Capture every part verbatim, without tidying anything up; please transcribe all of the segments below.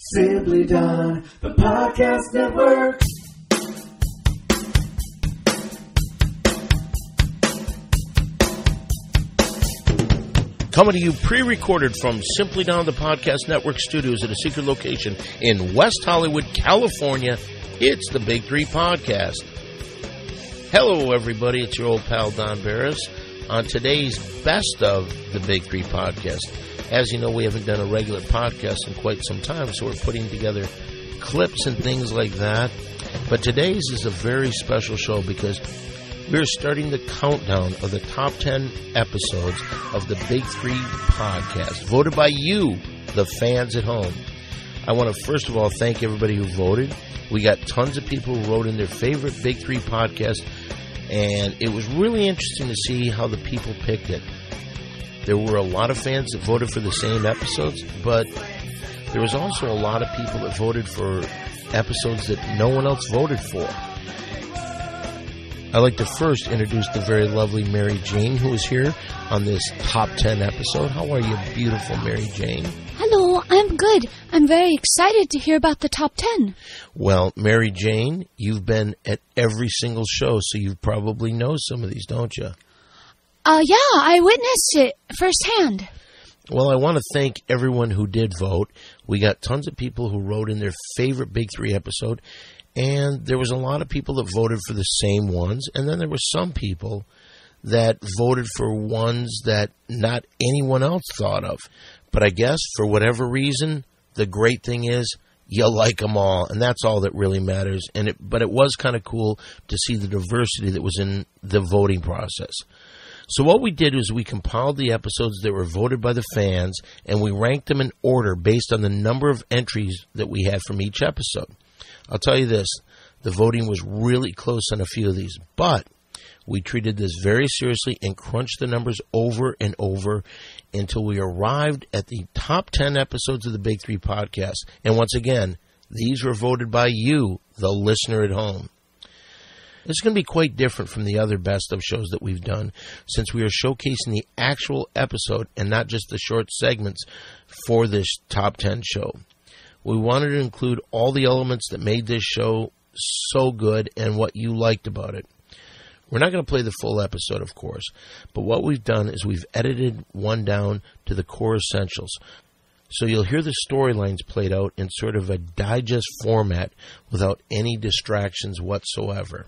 Simply Done, the podcast network. Coming to you pre-recorded from Simply Done, the podcast network studios at a secret location in West Hollywood, California. It's the Big Three Podcast. Hello, everybody. It's your old pal, Don Barris, on today's Best of the Big Three Podcast. As you know, we haven't done a regular podcast in quite some time, so we're putting together clips and things like that. But today's is a very special show because we're starting the countdown of the top ten episodes of the Big Three Podcast, voted by you, the fans at home. I want to first of all thank everybody who voted. We got tons of people who wrote in their favorite Big Three podcast, and it was really interesting to see how the people picked it. There were a lot of fans that voted for the same episodes, but there was also a lot of people that voted for episodes that no one else voted for. I'd like to first introduce the very lovely Mary Jane, who is here on this top ten episode. How are you, beautiful Mary Jane? Hello, I'm good. I'm very excited to hear about the top ten. Well, Mary Jane, you've been at every single show, so you probably know some of these, don't you? Uh, yeah, I witnessed it firsthand. Well, I want to thank everyone who did vote. We got tons of people who wrote in their favorite Big Three episode, and there was a lot of people that voted for the same ones, and then there were some people that voted for ones that not anyone else thought of. But I guess, for whatever reason, the great thing is you like them all, and that's all that really matters. And it, but it was kind of cool to see the diversity that was in the voting process. So what we did was we compiled the episodes that were voted by the fans, and we ranked them in order based on the number of entries that we had from each episode. I'll tell you this, the voting was really close on a few of these, but we treated this very seriously and crunched the numbers over and over until we arrived at the top ten episodes of the Big Three Podcast. And once again, these were voted by you, the listener at home. This is going to be quite different from the other best of shows that we've done, since we are showcasing the actual episode and not just the short segments for this top ten show. We wanted to include all the elements that made this show so good and what you liked about it. We're not going to play the full episode, of course, but what we've done is we've edited one down to the core essentials. So you'll hear the storylines played out in sort of a digest format without any distractions whatsoever.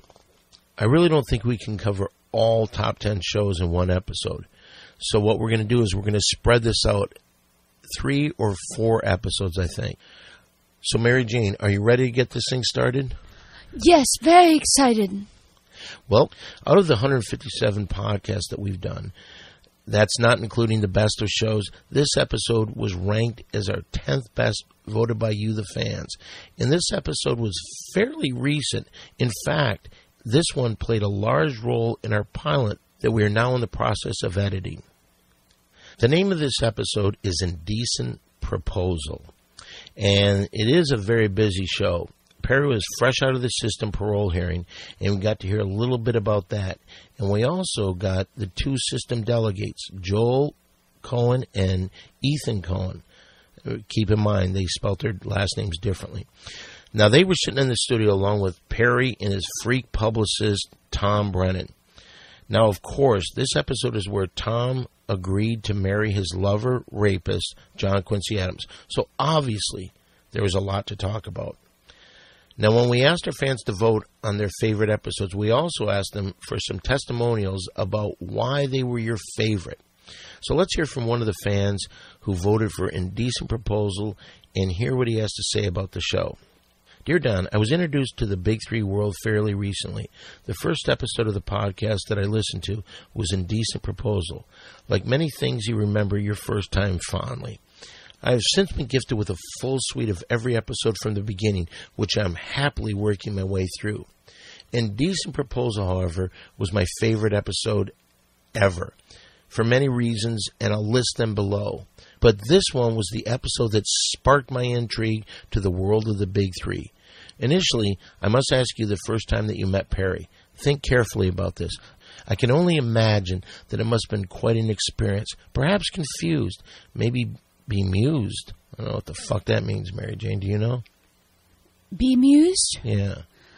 I really don't think we can cover all top ten shows in one episode. So what we're going to do is we're going to spread this out three or four episodes, I think. So Mary Jane, are you ready to get this thing started? Yes, very excited. Well, out of the one hundred fifty-seven podcasts that we've done, that's not including the best of shows, this episode was ranked as our tenth best, voted by you, the fans. And this episode was fairly recent. In fact, this one played a large role in our pilot that we are now in the process of editing. The name of this episode is Indecent Proposal, and it is a very busy show. Perry was fresh out of the system parole hearing, and we got to hear a little bit about that. And we also got the two system delegates, Joel Cohen and Ethan Cohen. Keep in mind, they spelled their last names differently. Now, they were sitting in the studio along with Perry and his freak publicist, Tom Brennan. Now, of course, this episode is where Tom agreed to marry his lover, rapist, John Quincy Adams. So, obviously, there was a lot to talk about. Now, when we asked our fans to vote on their favorite episodes, we also asked them for some testimonials about why they were your favorite. So let's hear from one of the fans who voted for Indecent Proposal and hear what he has to say about the show. Dear Don, I was introduced to the Big Three world fairly recently. The first episode of the podcast that I listened to was Indecent Proposal. Like many things, you remember your first time fondly. I have since been gifted with a full suite of every episode from the beginning, which I'm happily working my way through. Indecent Proposal, however, was my favorite episode ever, for many reasons, and I'll list them below. But this one was the episode that sparked my intrigue to the world of the Big Three. Initially, I must ask you the first time that you met Perry. Think carefully about this. I can only imagine that it must have been quite an experience, perhaps confused, maybe bemused. I don't know what the fuck that means, Mary Jane. Do you know? Bemused? Yeah.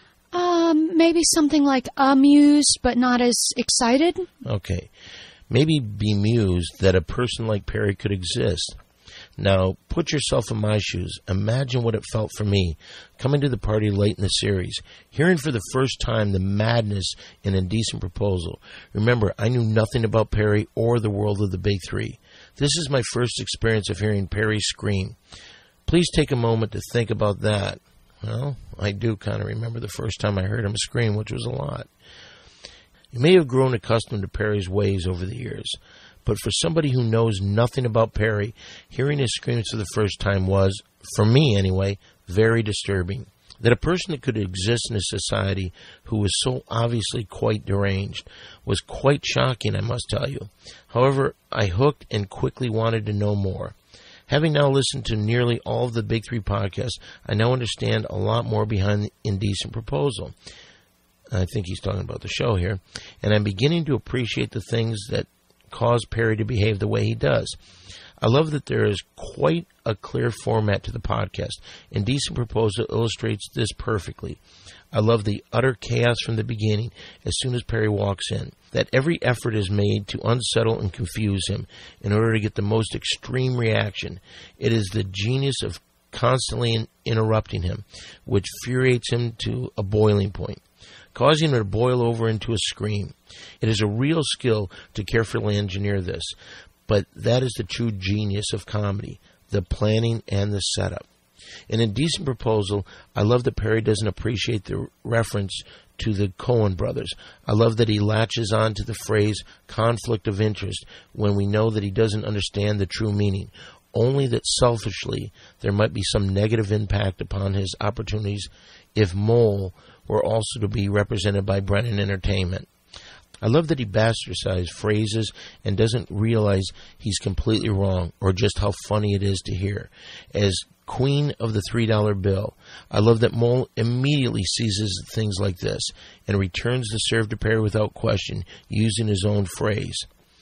Um, maybe something like amused, but not as excited. Okay. Maybe bemused that a person like Perry could exist. Now, put yourself in my shoes. Imagine what it felt for me, coming to the party late in the series, hearing for the first time the madness in Indecent Proposal. Remember, I knew nothing about Perry or the world of the Big Three. This is my first experience of hearing Perry scream. Please take a moment to think about that. Well, I do kind of remember the first time I heard him scream, which was a lot. You may have grown accustomed to Perry's ways over the years, but for somebody who knows nothing about Perry, hearing his screams for the first time was, for me anyway, very disturbing. That a person that could exist in a society who was so obviously quite deranged was quite shocking, I must tell you. However, I hooked and quickly wanted to know more. Having now listened to nearly all of the Big Three podcasts, I now understand a lot more behind the Indecent Proposal. I think he's talking about the show here. And I'm beginning to appreciate the things that cause Perry to behave the way he does. I love that there is quite a clear format to the podcast. Indecent Proposal illustrates this perfectly. I love the utter chaos from the beginning as soon as Perry walks in. That every effort is made to unsettle and confuse him in order to get the most extreme reaction. It is the genius of constantly in- interrupting him, which infuriates him to a boiling point, causing him to boil over into a scream. It is a real skill to carefully engineer this, but that is the true genius of comedy, the planning and the setup. In Indecent Proposal, I love that Perry doesn't appreciate the reference to the Coen brothers. I love that he latches on to the phrase conflict of interest when we know that he doesn't understand the true meaning, only that selfishly there might be some negative impact upon his opportunities if Mole were also to be represented by Brennan Entertainment. I love that he bastardizes phrases and doesn't realize he's completely wrong or just how funny it is to hear. As Queen of the three dollar bill, I love that Mole immediately seizes things like this and returns the serve to Perry without question, using his own phrase.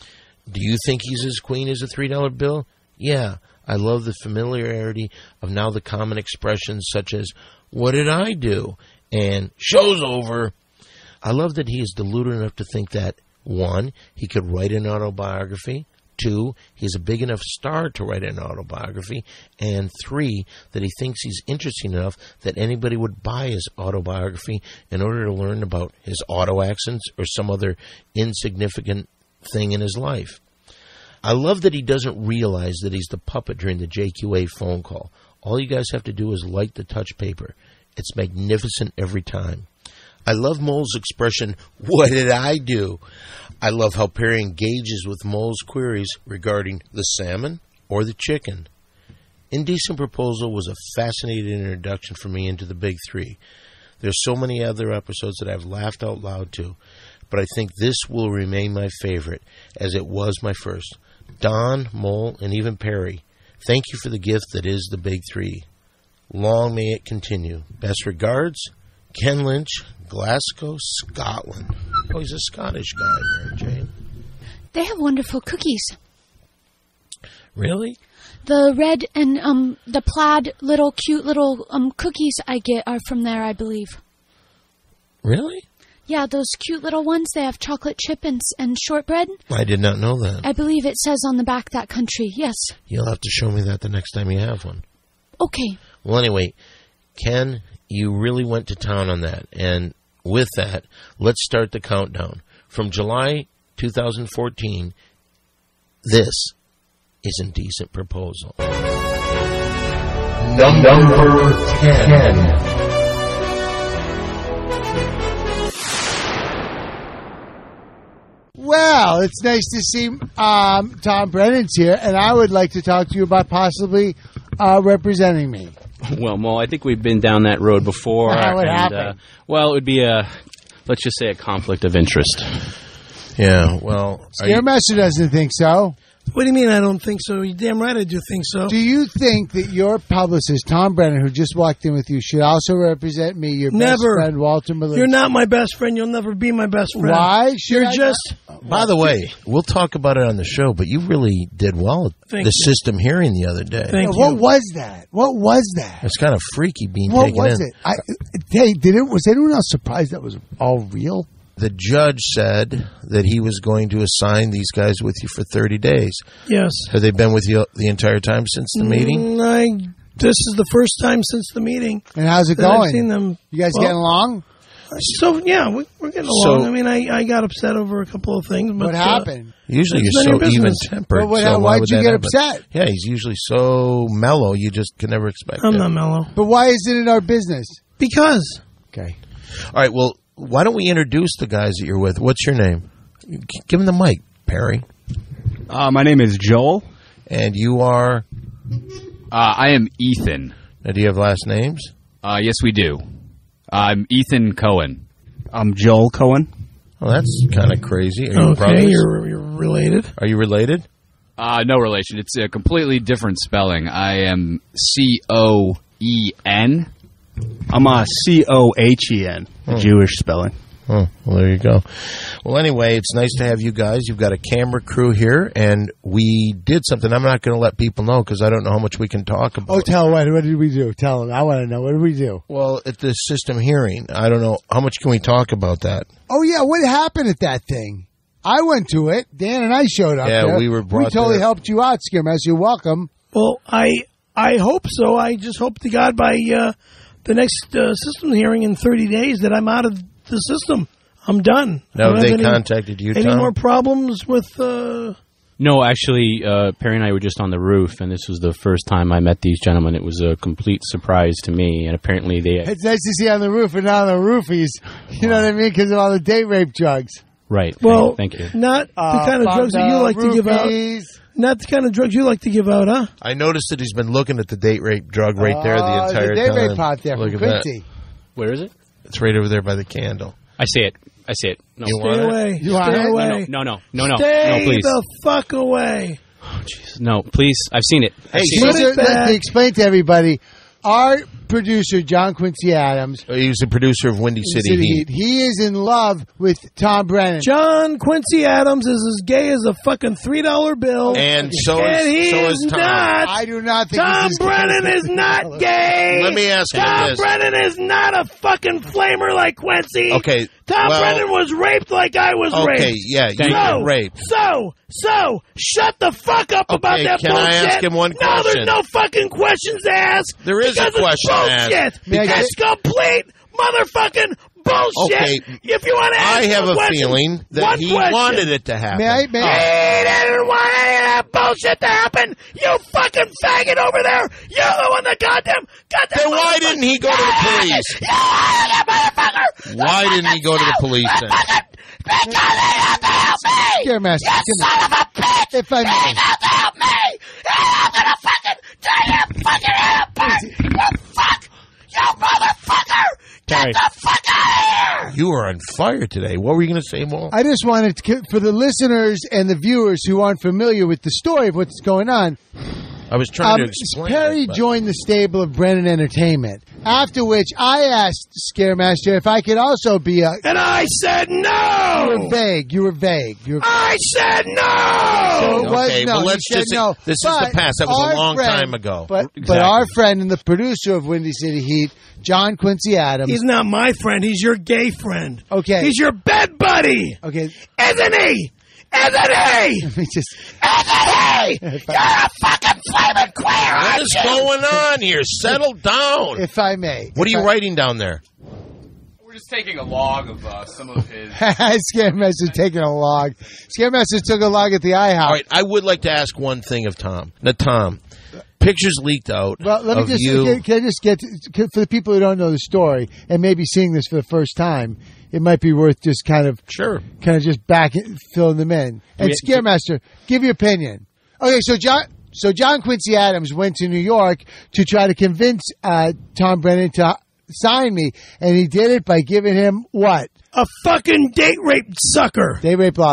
Do you think he's as queen as a three dollar bill? Yeah, I love the familiarity of now the common expressions such as, what did I do? And show's over. I love that he is deluded enough to think that, one, he could write an autobiography, two, he's a big enough star to write an autobiography, and three, that he thinks he's interesting enough that anybody would buy his autobiography in order to learn about his auto accidents or some other insignificant thing in his life. I love that he doesn't realize that he's the puppet during the J Q A phone call. All you guys have to do is light the touch paper. It's magnificent every time. I love Mole's expression, what did I do? I love how Perry engages with Mole's queries regarding the salmon or the chicken. Indecent Proposal was a fascinating introduction for me into the Big Three. There's so many other episodes that I've laughed out loud to, but I think this will remain my favorite, as it was my first. Don, Mole, and even Perry, thank you for the gift that is the Big Three. Long may it continue. Best regards, Ken Lynch, Glasgow, Scotland. Oh, he's a Scottish guy, Mary Jane. They have wonderful cookies. Really? The red and um the plaid little cute little um cookies I get are from there, I believe. Really? Yeah, those cute little ones. They have chocolate chip and, and shortbread. I did not know that. I believe it says on the back that country, yes. You'll have to show me that the next time you have one. Okay. Well, anyway, Ken, you really went to town on that. And with that, let's start the countdown. From July twenty fourteen, this is Indecent Proposal. Number ten. Well, it's nice to see um, Tom Brennan's here, and I would like to talk to you about possibly uh, representing me. Well, Mo, I think we've been down that road before. How would and, happen? Uh, well, it would be a, let's just say, a conflict of interest. Yeah, well... Scaremaster doesn't think so. What do you mean I don't think so? You're damn right I do think so. Do you think that your publicist, Tom Brennan, who just walked in with you, should also represent me, your Never. best friend, Walter Malinsky? You're not my best friend. You'll never be my best friend. Why? Should You're I just... By the way, we'll talk about it on the show, but you really did well at Thank the you. system hearing the other day. Thank What you. was that? What was that? It's kind of freaky being What taken was in. it? I, hey, did it? Was anyone else surprised that was all real? The judge said that he was going to assign these guys with you for thirty days. Yes. Have they been with you the entire time since the meeting? Mm, I, this is the first time since the meeting And how's it that I've going? seen them. You guys Well, getting along? So, yeah, we, we're getting So- along. I mean, I, I got upset over a couple of things. But, What uh, happened? Usually It's you're none of so your business. even-tempered. Well, what- so why why'd would you that get happen? upset? Yeah, he's usually so mellow, you just can never expect I'm it. not mellow. But why is it in our business? Because. Okay. All right, well, why don't we introduce the guys that you're with? What's your name? G- Give him the mic, Perry. Uh, my name is Joel. And you are... Uh, I am Ethan. Now, do you have last names? Uh, yes, we do. I'm Ethan Cohen. I'm Joel Cohen. Well, that's kind of crazy. Are you Okay, brothers? you're, you're related. Are you related? Uh, no relation. It's a completely different spelling. I am C O E N. I'm uh, C O H E N, the Jewish spelling. Oh, well, there you go. Well, anyway, it's nice to have you guys. You've got a camera crew here, and we did something. I'm not going to let people know because I don't know how much we can talk about. Oh, tell what? What did we do? Tell them. I want to know. What did we do? Well, at the system hearing, I don't know. How much can we talk about that? Oh, yeah. What happened at that thing? I went to it. Dan and I showed up Yeah, there. we were brought We totally there. helped you out, Skirmaster. You're welcome. Well, I I hope so. I just hope to God by uh, the next uh, system hearing in thirty days that I'm out of the system. I'm done. I Now, don't have they have any, contacted you, any Tom? more problems with... Uh, No, actually, uh, Perry and I were just on the roof, and this was the first time I met these gentlemen. It was a complete surprise to me, and apparently they... It's nice to see you on the roof and not on the roofies. You know what I mean? Because of all the date rape drugs. Right. well, thank, thank you. not the Uh, kind of drugs that you like to give out. roofies. Not the kind of drugs you like to give out, huh? I noticed that he's been looking at the date rape drug right there the Oh, entire the date time. rape pot there Look from at that. Quincy. Where is it? It's right over there by the candle. I see it. I see it. No, You Stay want it? away. You want Stay it? away. no, no, no, no, Stay no, please. the fuck away. No, please. I've seen it. I've Hey, seen Put it. it So, let back. me explain to everybody. Our producer, John Quincy Adams, He was the producer of Windy City, City Heat. Heat, he is in love with Tom Brennan. John Quincy Adams is as gay as a fucking three dollar bill. And so and he is, so is is Tom. not. I do not think Tom he's as Brennan is not gay. Let me ask you Tom this. Brennan is not a fucking flamer like Quincy. Okay, Tom well- Brennan was raped like I was Okay, raped. yeah, you Thank were So, raped. so, so, shut the fuck up about Okay, that can I bullshit. ask him one No, question? there's no fucking questions to ask. There is a because question to ask. it's bullshit. May I It's complete motherfucking bullshit. Okay, If you want to ask I have him a question, feeling that one he question. wanted it to happen. May I? May He I? didn't want any of that bullshit to happen. You fucking faggot over there. You're the one that goddamn, goddamn. Then why didn't he go to the police? You motherfucker. Why didn't he go to the police then? Because they have to help me. Scaremaster, You son of a bitch. if I They may. have to help me. And I'm gonna fucking tear your fucking head apart. You fuck. You motherfucker. Get Sorry. the fuck out of here. You are on fire today. What were you going to say, Walt? I just wanted to, for the listeners and the viewers who aren't familiar with the story of what's going on, I was trying um, to explain. Perry it, but- joined the stable of Brennan Entertainment, after which I asked Scaremaster if I could also be a... And I said You no. were vague. You were vague. You were I said So no. it was Okay, no. but He let's said just- no. this is But the past. That was a our long friend- time ago. But but Exactly. our friend and the producer of Windy City Heat, John Quincy Adams. He's not my friend. He's your gay friend. Okay. He's your bed buddy, okay. isn't he? Isn't he? Let me just. Isn't he? You're a fucking flaming queer, What aren't is you? going on here? Settle down. If I may. What are If you I- writing down there? We're just taking a log of uh, some of his. Scaremaster taking a log. Scaremaster took a log at the IHOP. All right, I would like to ask one thing of Tom. Now, Tom, pictures leaked out Well, let me of just you. can, can I just get to, for the people who don't know the story and maybe seeing this for the first time, it might be worth just kind of Sure. kind of just back it, filling them in. And We- Scaremaster, give your opinion. Okay, so John, so John Quincy Adams went to New York to try to convince uh, Tom Brennan to sign me, and he did it by giving him what? A fucking date rape sucker. They rape lollipop.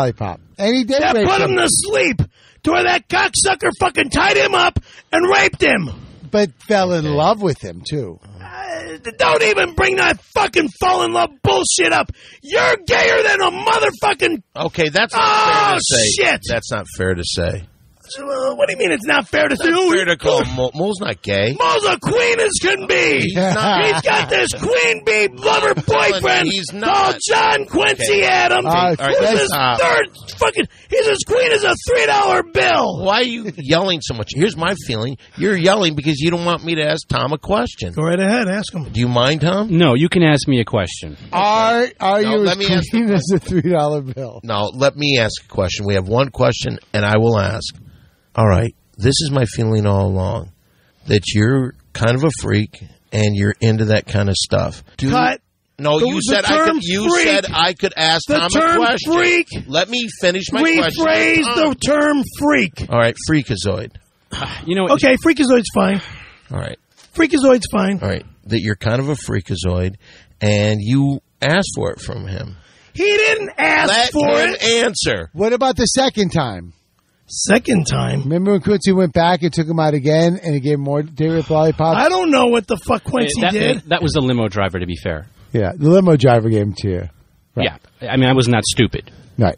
And he did that rape put him. him to sleep to where that cocksucker fucking tied him up and raped him. But fell in love with him, too. Uh, don't even bring that fucking fall in love bullshit up. You're gayer than a motherfucking... Okay, that's not Oh, fair to say. shit. That's not fair to say. Uh, what do you mean it's not fair to say? It's fair to call Mo. Mo's not gay. Mo's a queen as can be. He's not. He's got this queen bee lover boyfriend He's not. called John Quincy Okay. Adams. Uh, All right, Who's his stop. third fucking... He's as queen as a three dollar bill. Why are you yelling so much? Here's my feeling. You're yelling because you don't want me to ask Tom a question. Go right ahead. Ask him. Do you mind, Tom? No, you can ask me a question. Are are No, you let as me ask clean as a three dollar bill? No, let me ask a question. We have one question, and I will ask. All right, this is my feeling all along, that you're kind of a freak, and you're into that kind of stuff. Do Cut. No, The- you the said I term could. You freak- said I could ask the Tom term a question. freak- Let me finish my question. Rephrase Tom. the term freak. All right, freakazoid. You know, Okay, freakazoid's fine. All right, Freakazoid's fine. all right. That you're kind of a freakazoid, and you asked for it from him. He didn't ask Let for him it. answer. What about the second time? Second time. Remember when Quincy went back and took him out again and he gave him more dairy lollipops? I don't know what the fuck Quincy that, did. that was the limo driver, to be fair. Yeah, the limo driver gave him to you. Right. Yeah. I mean, I was not stupid. Right.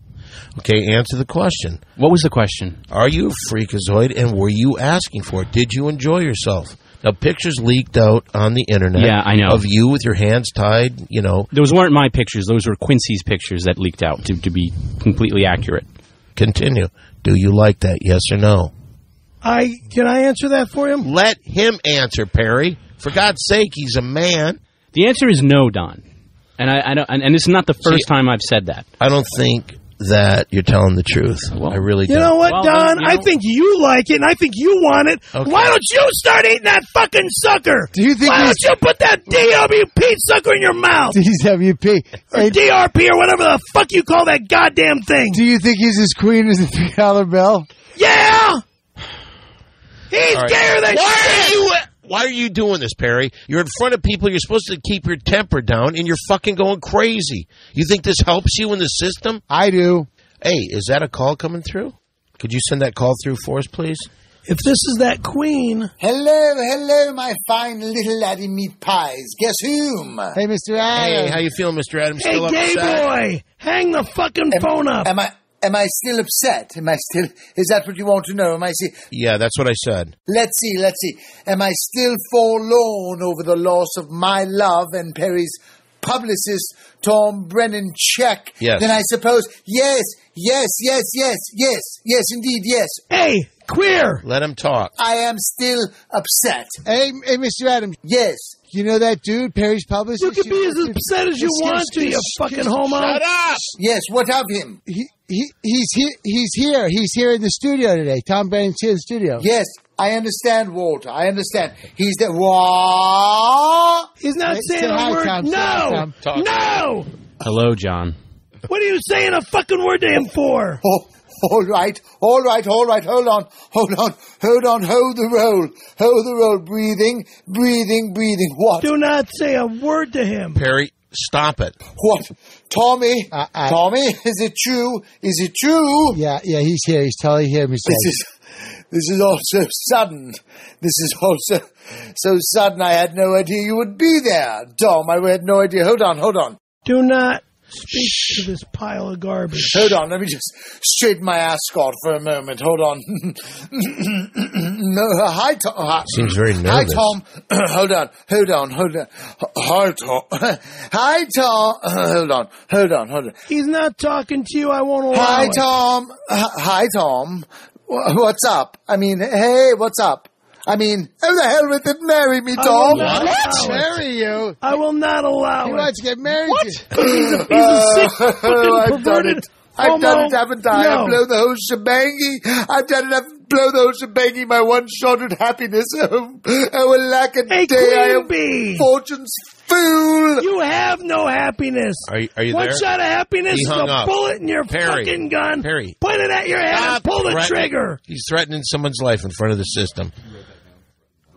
Okay, answer the question. What was the question? Are you a freakazoid, and were you asking for it? Did you enjoy yourself? Now, pictures leaked out on the internet. Yeah, I know. Of you with your hands tied, you know. Those weren't my pictures. Those were Quincy's pictures that leaked out, to, to be completely accurate. Continue. Do you like that, yes or no? I Can I answer that for him? Let him answer, Perry. For God's sake, he's a man. The answer is no, Don. And I, I don't, and, and this is not the first See, time I've said that. I don't think that you're telling the truth. Well, I really You don't. know what, Well, Don? then, you I know- think you like it, and I think you want it. Okay. Why don't you start eating that fucking sucker? Do you think Why he's- don't you put that D W P sucker in your mouth? D W P. Or Hey, D R P or whatever the fuck you call that goddamn thing. do you think he's as queen as a three dollar bill? Yeah! He's All right. gayer than Why shit. are you? Why are you doing this, Perry? You're in front of people. You're supposed to keep your temper down, and you're fucking going crazy. You think this helps you in the system? I do. Hey, is that a call coming through? Could you send that call through for us, please? If this is that queen, Hello, hello, my fine little laddie meat pies. Guess whom? Hey, Mister Hey, Adams. how you feeling, Mister Adams? hey, Still gay upset? boy, hang the fucking phone up. Am I am I still upset? Am I still is that what you want to know? Am I see Yeah, that's what I said. let's see, let's see. Am I still forlorn over the loss of my love and Perry's publicist, Tom Brennan Check? Yes. Then I suppose yes, yes, yes, yes, yes, yes, indeed, yes. Hey, queer. Let him talk. I am still upset. Hey, hey, Mister Adams. Yes. You know that dude, Perry's publicist? You can be as upset as you want to, you fucking homo. Shut up! Yes, what of him? He, he he's here. He's here. He's here in the studio today. Tom Brennan's here in the studio. Yes, I understand, Walter. I understand. He's the what? He's not Say- saying say a hi, word. Tom. Say hi, No, Tom. Talk. no. Hello, John. What are you saying a fucking word to him for? Oh, all right, all right, all right. Hold on, hold on, hold on. Hold the roll, hold the roll. Breathing, breathing, breathing. What? Do not say a word to him. Perry, stop it. What? Tommy? Uh, uh, Tommy? Is it true? Is it true? Yeah, yeah, he's here. He's totally here, Mister This is, this is all so sudden. This is all so, so sudden. I had no idea you would be there, Tom. I had no idea. Hold on, hold on, Do not speak to this pile of garbage. hold on. Let me just straighten my ascot for a moment. Hold on. No, hi, Tom. Hi, Seems very Hi, nervous. Tom. Hold on, hold on, hold on. Hi, Tom. Hi, Tom. Hold on, hold on, hold on. He's not talking to you. I won't allow Hi, it. Tom. H- Hi, Tom. Wh- What's up? I mean, hey, what's up? I mean, how the hell with it? Marry me, I Tom. will not allow it. Marry you. I will not allow He it. wants to get married. What? To. He's a, he's a sick, Oh, fucking I've done perverted it. I've done homo. it, haven't I? No. I blow the whole shebangy. I've done it. I've blow the whole shebangy. My one shot at happiness. Oh, oh alack a Hey, day. I Queen am Bee. fortune's fool. You have no happiness. Are you, are you One there? shot of happiness He is hung a up. bullet in your Perry. fucking gun. Perry. Point it at your head Stop and pull the threatening- trigger. He's threatening someone's life in front of the system.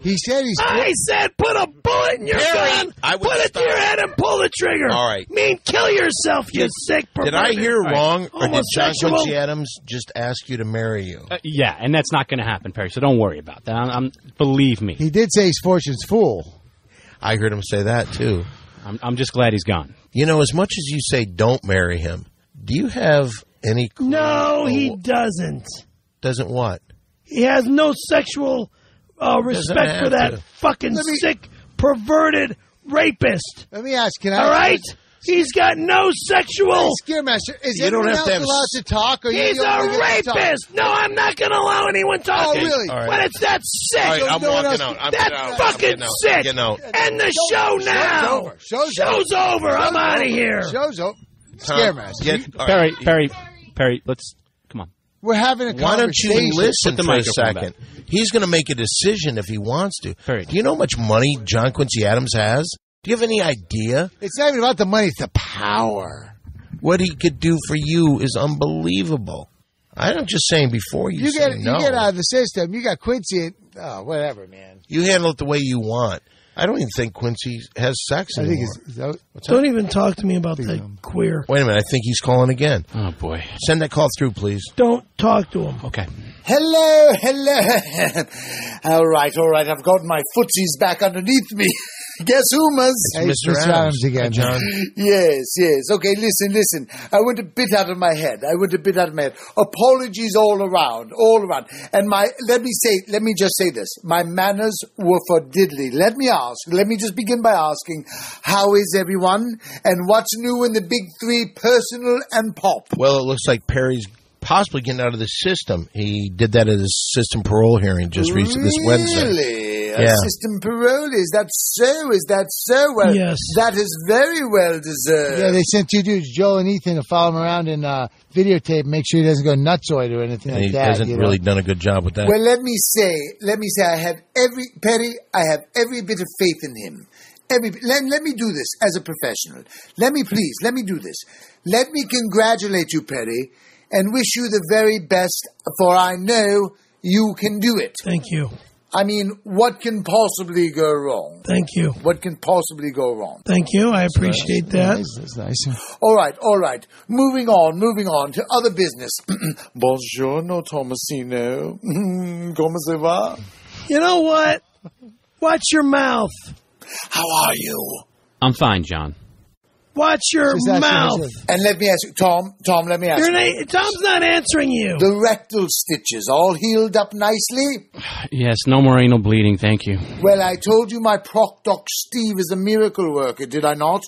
He said he's. I said put a bullet in your Perry, gun, I would put it stop. to your head, and pull the trigger. All right. Mean kill yourself, you Did- sick perverted. Did I hear wrong, or did John Homosexual? Quincy Adams just ask you to marry you? Uh, yeah, and that's not going to happen, Perry. So don't worry about that. I'm, I'm believe me. He did say he's fortune's fool. I heard him say that too. I'm, I'm just glad he's gone. You know, as much as you say don't marry him, do you have any clue? No, he Oh, doesn't. doesn't what? He has no sexual uh, respect have for that to. fucking Let me- sick, perverted rapist. Let me ask. Can I? All right? He's got no sexual. Scaremaster, is You don't everyone have else to have allowed to talk? Or He's you a only get to talk? rapist. No, I'm not going to allow anyone talking. Oh, really? All right. When it's that sick. All right, I'm no one walking else- out. I'm That's getting out. I'm fucking getting out. I'm sick. getting out. End the show Show's now. over. Show's Show's over. I'm Show's out of over. here. Show's over. Tom, Scaremaster. get- all Perry, right. Perry, Perry, let's come on. We're having a Why don't you conversation. listen Put the for a microphone second? He's going to make a decision if he wants to. Perry. Do you know how much money John Quincy Adams has? Do you have any idea? It's not even about the money; it's the power. What he could do for you is unbelievable. I'm just saying before you, You say get no. you get out of the system. You got Quincy. And, oh, whatever, man. You handle it the way you want. I don't even think Quincy has sex I anymore. think it's. Is that, What's Don't that? even talk to me about Think that I'm- queer. Wait a minute. I think he's calling again. Oh boy. Send that call through, please. Don't talk to him. Okay. Hello, hello. all right, all right. I've got my footsies back underneath me. Guess who, Muzz? Hey, Mister Mister Adams again. Hi, John. Yes, yes. Okay, listen, listen. I went a bit out of my head. I went a bit out of my head. Apologies all around, all around. And my, let me say, let me just say this. My manners were for diddly. Let me ask, let me just begin by asking, how is everyone? And what's new in the big three, personal and pop? Well, it looks like Perry's possibly getting out of the system. He did that at his system parole hearing just recently this Wednesday. Really? A Yeah. system parole? Is that so? Is that so? Well, Yes. that is very well deserved. Yeah, they sent two dudes, Joel and Ethan, to follow him around and uh, videotape, make sure he doesn't go nutsoid or anything And like he that. hasn't you know? really done a good job with that. Well, let me say, let me say, I have every, Perry, I have every bit of faith in him. Every, let, let me do this as a professional. Let me please, let me do this. Let me congratulate you, Perry, and wish you the very best, for I know you can do it. Thank you. I mean, what can possibly go wrong? Thank you. What can possibly go wrong? Thank you. I appreciate that. Nice, that's nice. All right, all right. Moving on, moving on to other business. Buongiorno, Tomasino. Come se va? You know what? Watch your mouth. How are you? I'm fine, John. Watch your Just ask him, mouth. is And let me ask you, Tom, Tom, let me ask Your you. na- Tom's not answering you. The rectal stitches all healed up nicely? Yes, no more anal bleeding, thank you. Well, I told you my proc doc Steve is a miracle worker, did I not?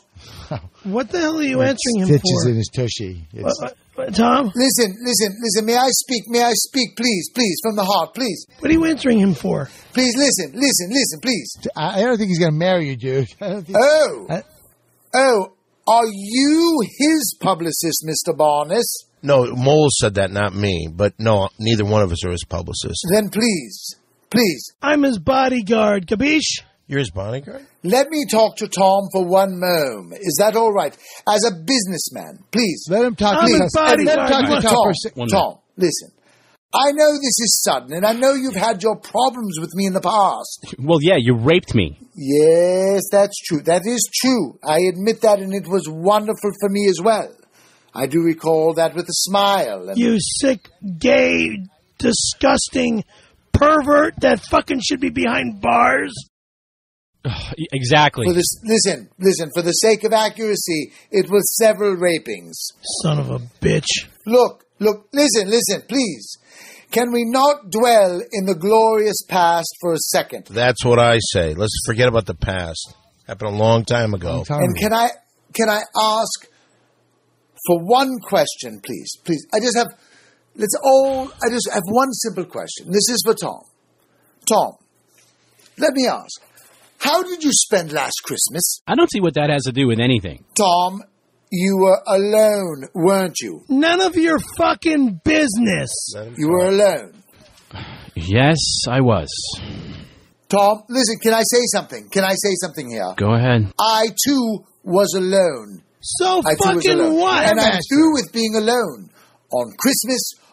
What the hell are you answering him Stitches for? in his tushy. It's, Uh, uh, Tom, Listen, listen, listen. May I speak? May I speak, please, please, from the heart, please. what are you answering him for? Please listen, listen, listen, please. I I don't think he's going to marry you, dude. I don't think, Oh, Uh, oh, are you his publicist, Mister Barnes? No, Mole said that, not me. But no, neither one of us are his publicists. Then please, please, I'm his bodyguard. Capiche? You're his bodyguard? let me talk to Tom for one moment. Is that all right? As a businessman, please. let him talk I'm to his us. bodyguard. Let him talk to Come on, Tom Tom, for a sec- One Tom, listen. I know this is sudden, and I know you've had your problems with me in the past. Well, yeah, you raped me. Yes, that's true. That is true. I admit that, and it was wonderful for me as well. I do recall that with a smile. And You sick, gay, disgusting pervert that fucking should be behind bars. Exactly. for this, listen, listen. For the sake of accuracy, it was several rapings. Son of a bitch. Look, look, listen, listen, please. Can we not dwell in the glorious past for a second? That's what I say. Let's forget about the past. Happened a long time ago. Tom, And can I can I ask for one question, please? Please. I just have let's all I just have one simple question. This is for Tom. Tom, let me ask. How did you spend last Christmas? I don't see what that has to do with anything. Tom, you were alone, weren't you? None of your fucking business. You were alone. Yes, I was. Tom, listen, can I say something? Can I say something here? Go ahead. I too was alone. So I too was fucking alone. what? And I'm through with being alone. On Christmas,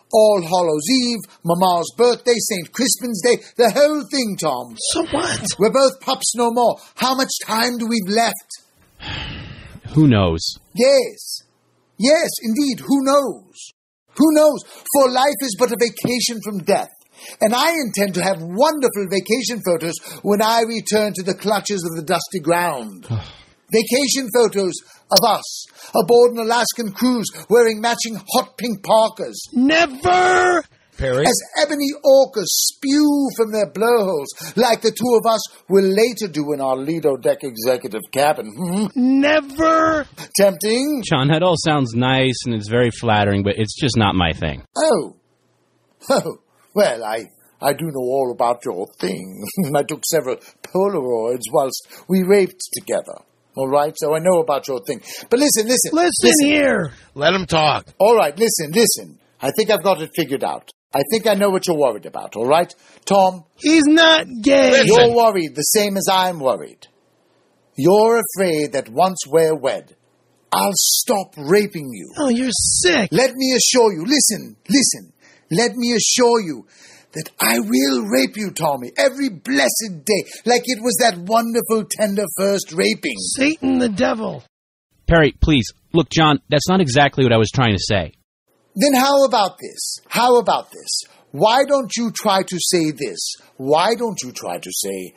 All Hallows Eve, Mama's birthday, Saint Crispin's Day, the whole thing, Tom. So what? We're both pups no more. How much time do we have left? Who knows? Yes. Yes, indeed, who knows? Who knows? For life is but a vacation from death. And I intend to have wonderful vacation photos when I return to the clutches of the dusty ground. Vacation photos of us aboard an Alaskan cruise wearing matching hot pink parkas. Never! Perry? As ebony orcas spew from their blowholes like the two of us will later do in our Lido Deck executive cabin. Hmm? Never! Tempting? John, that all sounds nice and it's very flattering, but it's just not my thing. Oh. Oh. Well, I... I do know all about your thing. I took several Polaroids whilst we raped together. All right, so I know about your thing. But listen, listen. Listen, listen. here. Let him talk. All right, listen, listen. I think I've got it figured out. I think I know what you're worried about, all right? Tom? He's not gay. Listen. You're worried the same as I'm worried. You're afraid that once we're wed, I'll stop raping you. Oh, you're sick. Let me assure you, listen, listen. Let me assure you that I will rape you, Tommy, every blessed day, like it was that wonderful, tender first raping. Satan the devil. Perry, please. Look, John, that's not exactly what I was trying to say. Then how about this? How about this? Why don't you try to say this? Why don't you try to say,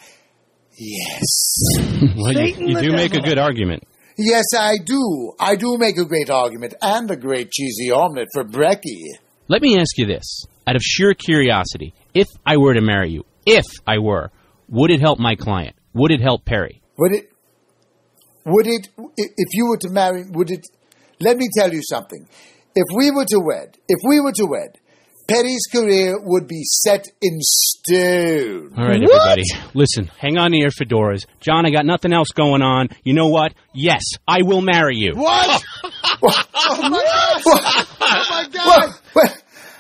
yes? Well, you, Satan you the do make a devil. good argument. Yes, I do. I do make a great argument and a great cheesy omelet for Brecky. Let me ask you this. Out of sheer curiosity, if I were to marry you, if I were, would it help my client? Would it help Perry? Would it, would it, if you were to marry, would it, let me tell you something. If we were to wed, if we were to wed, Perry's career would be set in stone. All right, What? everybody. Listen, hang on to your fedoras. John, I got nothing else going on. You know what? Yes, I will marry you. What? Oh my God! Oh my God! Well, well,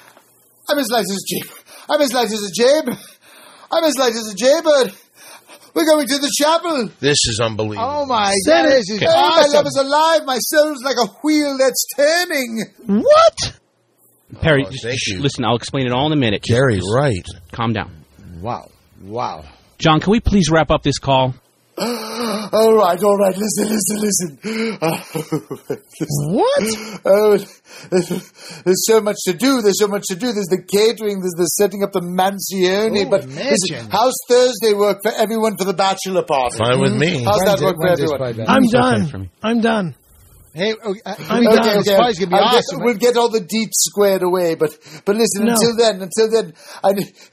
I'm as light as a jabe. I'm as light as a jabe. I'm as light as a jaybird. We're going to the chapel. This is unbelievable. Oh my Said God! it. This is Hey, my awesome. love is alive. My soul's like a wheel that's turning. What? Perry, Oh, just, thank shh, you. listen, I'll explain it all in a minute. Just- Gary's just right. Calm down. Wow! Wow! John, can we please wrap up this call? All right, all right. Listen, listen, listen. Uh, What? oh, there's so much to do. There's so much to do. There's the catering. There's the setting up the mansione. Ooh, but mansion. listen, how's Thursday work for everyone for the bachelor party? Fine with me. How's that Wednesday- work for Wednesday's everyone? probably better. I'm It's okay for done. me. I'm done. Hey, oh, uh, I'm we done. get- this party's gonna be I'll get- awesome. we'll get all the deets squared away, but but listen. No. Until then, until then, I,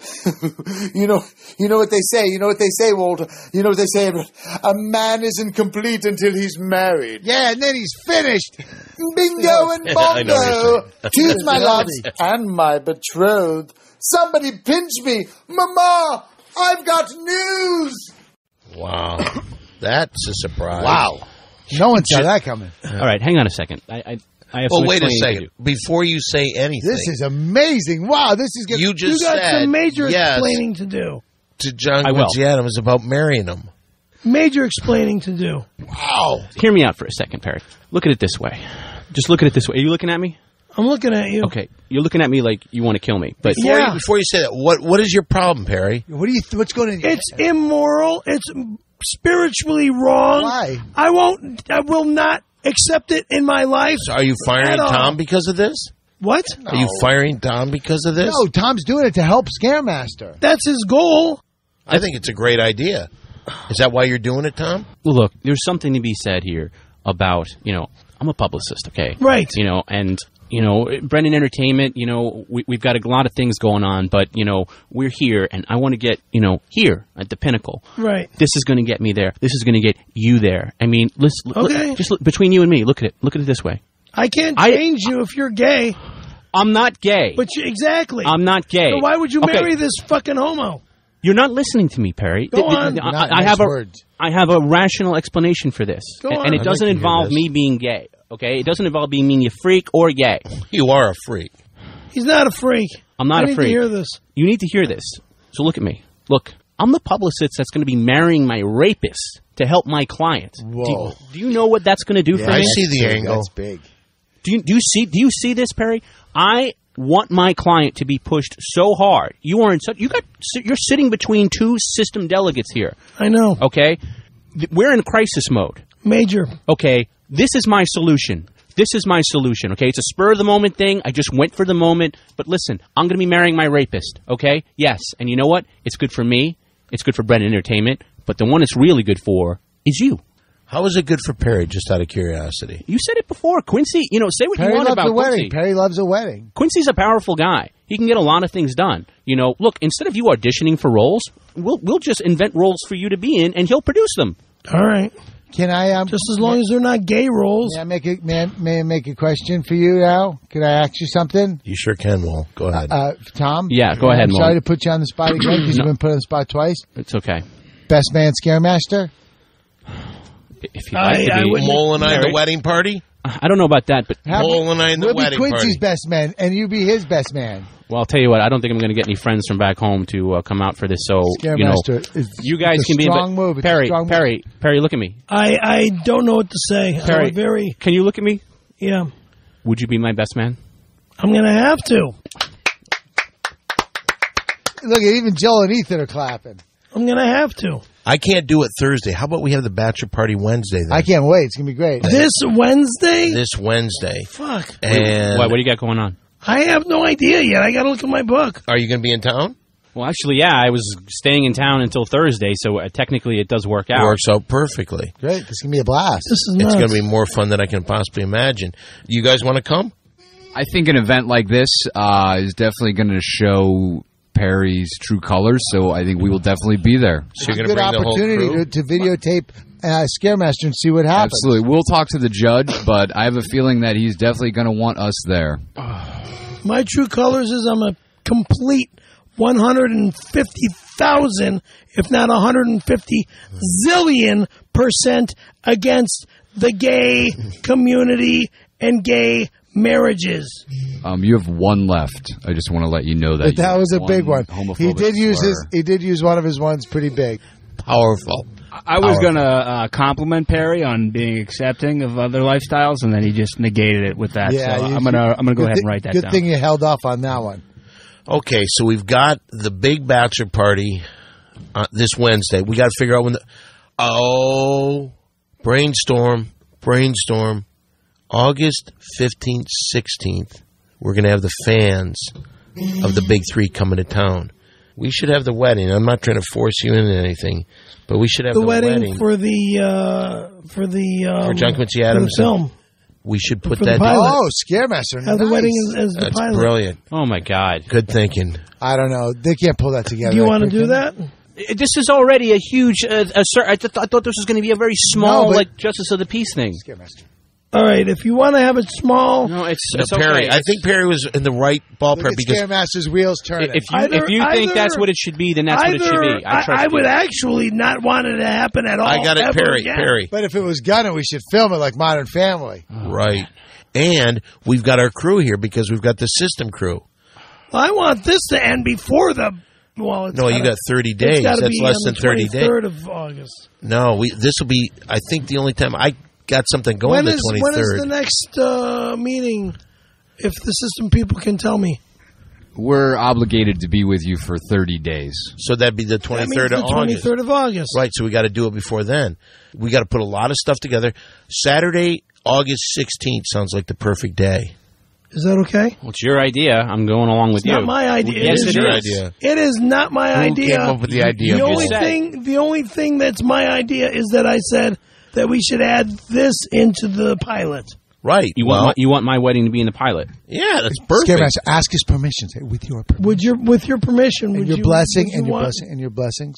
you know, you know what they say. You know what they say, Walter. You know what they say. A man isn't complete until he's married. Yeah, and then he's finished. Bingo and I know what you're bongo. Tooth, my loves, and my betrothed. Somebody pinch me, Mama. I've got news. Wow. That's a surprise. Wow! No one saw that coming. All right, hang on a second. I, I, I have Well, some wait a explaining to second. do. Before you say anything, This is amazing! Wow! This is good. you You just got said some major yes explaining to do. to John I will. Quincy Adams about marrying him. Major explaining to do. Wow. Hear me out for a second, Perry. Look at it this way. Just look at it this way. Are you looking at me? I'm looking at you. Okay, you're looking at me like you want to kill me. But Before, Yeah. you, before you say that, what what is your problem, Perry? What do you? Th- what's going on? in your It's head? immoral. It's spiritually wrong. Why? I won't. I will not accept it in my life. So are you firing At all. Tom because of this? What? Are you firing Tom because of this? No, Tom's doing it to help Scaremaster. That's his goal. I think it's a great idea. Is that why you're doing it, Tom? Well, look, there's something to be said here about, you know, I'm a publicist, okay? Right. You know, and, you know, Brendan Entertainment, you know, we, we've got a lot of things going on, but, you know, we're here, and I want to get, you know, here at the pinnacle. Right. This is going to get me there. This is going to get you there. I mean, let's, look, Okay. just look, between you and me, look at it. Look at it this way. I can't I- change you if you're gay. I'm not gay. But you, exactly. I'm not gay. So why would you Okay, marry this fucking homo? You're not listening to me, Perry. Go Th- th- on. th- I, Not I nice have a, words. I have a rational explanation for this, Go and, on. and it I'd doesn't like to hear involve this. me being gay. Okay, it doesn't involve being mean you freak or gay. You are a freak. He's not a freak. I'm not I a need freak. to hear this. You need to hear this. So look at me. Look, I'm the publicist that's going to be marrying my rapist to help my client. Do you, Whoa. do you know what that's going to do for I me? see the Big, angle. That's big. Do you, do you see? Do you see this, Perry? I want my client to be pushed so hard. You are in such. You got. You're sitting between two system delegates here. I know. Okay, we're in crisis mode. Major. Okay, this is my solution. This is my solution, okay? It's a spur-of-the-moment thing. I just went for the moment. But listen, I'm going to be marrying my rapist, okay? Yes. And you know what? It's good for me. It's good for Brennan Entertainment. But the one it's really good for is you. How is it good for Perry, just out of curiosity? You said it before. Quincy, you know, say what Perry you want loves about a wedding. Quincy. Perry loves a wedding. Quincy's a powerful guy. He can get a lot of things done. You know, look, instead of you auditioning for roles, we'll we'll just invent roles for you to be in, and he'll produce them. All right. Can I um, just as long as they're not gay roles? May I make a may, I- may I make a question for you now? Can I ask you something? You sure can, Will. Go ahead. Uh, Tom? Yeah, go ahead, I'm Mo. sorry to put you on the spot again because No. you've been put on the spot twice. It's okay. Best man Scaremaster? If you'd like I- to I be, wouldn't- Mole and I, Perry. the wedding party? I don't know about that, but How Mole and I in the we'll wedding be Quincy's party. best man, and you be his best man. well, I'll tell you what. I don't think I'm going to get any friends from back home to uh, come out for this. So you know, Scaremaster is you guys it's a can be. strong but move. It's a Perry, strong move. Perry, Perry, look at me. I, I don't know what to say. Perry, I'm very, can you look at me? yeah. Would you be my best man? I'm going to have to. Look, even Joel and Ethan are clapping. I'm going to have to. I can't do it Thursday. How about we have the bachelor party Wednesday then? I can't wait. It's going to be great. This Wednesday? This Wednesday. Fuck. And What, what do you got going on? I have no idea yet. I got to look at my book. are you going to be in town? Well, actually, yeah, I was staying in town until Thursday, so uh, technically it does work It out. works out perfectly. Great. This is going to be a blast. This is It's nuts. going to be more fun than I can possibly imagine. You guys want to come? I think an event like this uh, is definitely going to show Perry's true colors, so I think we will definitely be there. So It's you're a going to good bring the whole opportunity crew? to, to videotape uh, Scaremaster and see what happens. Absolutely. We'll talk to the judge, but I have a feeling that he's definitely going to want us there. My true colors is I'm a complete one hundred fifty thousand, if not one hundred fifty zillion percent against the gay community and gay marriages. Um, you have one left. I just want to let you know that. But that You was a have big one. homophobic He did use slur. his. He did use one of his ones pretty big. Powerful. I was Powerful. going to uh, compliment Perry on being accepting of other lifestyles, and then he just negated it with that. Yeah, so you- I'm going to I'm going to go good ahead thi- and write that Good down. thing you held off on that one. Okay, so we've got the big bachelor party uh, this Wednesday. We got to figure out when the... Oh, brainstorm, brainstorm. August fifteenth, sixteenth, we're going to have the fans of the big three coming to town. We should have the wedding. I'm not trying to force you into anything, but we should have The, the, wedding, wedding. for the uh, for the um, For John Quincy for Adams. the film. We should put For the that pilot. Oh, Scaremaster. Have the nice. wedding as, as the That's pilot. brilliant. Oh, my God. Good thinking. I don't know. They can't pull that together. Do you that want to quick, do can they? that? This is already a huge... Uh, a cer- I, th- I thought this was going to be a very small, No, but- like, Justice of the Peace thing. Scaremaster. All right, if you want to have it small, No, it's, No, it's Perry, okay. I think Perry was in the right Look ballpark at because Scaremaster's wheels turning. If you, Either- if you think either- that's what it should be, then that's either, what it should be. I trust I, you. would actually not want it to happen at all. I got it, ever Perry, again. Perry. but if it was Gunner, we should film it like Modern Family. Right. And we've got our crew here because we've got the system crew. Well, I want this to end before the. Well, it's No, you gotta- got thirty it's days. gotta That's be less on than the thirty days. twenty-third of August. No, we. This will be. I think the only time I got something going When the is twenty when is third. the next uh, meeting? If the system people can tell me, We're obligated to be with you for thirty days. So that'd be the that twenty means third the of August. twenty-third of August. Right. So we got to do it before then. We got to put a lot of stuff together. Saturday, August sixteenth sounds like the perfect day. Is that okay? Well, it's your idea. I'm going along with It's you. not my idea. Yes, it it is your is. idea. It is not my Who idea. came up with the idea? The of only this? thing, the only thing that's my idea is that I said that we should add this into the pilot. Right. You well, want my, you want my wedding to be in the pilot? yeah, that's perfect. Scaremaster, ask his permission. Say, with your permission. Would your with your permission? And would your you, blessing would you and your want- blessing and your blessings.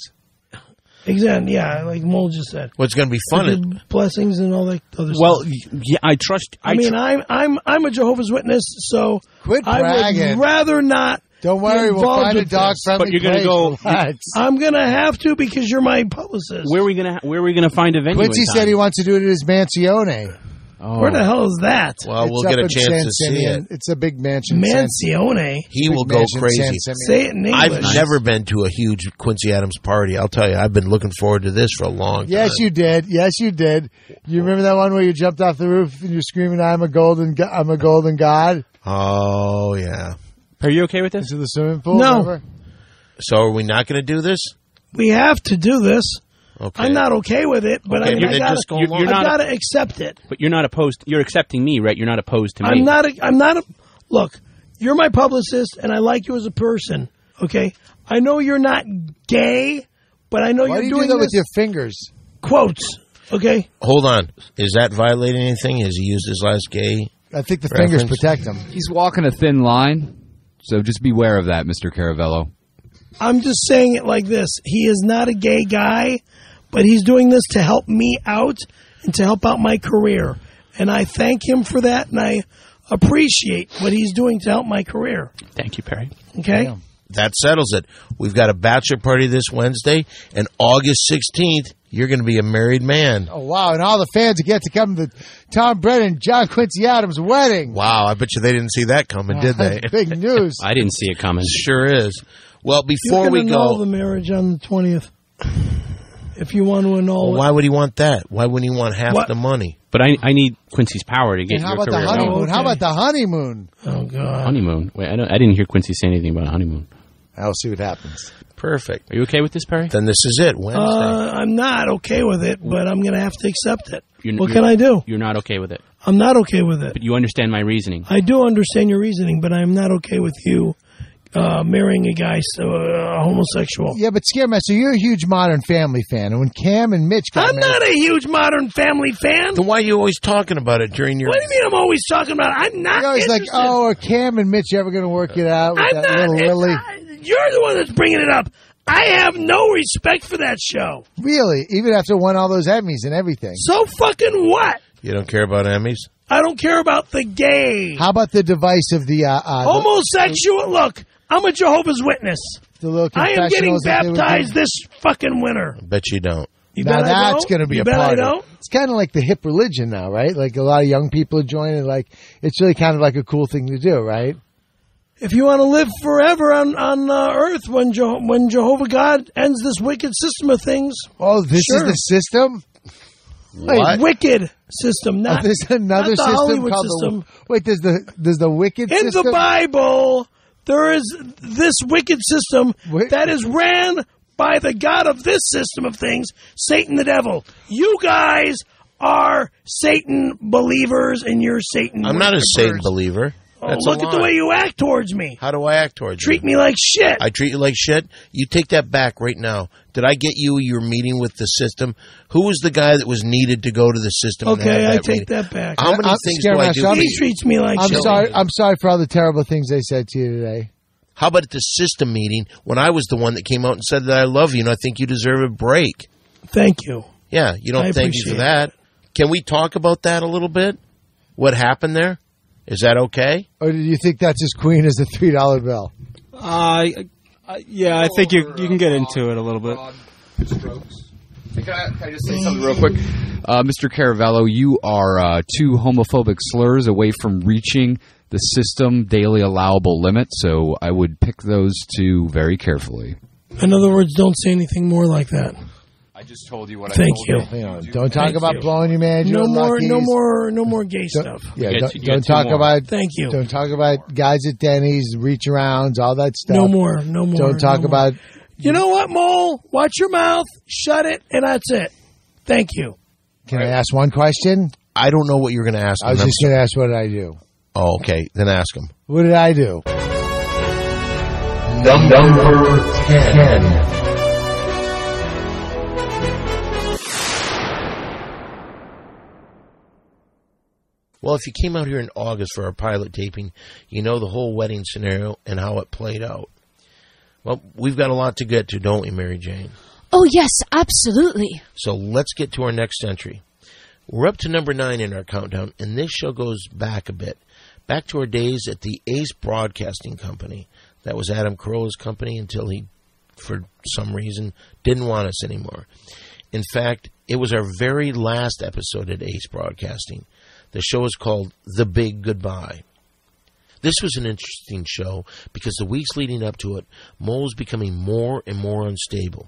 Exactly. Yeah, like Mole just said. What's going to be With fun? your blessings and all that other Well, stuff. y- yeah, I trust. I mean, tr- I'm I'm I'm a Jehovah's Witness, so Quit I bragging. would rather not. Don't be worry, we'll involved find a with dog this. friendly But you're gonna place. go- Relax. I'm gonna have to because you're my publicist. where are we gonna Where are we gonna find a venue? Quincy in said time? he wants to do it at his mansione. Oh. Where the hell is that? Well, It's we'll up get a in chance San to see Simeon. it. It's a big mansion. San- Mansione. He big will go mansion, crazy. San Simeon. Say it in English. I've never been to a huge Quincy Adams party. I'll tell you, I've been looking forward to this for a long time. Yes, you did. Yes, you did. You remember that one where you jumped off the roof and you're screaming, "I'm a golden, go- I'm a golden god." Oh, yeah. Are you okay with this? Into the swimming pool? No. Remember? So are we not going to do this? We have to do this. Okay. I'm not okay with it, but Okay, I, mean, then I gotta, just go you're- along. you're I not- gotta accept it. But you're not opposed. You're accepting me, right? You're not opposed to me. I'm not. A, I'm not. A, look, you're my publicist, and I like you as a person. Okay, I know you're not gay, but I know Why you're do you do doing that this with your fingers? quotes. Okay, Hold on. Is that violating anything? Has he used his last gay? I think the fingers Reference? protect him. He's walking a thin line, so just beware of that, Mister Caravello. I'm just saying it like this: he is not a gay guy, but he's doing this to help me out and to help out my career, and I thank him for that, and I appreciate what he's doing to help my career. Thank you, Perry. Okay. Damn. That settles it. We've got a bachelor party this Wednesday, and August sixteenth, you're going to be a married man. Oh, wow. And all the fans get to come to Tom Brennan, John Quincy Adams' wedding. Wow, I bet you they didn't see that coming, did they? That's big news. I didn't see it coming. Sure is. Well, before you can we annul go, the marriage on the twentieth. If you want to annul well, it. why would he want that? Why wouldn't he want half What? the money? But I, I need Quincy's power to get And how your about the career honeymoon? going. Oh, How okay. about the honeymoon? Oh God. Honeymoon. Wait, I, don't, I didn't hear Quincy say anything about a honeymoon. I'll see what happens. Perfect. Are you okay with this, Perry? Then this is it, Wednesday. Uh, I'm not okay with it, but I'm going to have to accept it. You're- what you're- can I do? You're not okay with it. I'm not okay with it. But you understand my reasoning. I do understand your reasoning, but I'm not okay with you uh, marrying a guy, so, uh, a homosexual. Yeah, but Scaremaster, you're a huge Modern Family fan. And when Cam and Mitch got I'm married, not a huge Modern Family fan. Then why are you always talking about it during your... What do you mean I'm always talking about it? I'm not you're always like, interested. oh, are Cam and Mitch ever going to work it out with I'm that not. little it's- Lily? I- You're the one that's bringing it up. I have no respect for that show. Really? Even after won all those Emmys and everything. So fucking what? You don't care about Emmys? I don't care about the gay. How about the device of the, uh, uh, the, Homosexual. Look, I'm a Jehovah's Witness. the little I am getting confessionals that they would do? baptized this fucking winter. I bet you don't. You Now bet I that's don't? going to be You a bet part I of don't? it. It's kind of like the hip religion now, right? Like a lot of young people are joining. Like it's really kind of like a cool thing to do, right? If you want to live forever on on uh, Earth, when Je- when Jehovah God ends this wicked system of things, Oh, this Sure. is the system. wait, What? wicked system, Oh, not there's another not the system Hollywood called system. the. Wait, there's the there's the wicked In system. the Bible, there is this wicked system Wait. that is ran by the God of this system of things, Satan the devil. You guys are Satan believers, and you're Satan. I'm not a worshipers. Satan believer. Oh, That's a look at the lie. way you act towards me. How do I act towards Treat you? me like shit. I treat you like shit? You take that back right now. Did I get you your meeting with the system? Who was the guy that was needed to go to the system? and Okay, have I that take meeting? that back. How many I'm things scared do I myself. do? I'm- He treats me like I'm shit. sorry. I'm sorry for all the terrible things they said to you today. How about at the system meeting when I was the one that came out and said that I love you and I think you deserve a break? Thank you. Yeah, you don't I thank you for appreciate that. Can we talk about that a little bit? What happened there? Is that okay? Or do you think that's as queen as a three dollar bill? Uh, uh, yeah, I think you you can get into it a little bit. Can I, can I just say something real quick? Uh, Mister Caravello, you are uh, two homophobic slurs away from reaching the system daily allowable limit, so I would pick those two very carefully. In other words, don't say anything more like that. I just told you what Thank you. You know, don't talk Thank about you. blowing your man. No your more, no Luckies. more, no more gay Don't- stuff. Yeah, You don't, get- you don't get two talk more. about. Thank you. Don't talk about guys at Denny's, reach arounds, all that stuff. No more, no more. Don't talk no more. about. You know what, Mole? Watch your mouth, shut it, and that's it. Thank you. Can I ask one question? I don't know what you're going to ask I was him. I'm just going to ask what did I do. Oh, okay. Then ask him. What did I do? Number ten. Well, if you came out here in August for our pilot taping, you know the whole wedding scenario and how it played out. Well, we've got a lot to get to, don't we, Mary Jane? Oh, yes, absolutely. So let's get to our next entry. We're up to number nine in our countdown, and this show goes back a bit. Back to our days at the Ace Broadcasting Company. That was Adam Carolla's company until he, for some reason, didn't want us anymore. In fact, it was our very last episode at Ace Broadcasting. The show is called The Big Goodbye. This was an interesting show because the weeks leading up to it, Mole was becoming more and more unstable.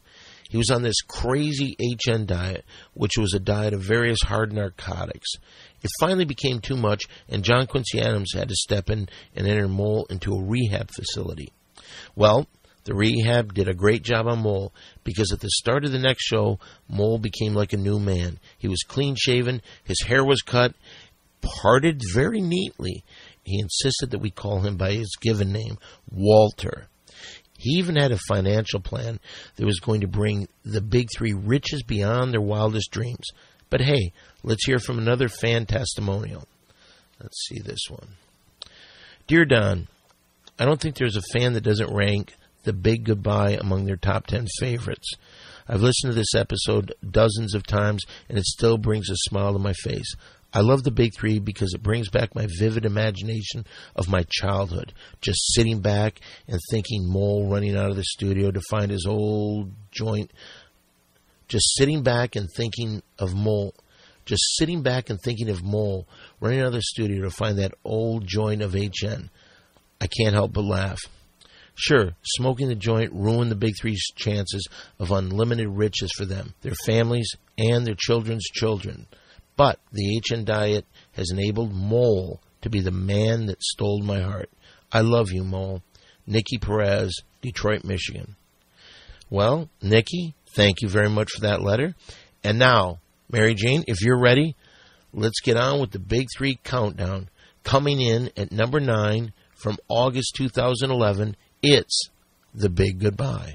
He was on this crazy H N diet, which was a diet of various hard narcotics. It finally became too much, and John Quincy Adams had to step in and enter Mole into a rehab facility. Well, the rehab did a great job on Mole, because at the start of the next show, Mole became like a new man. He was clean-shaven, his hair was cut, parted very neatly. He insisted that we call him by his given name, Walter. He even had a financial plan that was going to bring the big three riches beyond their wildest dreams. But hey, let's hear from another fan testimonial. Let's see this one. Dear Don, I don't think there's a fan that doesn't rank The Big Goodbye among their top ten favorites. I've listened to this episode dozens of times, and it still brings a smile to my face. I love the Big Three because it brings back my vivid imagination of my childhood, just sitting back and thinking Mole running out of the studio to find his old joint. Just sitting back and thinking of Mole. Just sitting back and thinking of Mole running out of the studio to find that old joint of H N. I can't help but laugh. Sure, smoking the joint ruined the Big Three's chances of unlimited riches for them, their families, and their children's children. But the H N diet has enabled Mole to be the man that stole my heart. I love you, Mole. Nikki Perez, Detroit, Michigan. Well, Nikki, thank you very much for that letter. And now, Mary Jane, if you're ready, let's get on with the Big Three countdown. Coming in at number nine from August two thousand eleven, it's The Big Goodbye.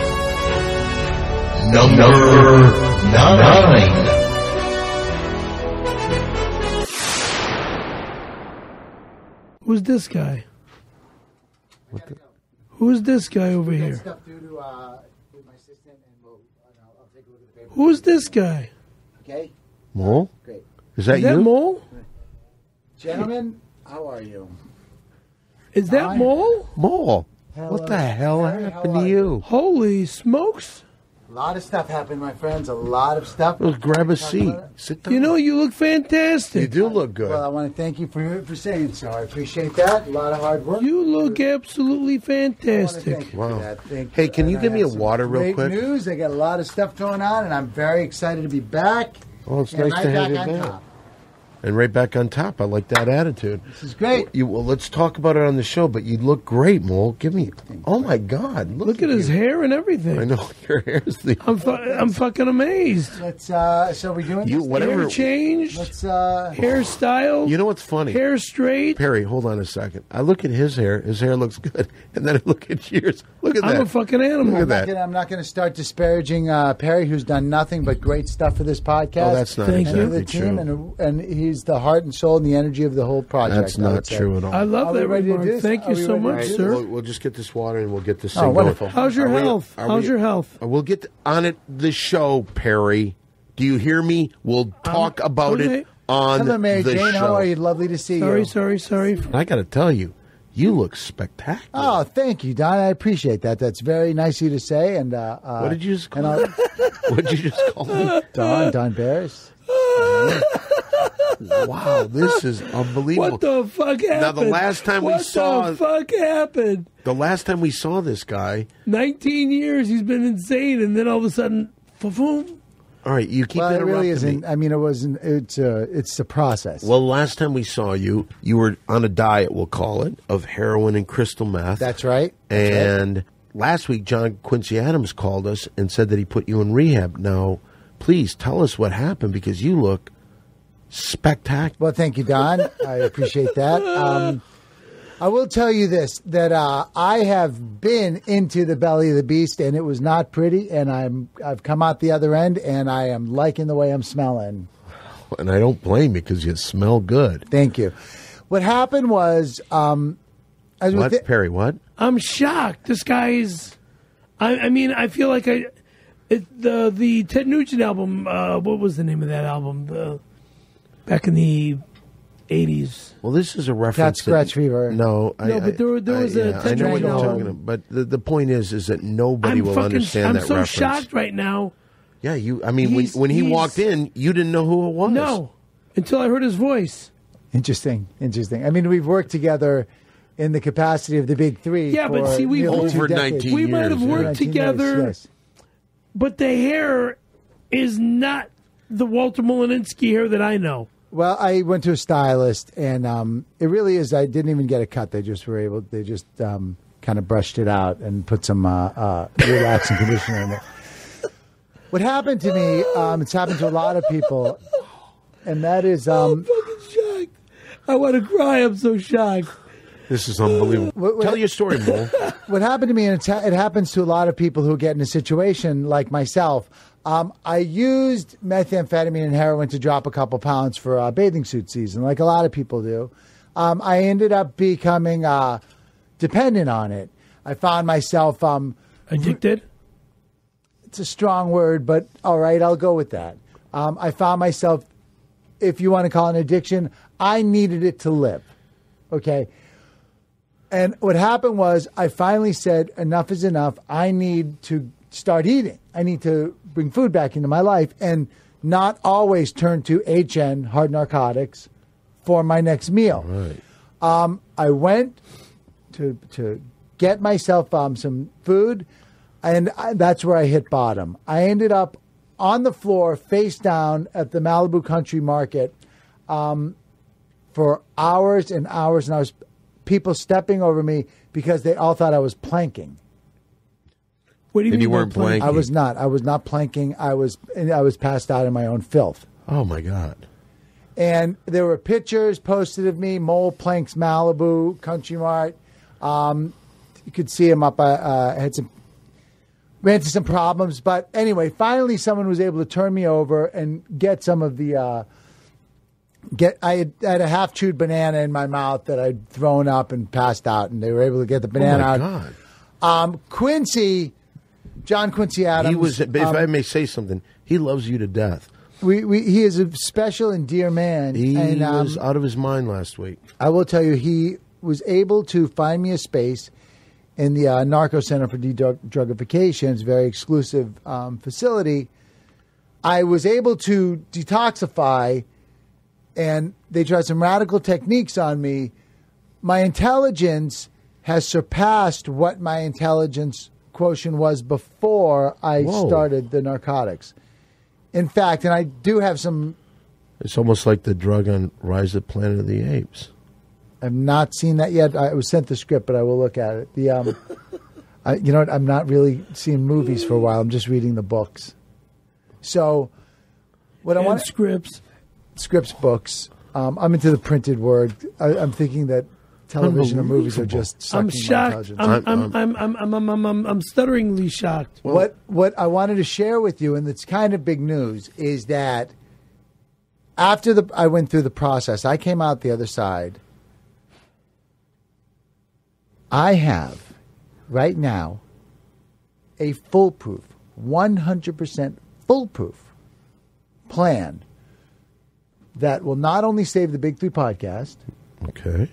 Number nine. Who's this guy? Who's this guy over here? Who's this guy? Okay. Mole? Great. Is that Is you? that Mole? Gentlemen, how are you? Is that Hi. Mole? Mole. Hello. What the hell Harry, happened how to are you? Holy smokes. A lot of stuff happened, my friends. A lot of stuff. Well, grab a Talk seat. about it? Sit down. You know, you look fantastic. You do look good. Well, I want to thank you for for saying so. I appreciate that. A lot of hard work. You look absolutely I wanna thank fantastic. you Wow. for that. Thank Hey, you. can you And give I me have a some water real great quick? news. I got a lot of stuff going on, and I'm very excited to be back. Oh, it's and nice right to have back you on back. top. And right back on top. I like that attitude. This is great. You, well, let's talk about it on the show, but you look great, Mole. Give me... Oh, my God. Look, Look at his you. hair and everything. I know. Your hair's the... I'm fu- I'm fucking amazed. Let's. Uh, so we're doing You, this. whatever... Hair changed, Let's. Uh, hairstyle, You know what's funny? hair straight. Perry, hold on a second. I look at his hair. His hair looks good. And then I look at yours. Look at I'm that. a fucking animal. Look at I'm not that. gonna- I'm not going to start disparaging uh, Perry, who's done nothing but great stuff for this podcast. Oh, that's not Thank and you. for the exactly team, true. and and he's the heart and soul and the energy of the whole project. That's I not would say. true at all. I love Are we that ready to remark. do this? Thank Are you we so ready to much, do this? sir. We'll, we'll just get this water and we'll get this Oh, thing wonderful. going. How's your Are we- health? are How's we- your health? We'll get on it the show, Perry. Do you hear me? We'll talk Um, about okay. it on Hello, Mary the Jane. show. How are you? Lovely to see Sorry, you. sorry, sorry. I got to tell you, you look spectacular. Oh, thank you, Don. I appreciate that. That's very nice of you to say. And uh, uh, What did you just and call I'll- me? What did you just call me? Don, Don Barris. Wow, this is unbelievable. What the fuck happened? Now, the last time we what saw- the fuck happened? The last time we saw this guy, Nineteen years, he's been insane, and then all of a sudden, boom. all right, you keep Well, it interrupting really me. isn't. I mean, it wasn't. It's uh, it's the process. Well, the last time we saw you, you were on a diet, we'll call it, of heroin and crystal meth. That's right. That's right. And last week, John Quincy Adams called us and said that he put you in rehab. Now, please tell us what happened because you look spectacular. Well, thank you, Don. I appreciate that. Um, I will tell you this: that uh, I have been into the belly of the beast, and it was not pretty. And I'm I've come out the other end, and I am liking the way I'm smelling. And I don't blame you because you smell good. Thank you. What happened was, um, I was What, with the- Perry, what? I'm shocked. This guy's. I, I mean, I feel like I. It, the the Ted Nugent album. Uh, what was the name of that album? The back in the eighties. Well, this is a reference. Cat Scratch that, Fever. No, I, No, but there- there I- was a yeah, I Ted know what Nugent you're album. talking about. But the, the point is, is that nobody I'm will fucking. understand I'm that so reference. shocked right now. Yeah, you. I mean, when, He's- when he he's- walked in, you didn't know who it was. No, until I heard his voice. Interesting, interesting. I mean, we've worked together in the capacity of the big three. Yeah, but for see, we've- nearly two Over decades. nineteen We might years, have yeah. worked nineteen years, together yes. but the hair is not the Walter Molinsky hair that I know. Well, I went to a stylist, and um, it really is. I didn't even get a cut. They just were able. They just um, kind of brushed it out and put some uh, uh, relaxing conditioner in it. What happened to me? Um, it's happened to a lot of people, and that is. Um, I'm fucking shocked. I want to cry. I'm so shocked. This is unbelievable. What, what, Tell your story, Mo. What happened to me, and it's, it happens to a lot of people who get in a situation like myself. Um, I used methamphetamine and heroin to drop a couple pounds for uh, bathing suit season, like a lot of people do. Um, I ended up becoming uh, dependent on it. I found myself um, addicted. It's a strong word, but all right, I'll go with that. Um, I found myself, if you want to call it an addiction, I needed it to live. Okay. And what happened was I finally said, enough is enough. I need to start eating. I need to bring food back into my life and not always turn to H N, hard narcotics, for my next meal. Right. Um, I went to to get myself um, some food, and I, that's where I hit bottom. I ended up on the floor, face down, at the Malibu Country Market um, for hours and hours and hours. People stepping over me because they all thought I was planking. What do you and mean you weren't planking? I was not. I was not planking. I was. I was passed out in my own filth. Oh my God! And there were pictures posted of me, Mole Planks, Malibu, Country Mart. Um, you could see him up. I uh, had some ran into some problems, but anyway, finally, someone was able to turn me over and get some of the. Uh, get. I had, I had a half chewed banana in my mouth that I'd thrown up and passed out, and they were able to get the banana oh my out. God! Um, Quincy. John Quincy Adams. He was, if um, I may say something, he loves you to death. We, we, he is a special and dear man. He and, um, was out of his mind last week. I will tell you, he was able to find me a space in the uh, Narco Center for De-Drugification. It's a very exclusive um, facility. I was able to detoxify, and they tried some radical techniques on me. My intelligence has surpassed what my intelligence quotient was before I Whoa. started the narcotics. In fact, and I do have some. It's almost like the drug on Rise of Planet of the Apes. I've not seen that yet. I was sent the script, but I will look at it. The um, I, you know what? I'm not really seeing movies for a while. I'm just reading the books. So, what and I want scripts, scripts, books. Um, I'm into the printed word. I, I'm thinking that television and movies are just sucking I'm my shocked. intelligence. I'm I'm I'm I'm I'm I'm I'm, I'm, I'm stutteringly shocked. What what I wanted to share with you, and it's kind of big news, is that after the I went through the process, I came out the other side. I have right now a foolproof, one hundred percent foolproof plan that will not only save the Big Three podcast, Okay.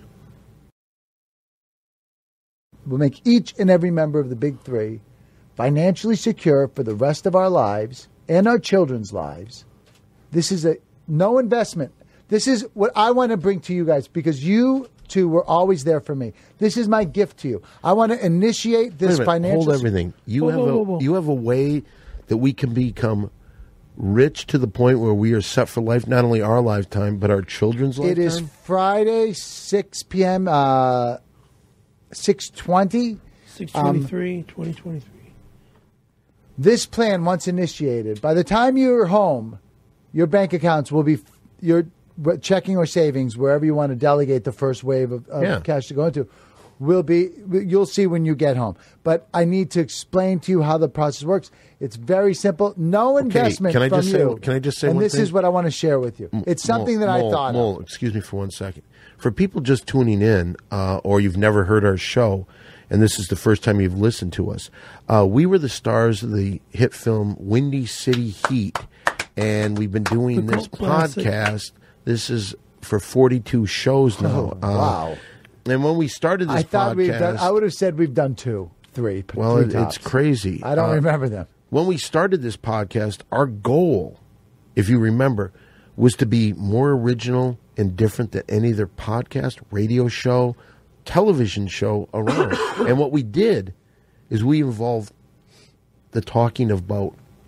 will make each and every member of the Big Three financially secure for the rest of our lives and our children's lives. This is a no investment. This is what I want to bring to you guys because you two were always there for me. This is my gift to you. I want to initiate this Wait a minute, financial. Hold everything. You Whoa, have whoa, a whoa, whoa. you have a way that we can become rich to the point where we are set for life, not only our lifetime but our children's lifetime. It is Friday, six p.m. Uh, six twenty. six twenty-three, twenty twenty-three. This plan, once initiated, by the time you're home, your bank accounts will be your checking or savings, wherever you want to delegate the first wave of, of Yeah. cash to go into, will be. You'll see when you get home. But I need to explain to you how the process works. It's very simple. No investment can I from just say- you. can I just say And one this thing? is what I want to share with you. It's something that Mole, I thought Mole, of. excuse me for one second. For people just tuning in, uh, or you've never heard our show, and this is the first time you've listened to us, uh, we were the stars of the hit film Windy City Heat, and we've been doing The this cult classic. podcast. This is for forty-two shows now. Oh, wow. And when we started this I thought podcast, we've done. I would have said we've done two, three. well, three it, tops. it's crazy. I don't Uh, remember them. When we started this podcast, our goal, if you remember, was to be more original and different than any other podcast, radio show, television show around. And what we did is we involved the talking about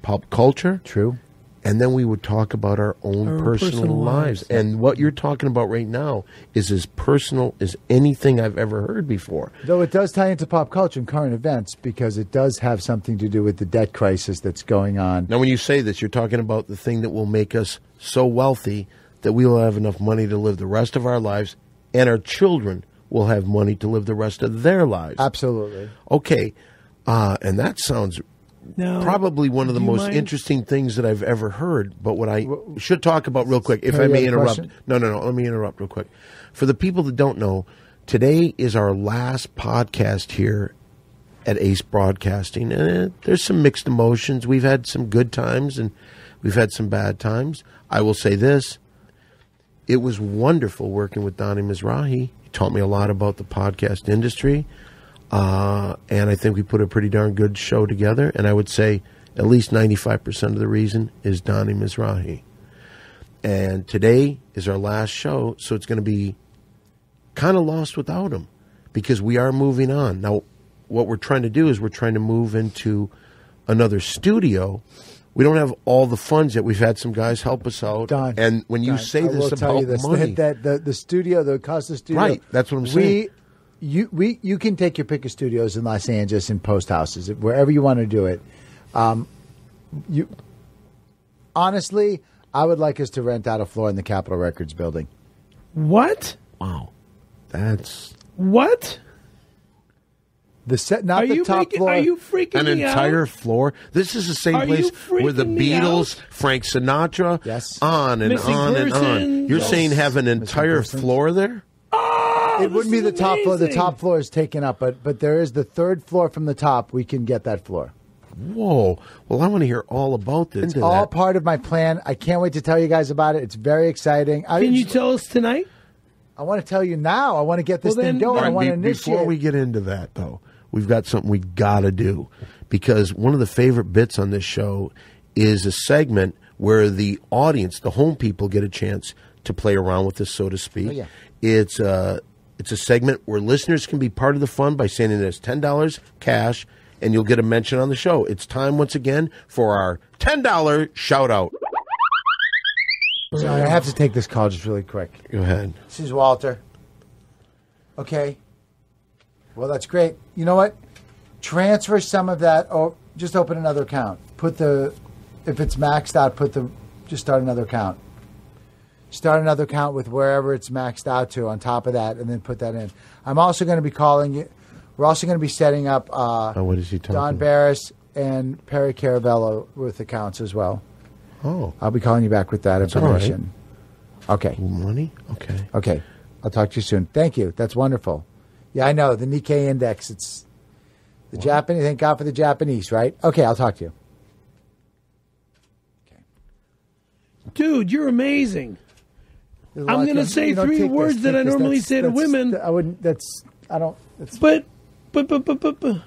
pop culture. True. And then we would talk about our own Our personal, personal lives. lives. And what you're talking about right now is as personal as anything I've ever heard before. Though it does tie into pop culture and current events because it does have something to do with the debt crisis that's going on. Now, when you say this, you're talking about the thing that will make us so wealthy that we will have enough money to live the rest of our lives, and our children will have money to live the rest of their lives. Absolutely. Okay. Uh, and that sounds Now, probably one of the do you most mind- interesting things that I've ever heard. But what I should talk about real quick, if Perry, I may you have a interrupt. question? No, no, no. Let me interrupt real quick. For the people that don't know, today is our last podcast here at Ace Broadcasting. And uh, there's some mixed emotions. We've had some good times and we've had some bad times. I will say this. It was wonderful working with Donnie Mizrahi. He taught me a lot about the podcast industry. Uh, and I think we put a pretty darn good show together. And I would say at least ninety-five percent of the reason is Donnie Mizrahi. And today is our last show, so it's going to be kind of lost without him because we are moving on. Now, what we're trying to do is we're trying to move into another studio. We don't have all the funds yet. We've had some guys help us out. Don, and when you Don, say I will this tell about you this, money, that, that the, the studio, the cost of the studio, Right, that's what I'm we, saying. You we you can take your pick of studios in Los Angeles and post houses wherever you want to do it. Um, you honestly, I would like us to rent out a floor in the Capitol Records building. What? wow, that's What? The set, not Are the you top freaking, floor. Are you freaking an me entire out? floor. This is the same Are place you where the freaking me Beatles, out? Frank Sinatra, Yes. on and Missing on and on. Persons. You're Yes. saying have an Missing entire Persons. floor there? Oh, It wouldn't be this the is top floor. The amazing. top floor is taken up, but but there is the third floor from the top. We can get that floor. Whoa. Well, I want to hear all about this. It's all part of my plan. I can't wait to tell you guys about it. It's very exciting. I, Can you tell us tonight? I want to tell you now. I want to get this Well, thing then- going. All I right, want be- to initiate. before we get into that, though, we've got something we got to do because one of the favorite bits on this show is a segment where the audience, the home people, get a chance to play around with this, so to speak. Oh, yeah. It's uh, it's a segment where listeners can be part of the fun by sending us ten dollars cash, and you'll get a mention on the show. It's time once again for our ten dollars shout out. Sorry, I have to take this call just really quick. Go ahead. This is Walter. Okay. Well, that's great. You know what? Transfer some of that. Oh, just open another account. Put the, if it's maxed out, put the, just start another account. Start another account with wherever it's maxed out to on top of that, and then put that in. I'm also going to be calling you. We're also going to be setting up uh, Oh, what is he talking Don about? Barris and Perry Caravello with accounts as well. Oh, I'll be calling you back with that all right. information. Okay. money? Okay. Okay. I'll talk to you soon. Thank you. That's wonderful. Yeah, I know. The Nikkei index, it's the Japanese. Thank God for the Japanese, right? Okay, I'll talk to you. Dude, you're amazing. There's a I'm lot gonna of- say you know, three take this, words that take I this. normally That's- say to that's- women. I wouldn't, that's, I don't, that's, But, but, but, but, but, but.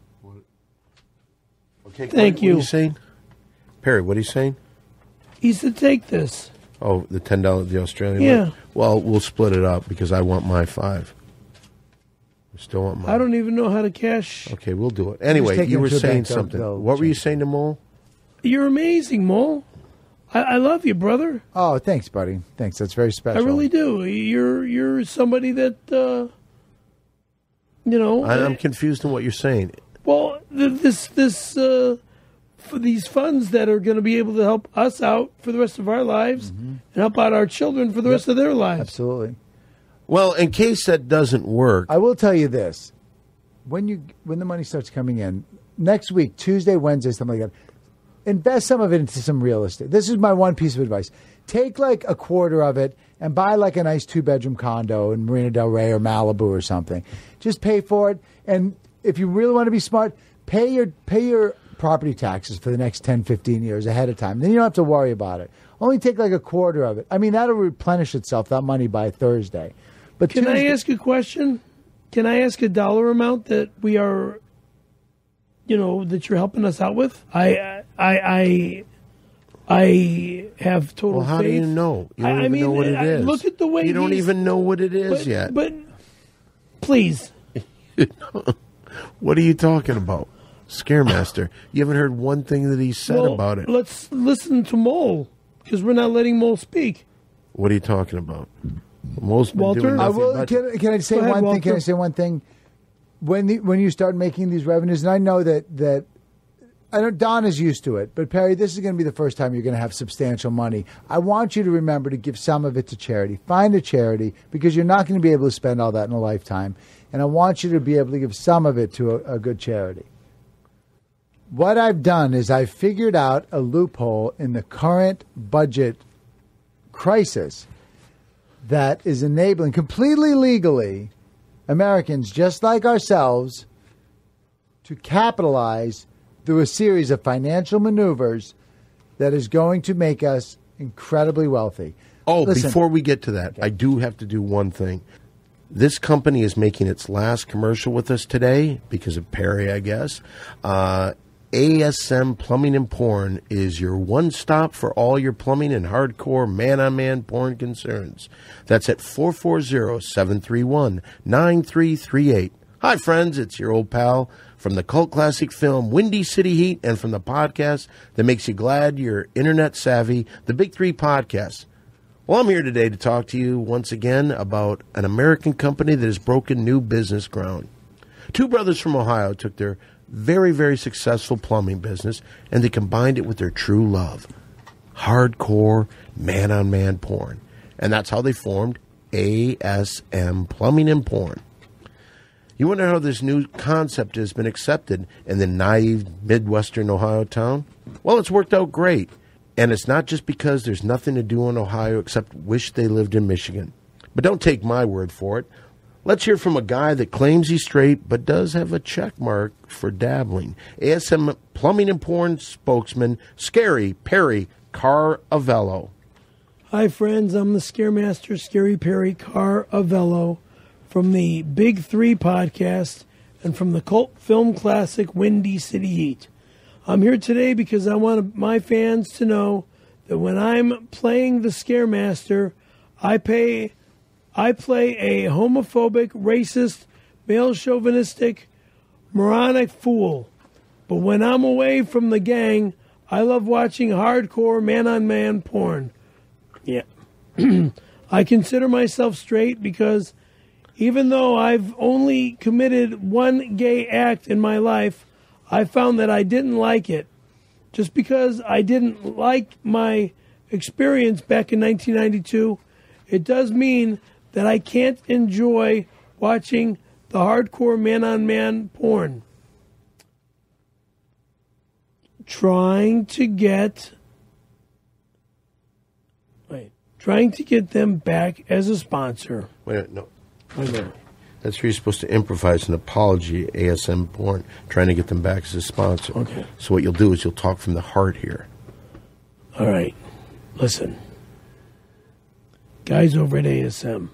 Okay. Thank what, you. What are you saying? Perry, what are you saying? He's to take this. Oh, the ten dollars, the Australian Yeah. one? Well, we'll split it up because I want my five. I still want mine. I don't even know how to cash. Okay, we'll do it. Anyway, take you it were to a saying bank, they'll- something. they'll What were you change it. saying to Mole? You're amazing, Mole. I, I love you, brother. oh, thanks, buddy. Thanks. That's very I special. really do. You're you're somebody that uh, you know. I, I'm confused in what you're saying. Well, th- this this uh, for these funds that are going to be able to help us out for the rest of our lives and help out our children for the rest of their lives. Absolutely. Well, in case that doesn't work, I will tell you this. When you when the money starts coming in, next week, Tuesday, Wednesday, something like that, invest some of it into some real estate. This is my one piece of advice. Take like a quarter of it and buy like a nice two-bedroom condo in Marina Del Rey or Malibu or something. Just pay for it. And if you really want to be smart, pay your pay your property taxes for the next ten, fifteen years ahead of time. Then you don't have to worry about it. Only take like a quarter of it. I mean, that'll replenish itself, that money, by Thursday. But Can I Tuesday- ask a question? Can I ask a dollar amount that we are, you know, that you're helping us out with? I I I I have total well, how faith. do you know? You I- don't I even mean, know what it I- is. look at the way you don't he's- even know what it is but, yet. But please, What are you talking about? Scaremaster. You haven't heard one thing that he said Well, about it. Let's listen to Mole, because we're not letting Mole speak. What are you talking about? Most been Walter? doing I nothing will, but- can, can I say Go ahead, one thing? Can I Walter. say one thing? When the, when you start making these revenues, and I know that that I know Don is used to it, but Perry, this is going to be the first time you're going to have substantial money. I want you to remember to give some of it to charity. Find a charity, because you're not going to be able to spend all that in a lifetime, and I want you to be able to give some of it to a, a good charity. What I've done is I've figured out a loophole in the current budget crisis that is enabling completely legally Americans just like ourselves to capitalize through a series of financial maneuvers that is going to make us incredibly wealthy. Oh, Listen, before we get to that, I do have to do one thing. This company is making its last commercial with us today because of Perry, I guess. Uh, A S M Plumbing and Porn is your one stop for all your plumbing and hardcore man-on-man porn concerns. That's at four four zero, seven three one, nine three three eight. Hi, friends. It's your old pal from the cult classic film Windy City Heat and from the podcast that makes you glad you're internet savvy, the Big Three Podcast. Well, I'm here today to talk to you once again about an American company that has broken new business ground. Two brothers from Ohio took their very, very successful plumbing business and they combined it with their true love, hardcore man-on-man porn. And that's how they formed A S M Plumbing and Porn. You wonder how this new concept has been accepted in the naive Midwestern Ohio town? Well, it's worked out great. And it's not just because there's nothing to do in Ohio except wish they lived in Michigan. But don't take my word for it. Let's hear from a guy that claims he's straight but does have a check mark for dabbling. A S M Plumbing and Porn spokesman, Scary Perry Caravello. Hi, friends. I'm the Scaremaster, Scary Perry Caravello, from the Big Three Podcast and from the cult film classic Windy City Heat. I'm here today because I want my fans to know that when I'm playing the Scaremaster, I pay, I play a homophobic, racist, male chauvinistic, moronic fool. But when I'm away from the gang, I love watching hardcore man-on-man porn. Yeah. I consider myself straight because even though I've only committed one gay act in my life, I found that I didn't like it. Just because I didn't like my experience back in nineteen ninety-two, it does mean that I can't enjoy watching the hardcore man-on-man porn. Trying to get... Wait. Trying to get them back as a sponsor. Wait a minute, no. Wait a minute. That's where you're supposed to improvise an apology, A S M Porn, trying to get them back as a sponsor. Okay. So what you'll do is you'll talk from the heart here. All right. Listen. Guys over at A S M.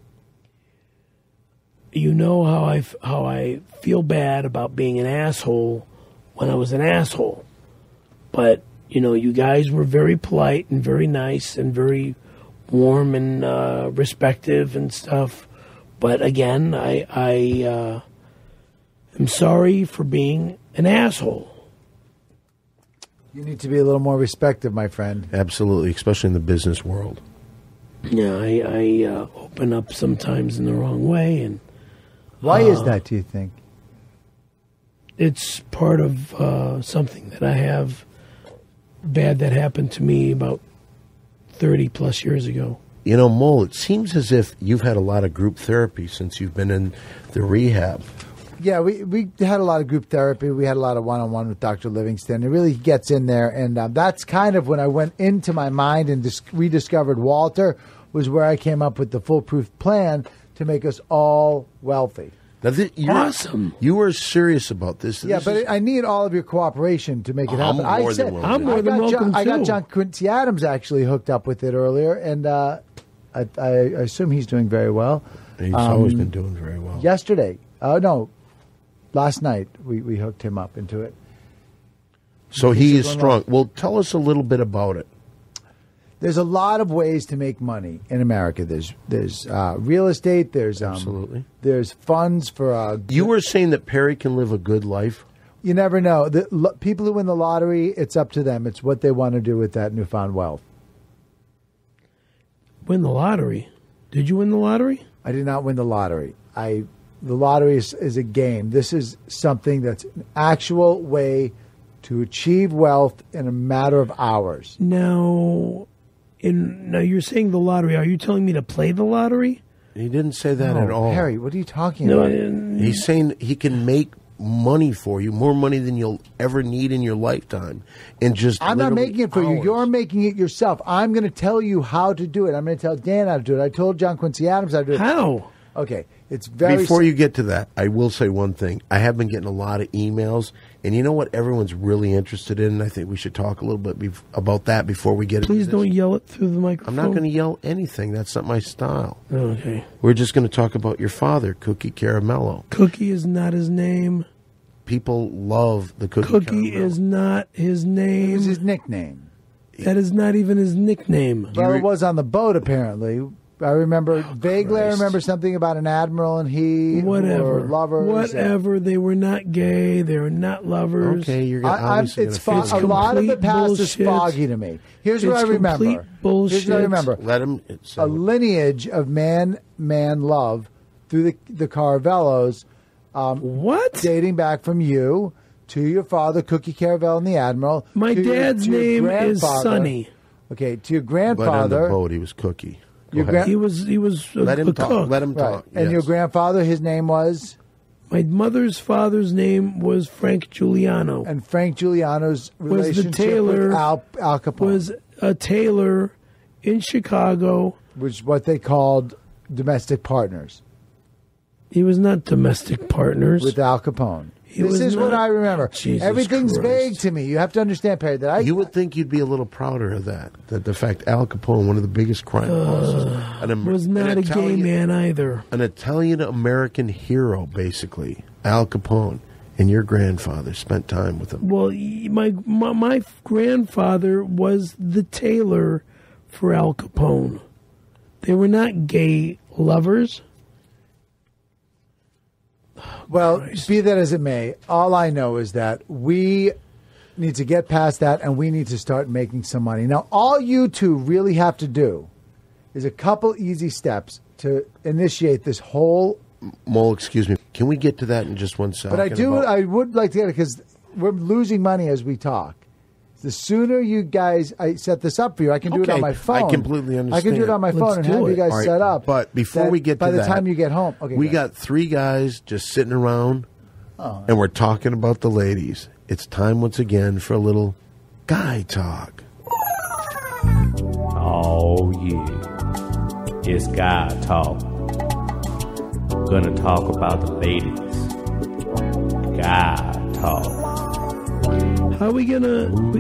You know how I, f- how I feel bad about being an asshole when I was an asshole. But, you know, you guys were very polite and very nice and very warm and uh, respective and stuff. But again, I, I uh, am sorry for being an asshole. You need to be a little more respectful, my friend. Absolutely, especially in the business world. Yeah, I, I uh, open up sometimes in the wrong way, and Why uh, is that, do you think? It's part of uh, something that I have bad that happened to me about thirty plus years ago. You know, Mole, it seems as if you've had a lot of group therapy since you've been in the rehab. Yeah, we, we had a lot of group therapy. We had a lot of one-on-one with Doctor Livingston. It really gets in there, and uh, that's kind of when I went into my mind and dis- rediscovered Walter, was where I came up with the foolproof plan to make us all wealthy. Now, th- you're, Awesome. You were serious about this. Yeah, This but is- I need all of your cooperation to make it I'm happen. more I than said, willing I'm more I than got John, welcome, I got too. John Quincy Adams actually hooked up with it earlier, and uh, I, I assume he's doing very well. He's Um, always been doing very well. Yesterday, oh no, last night we, we hooked him up into it. So he is going strong. Well, tell us a little bit about it. There's a lot of ways to make money in America. There's there's uh, real estate. There's um, Absolutely. There's funds for. Uh, You were saying that Perry can live a good life. you never know. The lo- people who win the lottery, it's up to them. It's what they want to do with that newfound wealth. Win the lottery? Did you win the lottery? I did not win the lottery. I the lottery is, is a game. This is something that's an actual way to achieve wealth in a matter of hours. Now, in now you're saying the lottery. Are you telling me to play the lottery? He didn't say that No, at all. Harry, what are you talking No, about? I- He's saying he can make money for you, more money than you'll ever need in your lifetime, and just I'm not literally making it for you. hours. You're making it yourself. I'm going to tell you how to do it. I'm going to tell Dan how to do it. I told John Quincy Adams how to do it. How? Okay, it's very Before sim- you get to that, I will say one thing. I have been getting a lot of emails, and you know what everyone's really interested in? And I think we should talk a little bit bef- about that before we get Please into this. don't yell it through the I'm microphone. not going to yell anything. That's not my style. Okay. We're just going to talk about your father, Cookie Caramello. Cookie is not his name. People love the Cookie Cookie Caramello. is not his It name. was his nickname. That is not even his nickname. Well, it was on the boat, apparently. I remember, vaguely I Christ. remember something about an admiral and he Whatever. were lovers. Whatever. They were not gay. They were not lovers. Okay, you're gonna, I, I'm, obviously it's gonna fo- feel a lot of the complete past is bullshit. foggy to me. Here's what It's I remember. complete bullshit. Here's what I remember. Let him. It's, A lineage of man, man love through the, the Caravellos, What? dating back from you to your father, Cookie Caravello and the Admiral. My to your- dad's to your name is grandfather. Sonny. Okay, to your but on the grandfather. boat, he was Cookie. Go Your ahead. gran- He was he was a, Let him a talk. cook. Let him Right. talk. And yes. your grandfather, his name was? My mother's father's name was Frank Giuliano. And Frank Giuliano's Was the relationship tailor- with Al, Al Capone. was a tailor in Chicago. which is what they called domestic partners He was not domestic partners. with Al Capone. He this was is what not- I remember. Jesus Everything's Christ. vague to me. You have to understand, Perry, that I You would think you'd be a little prouder of that. That the fact Al Capone, one of the biggest crime bosses, an Am- was not an a gay Italian- man either. an Italian American hero, basically, Al Capone, and your grandfather spent time with him. Well, he- my, my my grandfather was the tailor for Al Capone. They were not gay lovers. Well, be that as it may, all I know is that we need to get past that and we need to start making some money. Now, all you two really have to do is a couple easy steps to initiate this whole. Mole, excuse me. Can we get to that in just one second? But I do, about- I would like to get it because we're losing money as we talk. The sooner you guys, I set this up for you, I can do it Okay, on my I phone. completely I can do it understand. on my Let's phone and do have you it. guys All right, set up. But before that we get to by the that, time you get home, okay, we go. got three guys just sitting around, Oh. and we're talking about the ladies. It's time once again for a little guy talk. Oh yeah, it's guy talk. Gonna talk about the ladies. Guy talk. How are we gonna? We,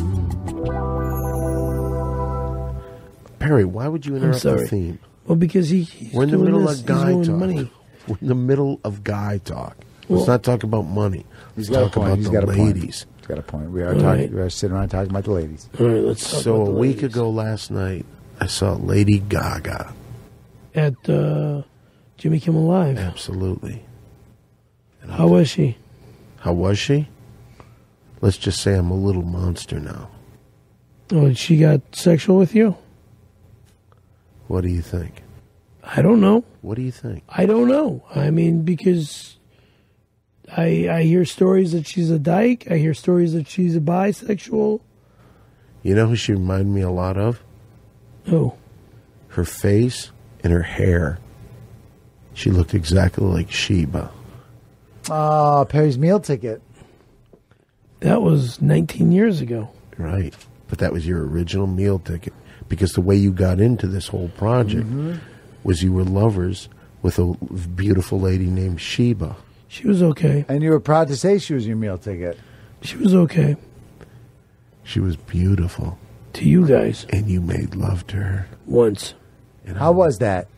Perry, why would you interrupt sorry. the theme? well, because he, he's We're in the doing middle this, of guy he's talk. owing money. We're in the middle of guy talk. Let's Well- not talk about money. He's Let's got a talk point. about He's the got a point. ladies. He's got a point. We are All talking. right. We are sitting around talking about the ladies. All right, let's talk So about a the week ladies. ago last night, I saw Lady Gaga. at uh, Jimmy Kimmel Live. Absolutely. How was she? How was she? Let's just say I'm a little monster now. Oh, she got sexual with you? What do you think? I don't know. What do you think? I don't know. I mean, because I I hear stories that she's a dyke. I hear stories that she's a bisexual. You know who she reminded me a lot of? Oh, Her face and her hair. She looked exactly like Sheba. Oh, Perry's meal ticket. that was nineteen years ago. Right. But that was your original meal ticket. Because the way you got into this whole project was you were lovers with a beautiful lady named Sheba. She was okay. And you were proud to say she was your meal ticket. She was okay She was beautiful. to you guys And you made love to her. once. And How was that?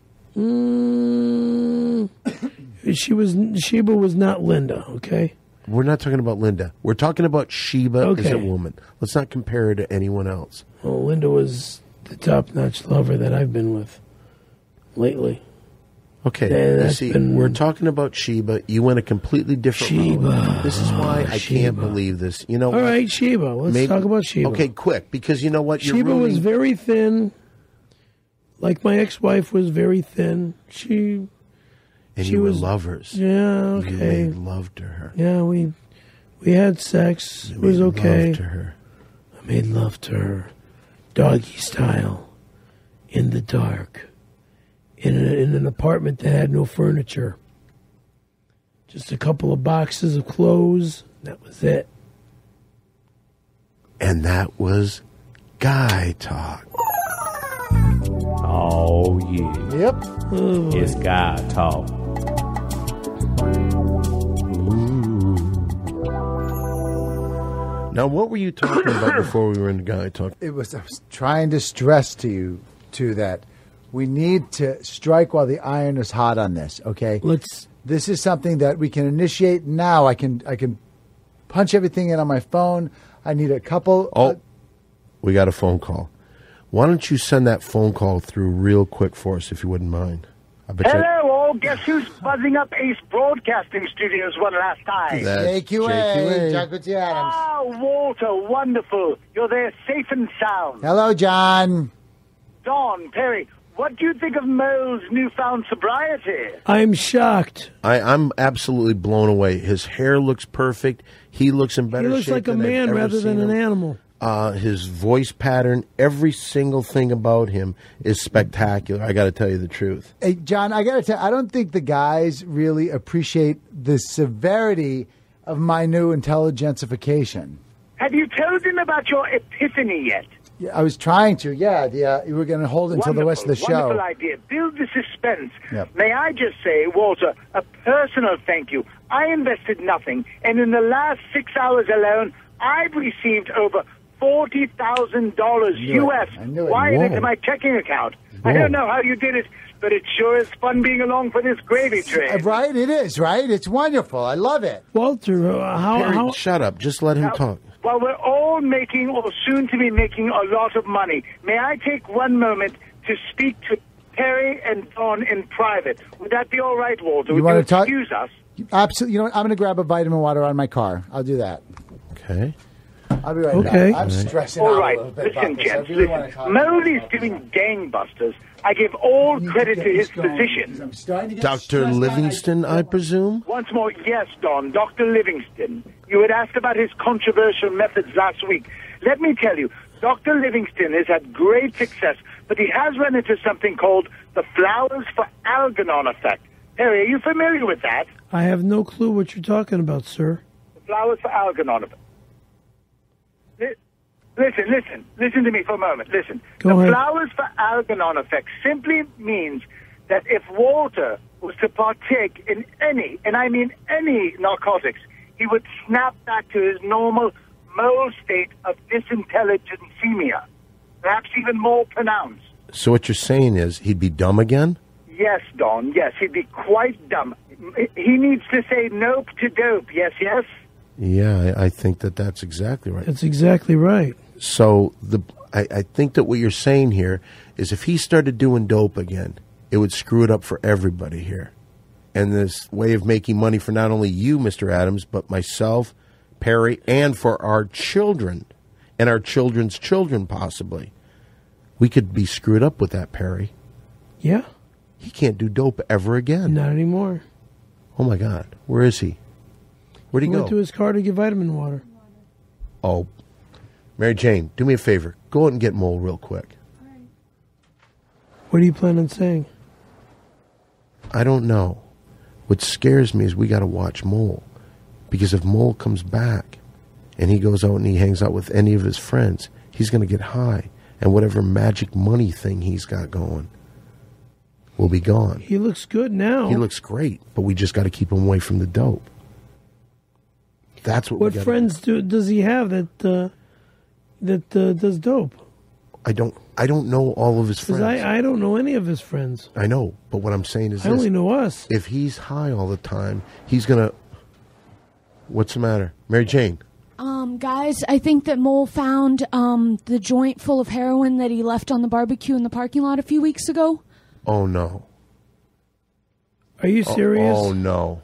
Mm, she was Sheba was not Linda. Okay. We're not talking about Linda. We're talking about Sheba as Okay. a woman. Let's not compare her to anyone else. Well, Linda was the top-notch lover that I've been with lately. Okay, Yeah, you that's see, been- we're talking about Sheba. You went a completely different Sheba. road. This is why I can't Sheba. believe this. You know All what? right, Sheba. Let's Maybe- talk about Sheba. Okay, quick, because you know what? You're Sheba was ruining- very thin. Like my ex-wife was very thin. She and she you were was lovers. Yeah, You okay. made love to her. Yeah, we we had sex. You It was made okay. love to her. I made love to her, doggy style, in the dark, in, a, in an apartment that had no furniture. Just a couple of boxes of clothes. That was it. And that was guy talk. Oh, yeah. Yep. Oh, boy. It's guy talk. Now, what were you talking about before we were in the guy talk? It was, I was trying to stress to you, to that we need to strike while the iron is hot on this, okay? Let's. This is something that we can initiate now. I can I can punch everything in on my phone. I need a couple. Oh, uh, we got a phone call. Why don't you send that phone call through real quick for us, if you wouldn't mind? I bet you- Hello, all. Guess who's buzzing up Ace Broadcasting Studios one last time? That's J Q A, J Q A. John Quincy Adams. Oh, Walter, wonderful. You're there safe and sound. Hello, John. Don, Perry, what do you think of Mo's newfound sobriety? I'm shocked. I, I'm absolutely blown away. His hair looks perfect. He looks in better He looks shape like a than I've man ever rather than seen an him. animal. Uh, his voice pattern, every single thing about him is spectacular. I got to tell you the truth. Hey, John, I got to tell you, I don't think the guys really appreciate the severity of my new intelligentsification. Have you told him about your epiphany yet? Yeah, I was trying to, yeah. The, uh, we were going to hold until the rest of the show. Wonderful idea. Build the suspense. Yep. May I just say, Walter, a personal thank you. I invested nothing, and in the last six hours alone, I've received over forty thousand dollars knew U S it. I knew it. wired Whoa. into my checking account. I Whoa. don't know how you did it, but it sure is fun being along for this gravy Uh, train. Right? It is, right? It's wonderful. I love it. Walter, uh, how, Perry, how shut up. Just let him Now, talk. while we're all making or soon to be making a lot of money, may I take one moment to speak to Perry and Don in private? Would that be all right, Walter? You Would wanna talk- excuse us? Absolutely. You know what? I'm going to grab a vitamin water out of my car. I'll do that. Okay. I'll be right Okay. back. I'm stressing All out right, a little bit listen, about this. I gents, really want to listen. talk about Mowgli's this. doing gangbusters. I give all Need to credit get to his this going, physician. because I'm starting to get Doctor stressed out. Livingston, I presume? Once more, yes, Don, Doctor Livingston. You had asked about his controversial methods last week. Let me tell you, Doctor Livingston has had great success, but he has run into something called the flowers for algernon effect. Harry, are you familiar with that? I have no clue what you're talking about, sir. The flowers for algernon effect. Li- Listen, listen, listen to me for a moment. Listen. Go the ahead. flowers for algernon effect simply means that if Walter was to partake in any, and I mean any narcotics, he would snap back to his normal mole state of disintelligencemia, perhaps even more pronounced. So what you're saying is he'd be dumb again? Yes, Don, yes, he'd be quite dumb. He needs to say nope to dope, yes, yes? Yeah, I, I think that that's exactly right. That's exactly right. So the I, I think that what you're saying here is if he started doing dope again, it would screw it up for everybody here. And this way of making money for not only you, Mister Adams, but myself, Perry, and for our children and our children's children, possibly. We could be screwed up with that, Perry. Yeah, He can't do dope ever again. not anymore. Oh, my God. Where is he? Where'd he He go? went to his car to get vitamin water. Oh, Mary Jane, do me a favor. Go out and get Mole real quick. What do you plan on saying? I don't know. What scares me is we got to watch Mole. Because if Mole comes back and he goes out and he hangs out with any of his friends, he's going to get high. And whatever magic money thing he's got going will be gone. He looks good now. He looks great, but we just got to keep him away from the dope. That's what, What we gotta friends do does he have that uh, that uh, does dope? I don't I don't know all of his Because friends. I, I don't know any of his friends. I know, but what I'm saying is I this. only know us. If he's high all the time, he's going to... What's the matter? Mary Jane? Um, guys, I think that Mole found um, the joint full of heroin that he left on the barbecue in the parking lot a few weeks ago. Oh, no. Are you serious? Oh, oh no.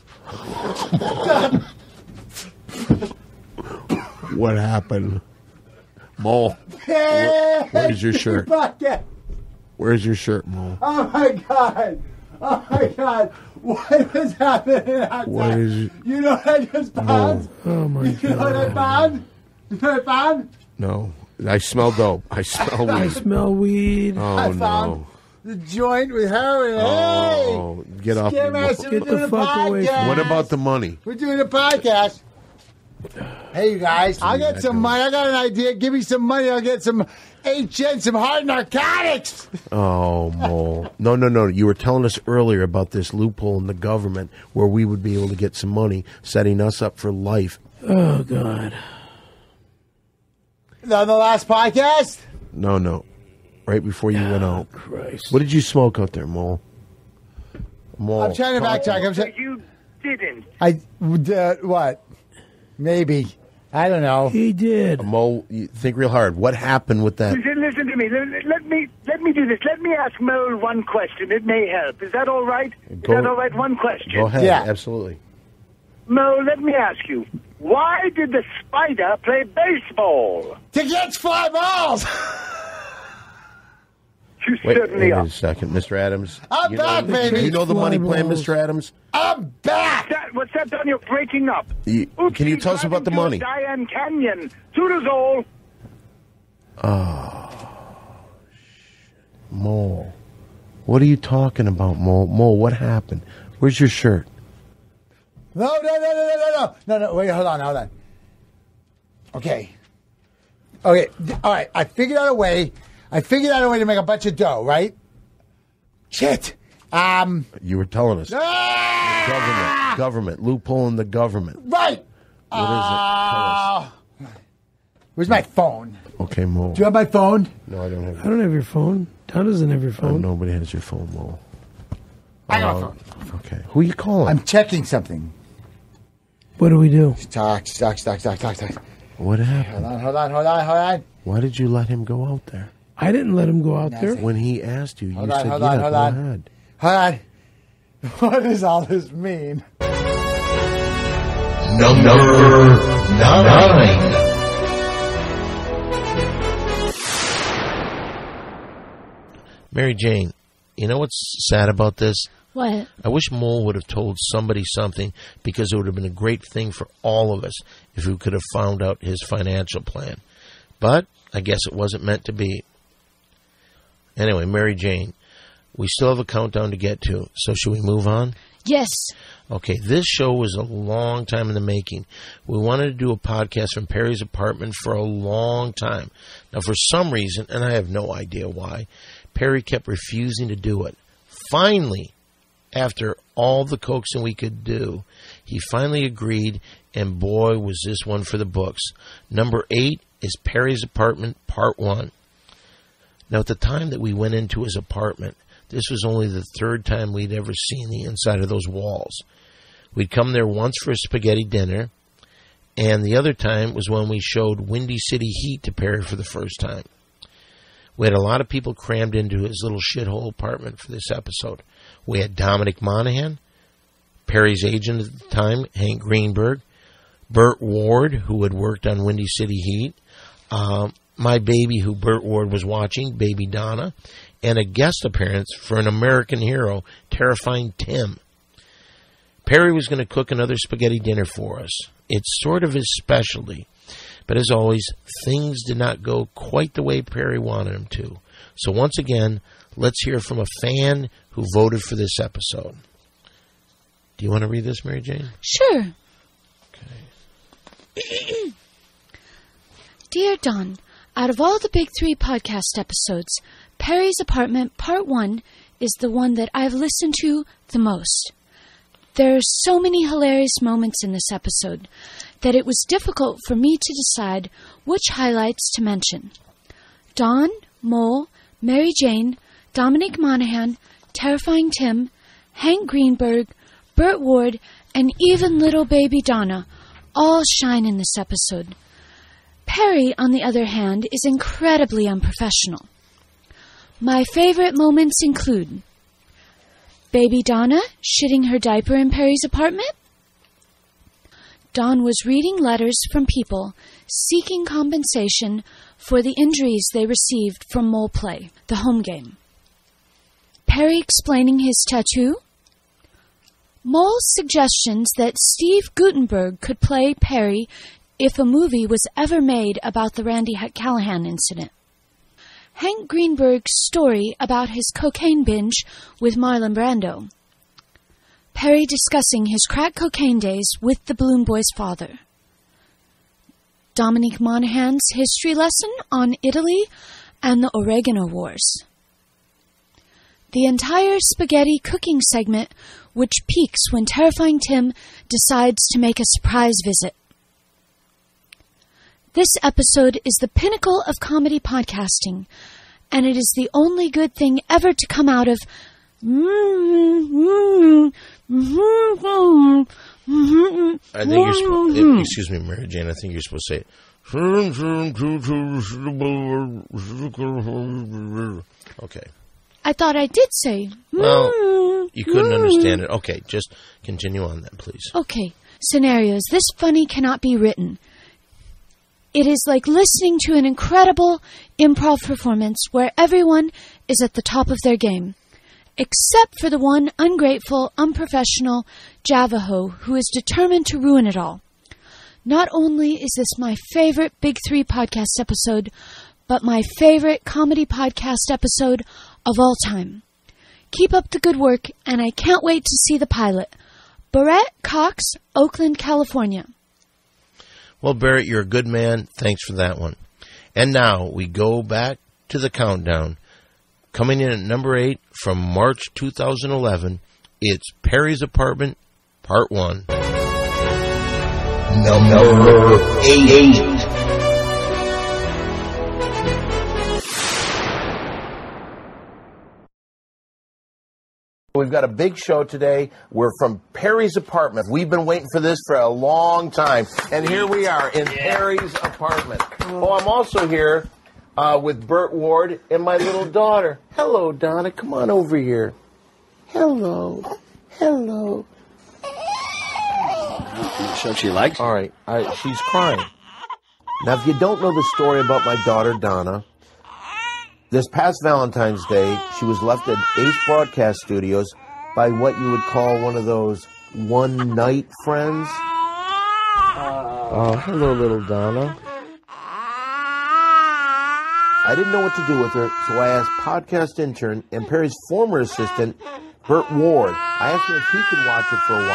What happened? Mole, where, where's your shirt? Where's your shirt, Mole? Oh my God! Oh my God! What is happening outside? What is? You know what I just found? Oh my God! You know what I found? You know what I found? No, I smell dope. I smell weed. I smell weed. Oh I found no! the joint with heroin. Oh, hey! get off Scare me. Master, Get we're doing the a fuck away from podcast. me. What about the money? We're doing a podcast. Hey, you guys, I got that some going. money. I got an idea. Give me some money. I'll get some H N, some hard narcotics. Oh, Mole. No, no, no. You were telling us earlier about this loophole in the government where we would be able to get some money, setting us up for life. Oh God! On the last podcast? No, no. Right before you went out. Christ! What did you smoke out there, Mole? Mole. I'm trying to backtrack. I'm trying. You didn't. I uh, what? Maybe. I don't know. He did. Mo, you think real hard. What happened with that? Listen, listen to me. Let, let me let me do this. Let me ask Mole one question. It may help. Is that all right? Is Go- that all right? One question. Go ahead. Yeah. Absolutely. Mo, let me ask you. Why did the spider play baseball? To get fly balls. You Wait, certainly wait are. a second, Mister Adams. I'm you back, know, baby. You know the money Fly plan, balls. Mister Adams? I'm back. That, what's that done? You're breaking up. You- Oops, can you he's tell us about the driving money? to Diane Canyon. Toodles all. Mole. What are you talking about, Mole? Mole, what happened? Where's your shirt? No, no, no, no, no, no, no, no, no. Wait, hold on, hold on. Okay. Okay. All right. I figured out a way. I figured out a way to make a bunch of dough. Right? Shit. Um. You were telling us. ah! Government. Government. Loophole in the government. Right. What is it? Tell us. Uh, Where's my phone? Okay, Mole. Do you have my phone? No, I don't have I don't have your phone. Don doesn't have your Oh, phone. nobody has your phone, Mole. I got Uh, a phone. Okay. Who are you calling? I'm checking something. What do we do? Talk, talk, talk, talk, talk, talk. What Hold happened? on, hold on, hold on, hold on. Why did you let him go out there? I didn't let him go out there. When he asked you, you Hold on, said, hold yeah, on, hold go on. ahead. Hold on. What does all this mean? Number nine. Mary Jane, you know what's sad about this? What? I wish Mole would have told somebody something because it would have been a great thing for all of us if we could have found out his financial plan. But I guess it wasn't meant to be. Anyway, Mary Jane, we still have a countdown to get to, so should we move on? Yes. Okay, this show was a long time in the making. We wanted to do a podcast from Perry's apartment for a long time. Now, for some reason, and I have no idea why, Perry kept refusing to do it. Finally, after all the coaxing we could do, he finally agreed, and boy, was this one for the books. Number eight is Perry's Apartment, Part One. Now, at the time that we went into his apartment, this was only the third time we'd ever seen the inside of those walls. We'd come there once for a spaghetti dinner, and the other time was when we showed Windy City Heat to Perry for the first time. We had a lot of people crammed into his little shithole apartment for this episode. We had Dominic Monaghan, Perry's agent at the time, Hank Greenberg, Burt Ward, who had worked on Windy City Heat, um, my baby who Burt Ward was watching, Baby Donna, and a guest appearance for an American hero, Terrifying Tim. Perry was going to cook another spaghetti dinner for us. It's sort of his specialty. But as always, things did not go quite the way Perry wanted them to. So once again, let's hear from a fan who voted for this episode. Do you want to read this, Mary Jane? Sure. Dear Don, out of all the Big Three podcast episodes, Perry's Apartment Part one is the one that I've listened to the most. There are so many hilarious moments in this episode that it was difficult for me to decide which highlights to mention. Don, Mole, Mary Jane, Dominic Monaghan, Terrifying Tim, Hank Greenberg, Burt Ward, and even little baby Donna all shine in this episode. Perry, on the other hand, is incredibly unprofessional. My favorite moments include Baby Donna shitting her diaper in Perry's apartment? Dawn was reading letters from people seeking compensation for the injuries they received from mole play, the home game. Perry explaining his tattoo? Mole's suggestions that Steve Guttenberg could play Perry if a movie was ever made about the Randy Callahan incident. Hank Greenberg's story about his cocaine binge with Marlon Brando. Perry discussing his crack cocaine days with the Balloon Boy's father. Dominique Monaghan's history lesson on Italy and the Oregano Wars. The entire spaghetti cooking segment, which peaks when Terrifying Tim decides to make a surprise visit. This episode is the pinnacle of comedy podcasting, and it is the only good thing ever to come out of I think you're supposed. Excuse me, Mary Jane. I think you're supposed to say it. Okay. I thought I did say. Well, you couldn't understand it. Okay, just continue on then, please. Okay. Scenarios. This funny cannot be written. It is like listening to an incredible improv performance where everyone is at the top of their game, except for the one ungrateful, unprofessional Javaho who is determined to ruin it all. Not only is this my favorite Big Three podcast episode, but my favorite comedy podcast episode of all time. Keep up the good work, and I can't wait to see the pilot. Barrett Cox, Oakland, California. Well, Barrett, you're a good man. Thanks for that one. And now we go back to the countdown. Coming in at number eight from March two thousand eleven, it's Perry's Apartment, Part one. Number eight. We've got a big show today. We're from Perry's apartment. We've been waiting for this for a long time. And here we are in Perry's apartment. Oh, I'm also here uh, with Burt Ward and my little daughter. Hello, Donna. Come on over here. Hello. Hello. So she likes. All right. I, she's crying. Now, if you don't know the story about my daughter, Donna, this past Valentine's Day, she was left at Ace Broadcast Studios by what you would call one of those one-night friends. Oh, hello, little Donna. I didn't know what to do with her, so I asked podcast intern and Perry's former assistant, Burt Ward. I asked him if he could watch it for a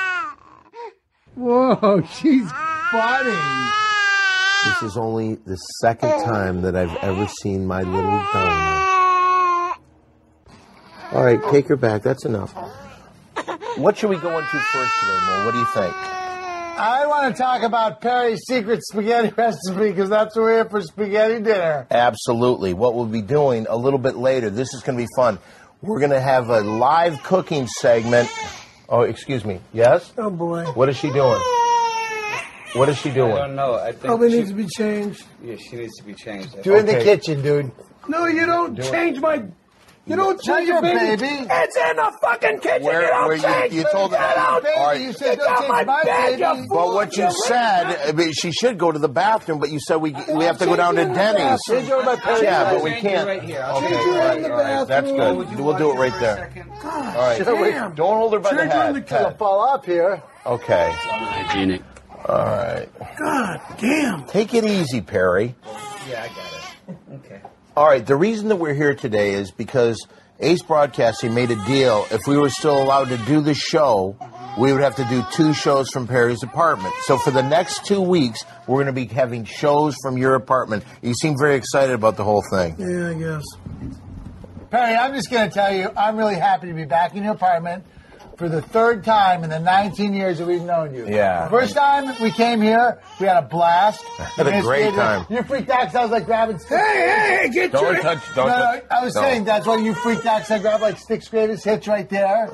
while. Whoa, she's funny. This is only the second time that I've ever seen my little Donna. All right, take her back. That's enough. What should we go into first today, Mo? What do you think? I want to talk about Perry's secret spaghetti recipe because that's what we're here for spaghetti dinner. Absolutely. What we'll be doing a little bit later, this is going to be fun. We're going to have a live cooking segment. Oh, excuse me. Yes? Oh, boy. What is she doing? What is she doing? I don't know. I think Probably she, needs to be changed. Yeah, she needs to be changed. Do it in the kitchen, dude. No, you don't Do it. change my... You don't Not change your your baby. baby. It's in the fucking kitchen. Where- you don't where you- change you it. told her- Get out. All right. You said Get don't out change my my bed, baby. you But what you said, I mean, she should go to the bathroom, but you said we we have to go down to Denny's. Change her by Perry's. Yeah, but we Change it can't. right here. I'll Okay, change all it right, in the all right. That's bathroom. good. We'll do it right there. All right. Damn. Don't hold her by the Change her in head. the It'll Head. fall off here. Okay. Hygienic. All right. God damn. Take it easy, Perry. Yeah, I got it. Okay. All right. The reason that we're here today is because Ace Broadcasting made a deal. If we were still allowed to do the show, we would have to do two shows from Perry's apartment. So for the next two weeks, we're going to be having shows from your apartment. You seem very excited about the whole thing. Yeah, I guess. Perry, I'm just going to tell you, I'm really happy to be back in your apartment for the third time in the nineteen years that we've known you. Yeah. First time we came here, we had a blast. Had a great time. You freaked out because I was like grabbing sticks. Hey, hey, get Don't your... touch. Don't No, no, touch. I was No. saying that's why you freaked out because I grabbed like sixth graders hits right there.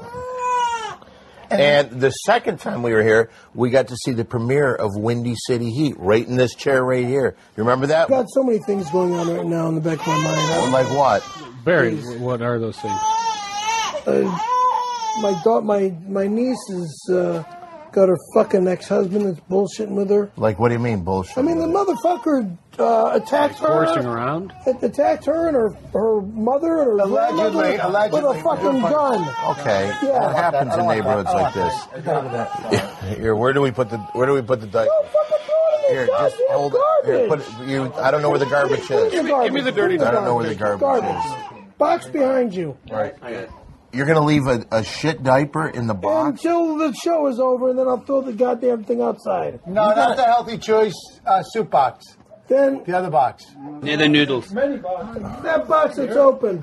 And, And the second time we were here, we got to see the premiere of Windy City Heat right in this chair right here. You remember that? Got so many things going on right now in the back of my mind. Like what? Barry, what are those things? Uh, my daughter, my my niece is uh, got her fucking ex-husband that's bullshitting with her. Like, what do you mean bullshit? I mean, the motherfucker uh, attacked her. Horsing around? It attacked her and her her mother and her Allegedly, grandmother allegedly. with a fucking gun. Okay, Yeah. that happens in neighborhoods like this. Here, where do we put the where do we put the dice? Here, just hold it. Here, put it. You, I don't know where the garbage is. Give me the dirty I don't know where the garbage, Garbage. Box behind you. is. Right. You're gonna leave a, a shit diaper in the box? Until the show is over, and then I'll throw the goddamn thing outside. No, not the healthy choice uh, soup box. Then The other box. Near the noodles. that box that's open.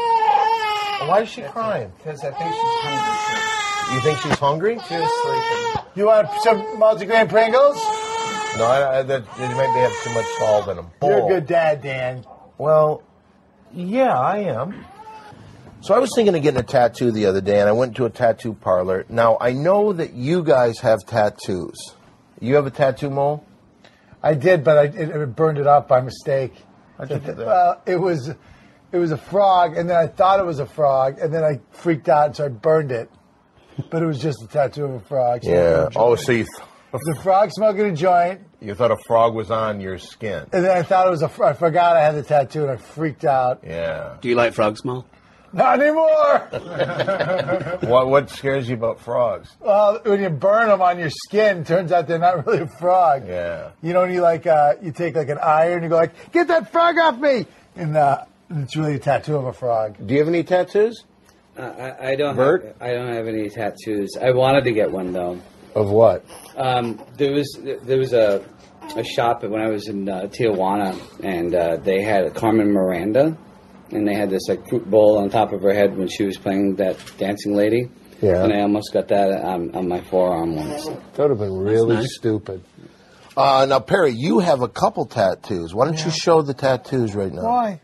Why is she crying? Because I think she's hungry. You think she's hungry? She was sleeping. You want some multigrain Pringles? No, I, I, that it might have too much salt in them. You're a good dad, Dan. Well, yeah, I am. So I was thinking of getting a tattoo the other day, and I went to a tattoo parlor. Now, I know that you guys have tattoos. You have a tattoo, Mo? I did, but I it, it burned it up by mistake. How'd you do that? Well, it was it was a frog, and then I thought it was a frog, and then I freaked out, so I burned it. But it was just a tattoo of a frog. Yeah. smoking a Oh, joint. so you, th- The frog smoking a joint, you thought a frog was on your skin. and then I thought it was a fr- I forgot I had the tattoo, and I freaked out. Yeah. Do you like frogs, Mo? Not anymore! What What scares you about frogs? Well, when you burn them on your skin, turns out they're not really a frog. Yeah. You know, when you like, uh, you take like an iron, you go like, get that frog off me! And uh, it's really a tattoo of a frog. Do you have any tattoos? Uh, I, I don't. Bert? Have, I don't have any tattoos. I wanted to get one though. Of what? Um, there was there was a a shop when I was in uh, Tijuana, and uh, they had Carmen Miranda, and they had this like fruit bowl on top of her head when she was playing that dancing lady. Yeah. And I almost got that on, on my forearm once. That would have been really nice. stupid. Uh, now, Perry, you have a couple tattoos. Why don't you show the tattoos right now? Why?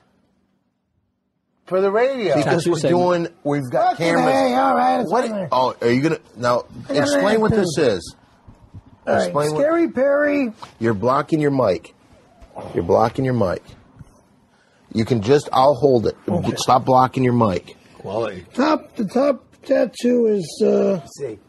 For the radio. Because Tattoo we're segment. doing, we've got Okay, cameras. hey, all right, it's What? fine. Oh, are you gonna now explain what this is? All right, Explain what Scary Perry. you're blocking your mic. You're blocking your mic. You can just, I'll hold it. Stop blocking your mic. Quality. Top the top tattoo is uh, See,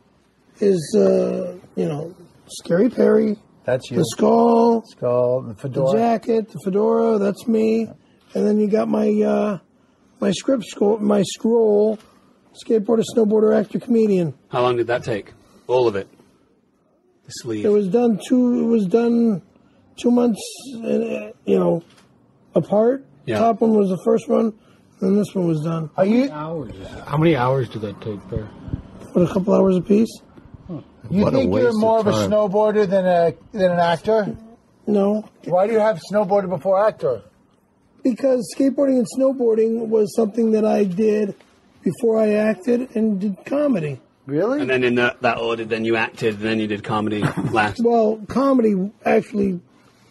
is uh, you know Scary Perry. that's you. The skull, Skull, the the fedora. jacket, the fedora. That's me. And then you got my uh, my script scroll, my scroll. Skateboarder, snowboarder, actor, comedian. How long did that take? All of it. The sleeve. It was done two. It was done two months. Uh, you know, apart. Yeah. Top one was the first one, and this one was done. Are you? hours. How many hours did that take, Per? What, a couple hours apiece? You What a think you're waste of more of, a time. snowboarder than a than an actor? No, Why do you have snowboarder before actor? because skateboarding and snowboarding was something that I did before I acted and did comedy. Really? And then in that, that order, then you acted, and then you did comedy last. Well, comedy actually,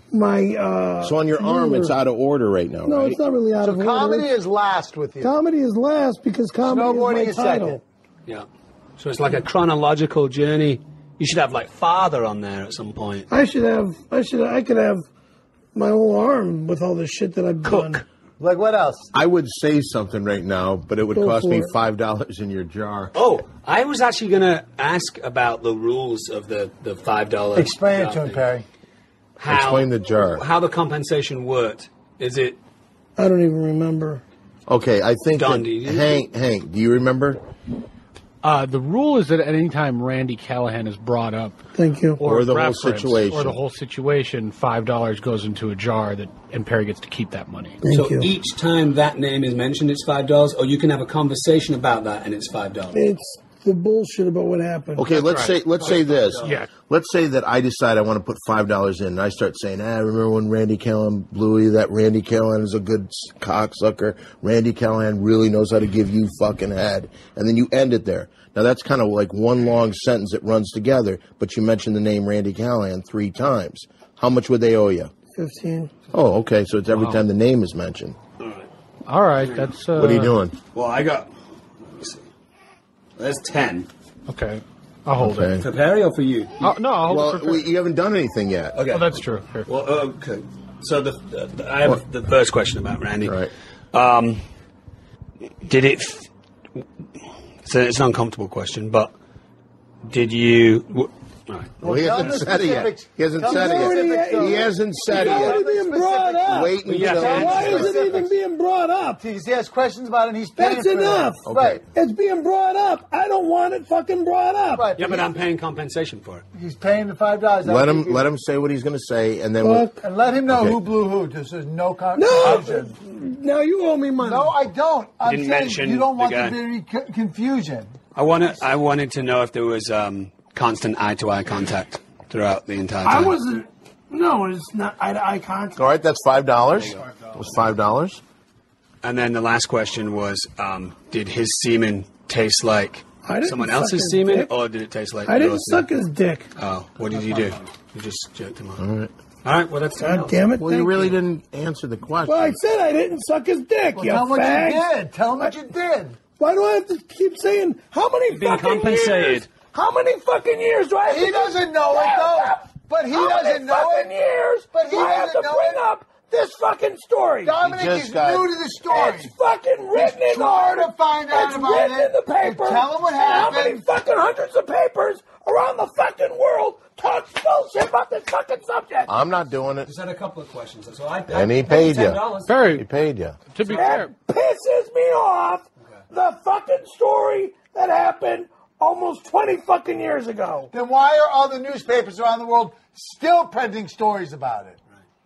my uh, So on your arm, it's out of order right now, no, right? it's not really out So of order. comedy is last with you. Comedy is last because comedy Snowboarding is is my title. second. Yeah. So it's like a chronological journey. You should have like father on there at some point. I should have. I should. I could have my whole arm with all this shit that I've Cook. done. Like what else? I would say something right now, but it would Go cost for me it. five dollars in your jar. Oh, I was actually going to ask about the rules of the, the five dollars. Explain it to him, Perry. How, Explain the jar. How the compensation worked. Is it I don't even remember. Okay, I think Don, that, do you- Hank, Hank, do you remember? Uh, the rule is that at any time Randy Callahan is brought up, Thank you. Or the whole referenced, situation. or the whole situation, five dollars goes into a jar that, and Perry gets to keep that money. Thank so you. each time that name is mentioned, it's five dollars, or you can have a conversation about that and it's five dollars. It's the bullshit about what happened. Okay, let's say let's say this. Yeah. Let's say that I decide I want to put five dollars in, and I start saying, "Ah, remember when Randy Callahan blew you? That Randy Callahan is a good s- cocksucker. Randy Callahan really knows how to give you fucking head." And then you end it there. Now that's kind of like one long sentence that runs together, but you mentioned the name Randy Callahan three times. How much would they owe you? Fifteen. Oh, okay. So it's every Wow. time the name is mentioned. All right, that's. Uh, What are you doing? Well, I got. Let's see. There's ten. Okay, I'll hold Okay. it. For Perry or for you? Oh, no, I'll hold Well, it for we, you haven't done anything yet. Okay. Oh, that's true. Here. Well, uh, okay. So the, the I have the first question about Randy. Right. Um, did it? F- So it's an uncomfortable question, but did you... W- all right. Well, he hasn't said it yet. He hasn't said it yet. He hasn't said it yet. It's being brought up. Wait until... Why is it even being brought up? He has questions about it, and he's paying That's for enough. it. Right. It's being brought up. I don't want it fucking brought up. Right. Yeah, but I'm paying compensation for it. He's paying the five dollars. Let him let him say what he's going to say, and then we'll... And let him know Okay. who blew who. This is no No. confusion. Now you owe me money. No, I don't. I'm didn't saying mention you don't the want guy. there to be c- confusion. I wanted, I wanted to know if there was um, constant eye-to-eye contact throughout the entire I time. wasn't. No, it's not eye to eye contact. All right, that's five dollars. It was five dollars. And then the last question was, um, did his semen taste like I didn't someone suck else's his semen, dick. or did it taste like... I didn't your suck semen? his dick. Oh, what did you do? You just jerked him off. All right. All right, well, that's... God damn it. Well, you thank really didn't answer the question. Well, I said I didn't suck his dick, Well, you tell him what fag. you did. Tell him what you did. Why do I have to keep saying, how many being fucking compensated. years? How many fucking years do I have He to doesn't know it, though. But he How doesn't many know fucking it. years But he do I have doesn't to know bring it. up this fucking story? Dominic just is got- new to the story. It's fucking written in trying the to find out It's about written it. in the paper. And tell him what And How many happened. fucking hundreds of papers around the fucking world talk bullshit about this fucking subject? I'm not doing it. Just had a couple of questions. So I, And he paid you. $10. He Perry, paid you. to be fair, That pisses me off. The fucking story that happened almost twenty fucking years ago. Then why are all the newspapers around the world still printing stories about it?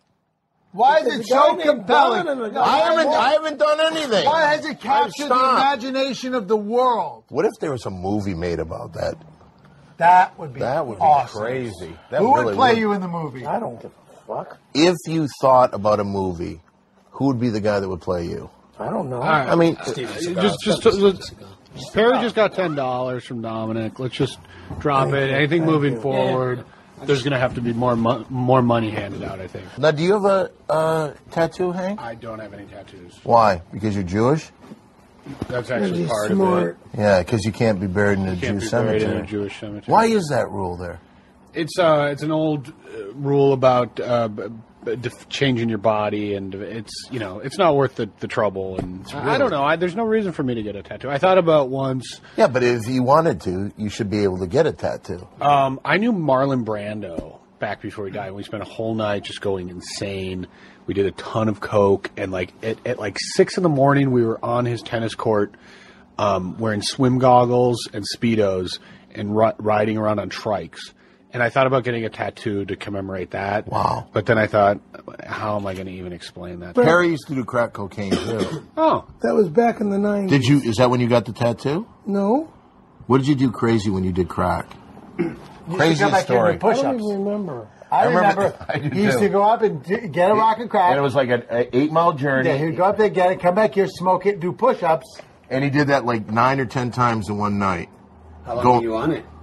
Why is There's it a guy so named compelling? Don and a No, guy I haven't. why- I haven't done anything. Why has it captured the stopped. imagination of the world? What if there was a movie made about that? That would be That would be awesome. crazy. That Who really would play would. you in the movie? I don't give a fuck. If you thought about a movie, who would be the guy that would play you? I don't know. all right. I mean, just, just, let's- Perry just got ten dollars from Dominic. Let's just drop it. Anything moving forward, there's going to have to be more mo- more money handed out, I think. now, do you have a uh, tattoo, Hank? I don't have any tattoos. Why? Because you're Jewish? That's actually He's part smart. of Yeah, because you can't be buried in a it. Can't Jewish be buried cemetery. in a Jewish cemetery. Why is that rule there? It's uh, it's an old uh, rule about uh, b- b- def- changing your body, and it's you know it's not worth the, the trouble. And I, I don't know. I, there's no reason for me to get a tattoo. I thought about once. Yeah, but if you wanted to, you should be able to get a tattoo. Um, I knew Marlon Brando back before he died. We spent a whole night just going insane. We did a ton of coke, and like at, at like six in the morning, we were on his tennis court, um, wearing swim goggles and speedos, and ri- riding around on trikes. And I thought about getting a tattoo to commemorate that. Wow. But then I thought, how am I going to even explain that? Perry used to do crack cocaine too. Oh, That was back in the nineties. Did you? Is that when you got the tattoo? No. What did you do crazy when you did crack? You used to Craziest come back here and story. do I push-ups. don't even remember. I I remember- remember. I do he used too. to go up and d- get a rock and crack. And it was like an eight mile journey. Yeah, he'd go up there, get it, come back here, smoke it, do push-ups. And he did that like nine or ten times in one night. How long Go- were you on it?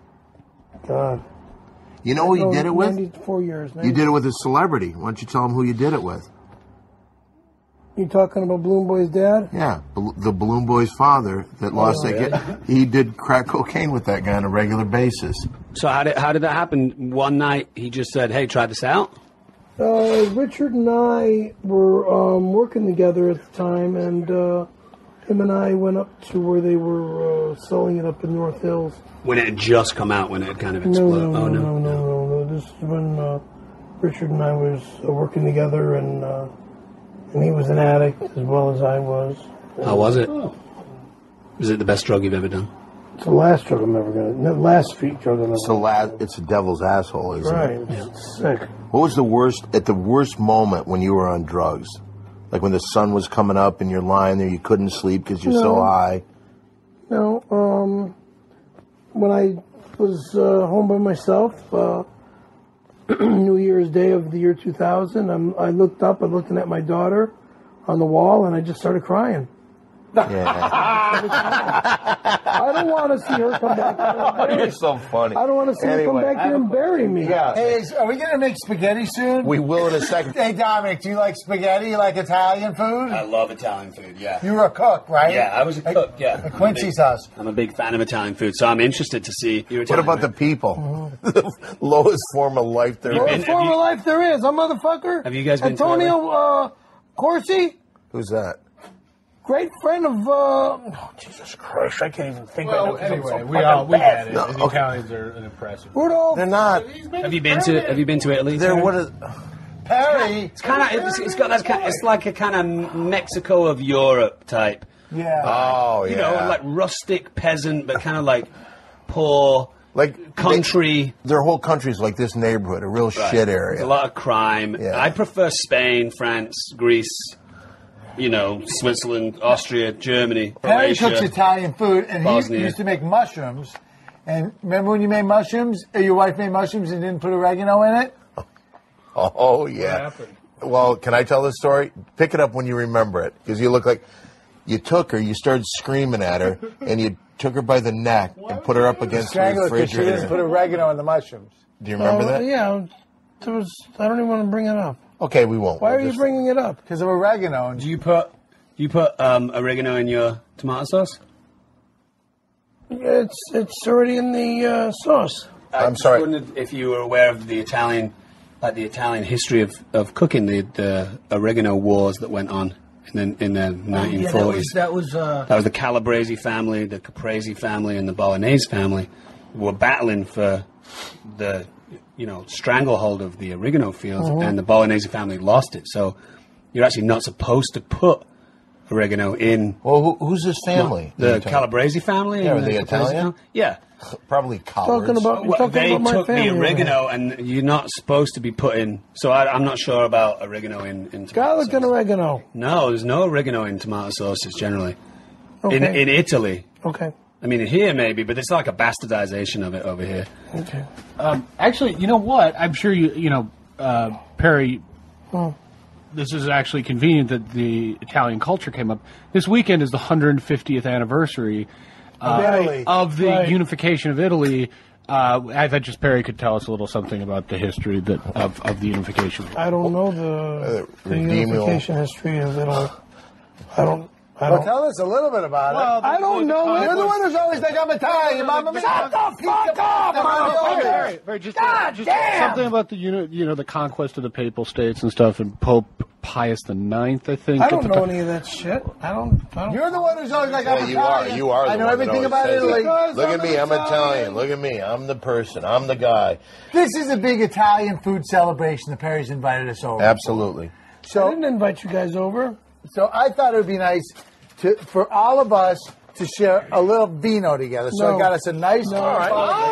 God. You know who you No, did it with? ninety-four years. You did it with a celebrity. Why don't you tell him who you did it with? You talking about Balloon Boy's dad? Yeah, Bal- the Balloon Boy's father that lost Oh, that guy. He did crack cocaine with that guy on a regular basis. So how did how did that happen? One night he just said, "Hey, try this out." Uh, Richard and I were um, working together at the time, and uh, him and I went up to where they were uh, selling it up in North Hills. When it had just come out, when it had kind of No, exploded. no, oh no, no, no, no, no. This is when uh, Richard and I was uh, working together, and uh, and he was an addict as well as I was. How was it? Was it the best drug you've ever done? It's the last drug I'm ever gonna. The last street drug I'm ever. It's the last. It's the devil's asshole, isn't Right, it? it's sick. What was the worst at the worst moment when you were on drugs? Like when the sun was coming up and you're lying there, you couldn't sleep because you're so No. high. No, um, when I was uh, home by myself, uh, New Year's Day of the year two thousand, I'm, I looked up, I looked at my daughter on the wall, and I just started crying. I don't want to see her come back here and bury You're so funny. I don't want to see her come Anyway, back here and bury me. Yeah. Hey, is, are we going to make spaghetti soon? We will in a second. Hey, Dominic, do you like spaghetti? You like Italian food? I love Italian food. Yeah. You were a cook, right? Yeah, I was a cook. Yeah. At Quincy's house. I'm a big fan of Italian food, so I'm interested to see your What Italian about the food. people? the lowest form of life there What is. form of life there is, a motherfucker. Have you guys been Antonio uh, Corsi? Who's that? great friend of. Uh, oh, Jesus Christ! I can't even think. Well, of it. anyway, we all we get it. No, the okay. Italians are an impressive. Rudolph. They're not. Have you been to Have you been to Italy? They're Terry? what? Is, Perry. It's kind of it's, it's got that kind. It's like a kind of Mexico of Europe type. Yeah. oh yeah. You know, like rustic peasant, but kind of like poor, like country. They, their whole country's like this neighborhood, a real Right. shit There's area. a lot of crime. Yeah. I prefer Spain, France, Greece. You know, Switzerland, Austria, Germany, Perry Croatia. cooks Italian food, and Bosnia. he used to make mushrooms. And remember when you made mushrooms? Uh, Your wife made mushrooms and didn't put oregano in it? Oh yeah. Well, can I tell this story? Pick it up when you remember it, because you look like you took her. You started screaming at her, and you took her by the neck and put her up against the Strangled her because she didn't put refrigerator. oregano in the mushrooms. Do you remember Uh, that? Yeah. There was, I don't even want to bring it up. Okay, we won't. Why We'll are you just- bringing it up? Because of oregano. Do you put Do you put um, oregano in your tomato sauce? It's it's already in the uh, sauce. I I'm just sorry. wondered if you were aware of the Italian, like the Italian history of, of cooking, the, the oregano wars that went on in the in the nineteen forties. that was. Uh, That was the Calabrese family, the Caprese family, and the Bolognese family were battling for the, you know, stranglehold of the oregano fields, Mhm. and the Bolognese family lost it. So you're actually not supposed to put oregano in. Well, who, who's this family? The You're talking- Calabrese family. Yeah, and are they Caprese Italian? family? Yeah. Probably cowards. Talking about- you're Well, talking they about my took the family over oregano, and you're not supposed to be putting. So I, I'm not sure about oregano in, in tomato garlic sauce. and oregano. No, there's no oregano in tomato sauces generally. In Okay. in Italy. Okay. I mean, here maybe, but it's like a bastardization of it over here. Okay. Um, actually, you know what? I'm sure you, you know, uh, Perry, Oh. this is actually convenient that the Italian culture came up. This weekend is the one hundred fiftieth anniversary Of uh, Italy. of the Right. unification of Italy. Uh, I thought just Perry could tell us a little something about the history that of, of the unification. I don't know the, Uh, the redeem your- unification history of Italy. I don't. I Well, don't. tell us a little bit about Well, it. I don't know. You're the it. one who's always like, I'm Italian, Mama Mia. Shut the fuck up, motherfucker! Perry, Perry, just, God just damn! something about the uni- you know the conquest of the papal states and stuff, and Pope Pius the Ninth, I think. I at don't the know time. any of that shit. I don't. I don't. You're the one who's always like, Yeah, I'm you are. Italian. You are. The I know one that everything always about says Italy. that. Look I'm at me. I'm Italian. Italian. Look at me. I'm the person. I'm the guy. This is a big Italian food celebration that Perry's invited us over. Absolutely. I So, didn't invite you guys over. so I thought it would be nice to for all of us to share a little vino together. So No. I got us a nice. No. All right.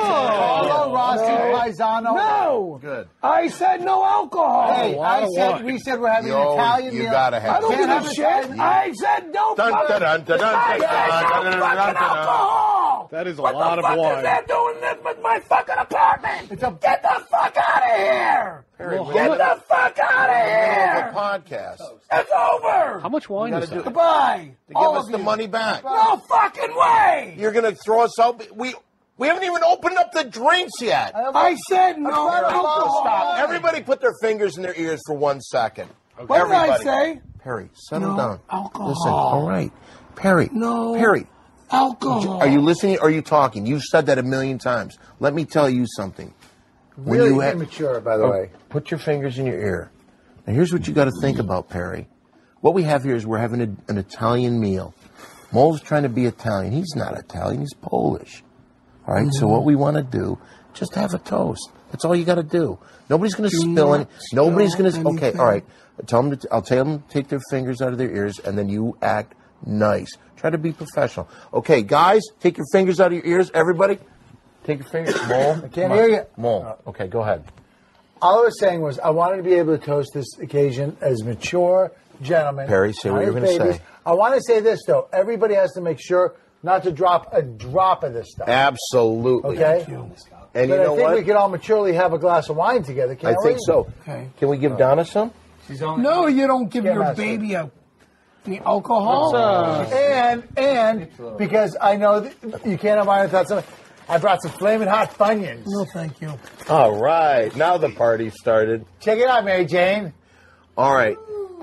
Oh. Rossi No. Paisano. No. Good. I said no alcohol. Hey, I said we said we're having You an always- Italian you meal. gotta have I don't it. give Can't a have shit. Italian- I said no Dun, fucking. dun, dun, dun, dun, I dun, said dun, no dun, dun, fucking dun, dun. alcohol. That is a what lot the of fuck wine. is that doing this with my fucking apartment? It's a, get the fuck out of here! Perry, we Get gotta- the fuck out of Middle here! of a podcast. It's over. How much wine You is gotta that? do- Goodbye. To give All us of the you. money back. No fucking way. You're gonna throw us out. We we haven't even opened up the drinks yet. I said no alcohol. Stop. Everybody put their fingers in their ears for one second. What did I Everybody. say? Perry, settle No down. alcohol. Listen, all right. Perry. No Perry. alcohol. Are you listening or are you talking? You've said that a million times. Let me tell you something. When Really you ha- immature, by the Oh, way. Put your fingers in your ear. Now, here's what you got to think about, Perry. What we have here is we're having a, an Italian meal. Mole's trying to be Italian. He's not Italian. He's Polish. All right? So what we want to do, just have a toast. That's all you got to do. Nobody's going to Do spill not any. Nobody's spill going to. Okay, anything. all right. Tell them to, I'll tell them to take their fingers out of their ears, and then you act nice. Try to be professional. Okay, guys, take your fingers out of your ears. Everybody, take your fingers. Mole, I can't hear you. Mole. Okay, go ahead. All I was saying was I wanted to be able to toast this occasion as mature gentlemen. Perry, say what not you were as gonna babies. say. I want to say this, though. Everybody has to make sure not to drop a drop of this stuff. Absolutely. Okay? And but you know I think what? we could all maturely have a glass of wine together, I can't think we? so. Okay. Can we give Donna some? No, you don't give Get your master. baby a, any alcohol. And, and, because I know that you can't have wine without something, I brought some flaming hot Funyuns. No, thank you. All right. Now the party started. Check it out, Mary Jane. All right.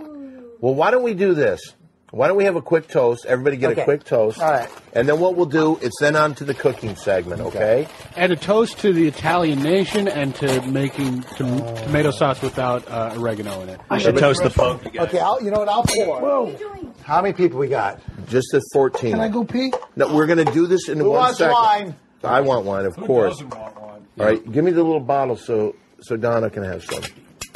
Well, why don't we do this? Why don't we have a quick toast? Everybody get Okay. a quick toast. All right. And then what we'll do, it's then on to the cooking segment, okay? And a toast to the Italian nation and to making tom- tomato sauce without uh, oregano in it. I should toast the Pope. Okay, I'll, you know what? I'll pour. Whoa. How many people we got? Just at fourteen. Can I go pee? No, we're going to do this in Who one wants second. wine? I want wine, of Who course. doesn't want one? All right, give me the little bottle so so Donna can have some.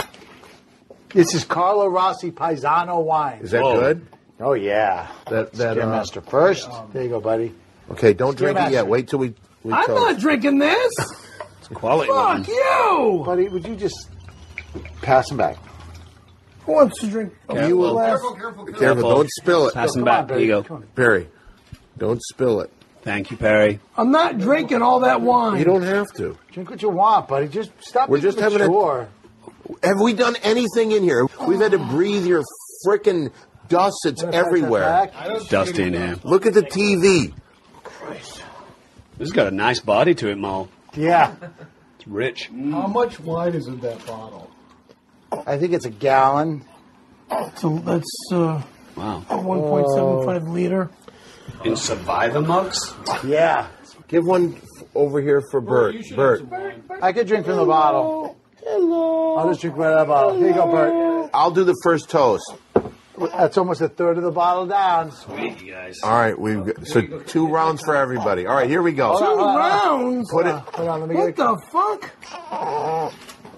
This is Carlo Rossi Paisano wine. Is that good? Oh, yeah. That that. Skin Uh, Master first. There you go, buddy. okay, don't Skin drink it yet. Master. Wait till we. we I'm toast. not drinking this. It's quality. wine. Fuck you. Buddy, would you just pass him back? Who wants to drink? a You will. glass? Careful, don't spill it. Pass them Come on, back. Here you baby. go. Come on. Perry, don't spill it. Thank you, Perry. I'm not drinking all that wine. You don't have to. Drink what you want, buddy. Just stop. We're being just having a- mature. Have we done anything in here? We've had to breathe your frickin' dust that's Wanna pass that everywhere. back? Dust in here. Look at the T V. This has got a nice body to it, Mo. Yeah. It's rich. How much wine is in that bottle? I think it's a gallon. So that's uh, Wow. one point seven five liter. In Survivor mugs? Yeah. Give one over here for Bert. Bert, I could drink from the bottle. Hello. I'll just drink right out of the bottle. Here you go, Bert. I'll do the first toast. That's almost a third of the bottle down. Sweet, you guys. All right, we've got, so two rounds for everybody. All right, here we go. Hold on, Two hold on. rounds. Put it. Hold on, let me What get it. the fuck?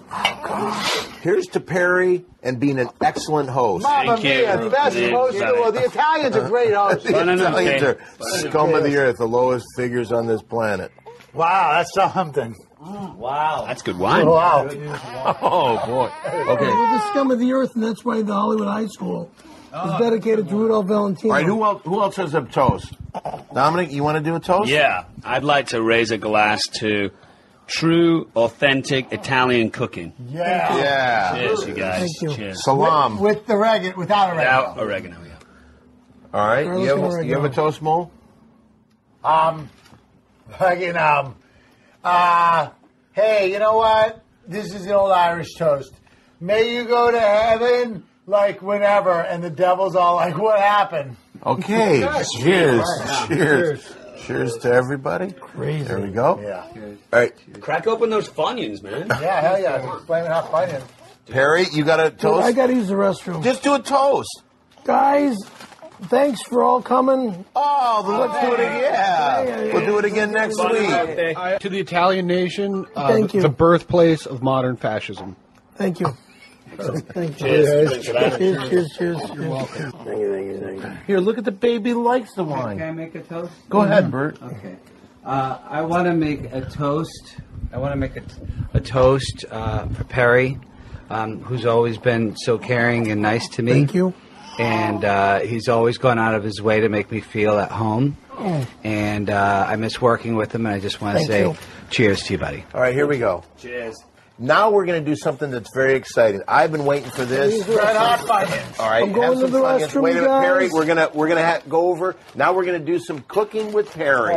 Here's to Perry and being an excellent host. Mamma Thank you. mia, the best Thank host in the you. world. The Italians are great hosts. The No, no, no, Italians okay. are scum of the earth, the lowest figures on this planet. Wow, that's something. Wow. That's good wine. Wow. Oh boy. Okay. We're the scum of the earth, and that's why the Hollywood High School is dedicated to Rudolph Valentino. All right, who else? Who else has a toast? Dominic, you want to do a toast? Yeah, I'd like to raise a glass to true, authentic Italian cooking. Yeah. Yeah. Cheers, you guys. Thank you. Cheers. Salam. With the reg- without a Without regular. oregano, yeah. All right. Garlic You have, and a, you have a oregano. toast, Mo? Um, fucking, um, uh, hey, you know what? This is the old Irish toast. May you go to heaven like whenever, and the devil's all like, what happened? Okay. Cheers. Cheers. Cheers. Cheers to everybody. Crazy. There we go. Yeah. All right. Crack open those Funyuns, man. Yeah, hell yeah. Explain how funny it is. Perry, you got a Dude, toast? I gotta use the restroom. Just do a toast. Guys, thanks for all coming. Oh, then let's do it again. Yeah. We'll do it again next week. I, to the Italian nation, uh, Thank the, you. the birthplace of modern fascism. Thank you. Thank you. Cheers. Cheers, cheers, cheers. You're welcome. Thank you, thank you, thank you. Here, look at the baby likes the Can I wine. make a toast? Go ahead, Bert. Okay. Uh, I want to make a toast. I want to make a, a toast uh, for Perry, um, who's always been so caring and nice to me. Thank you. And uh, he's always gone out of his way to make me feel at home. Oh. And uh, I miss working with him, and I just want to Thank say you. cheers to you, buddy. All right, here we go. Cheers. Now we're going to do something that's very exciting. I've been waiting for this. Red hot Funyuns. All right, I'm going have to some the Funyuns. restroom, Wait a minute, guys. Perry. We're gonna we're gonna ha- go over. Now we're gonna do some cooking with Perry.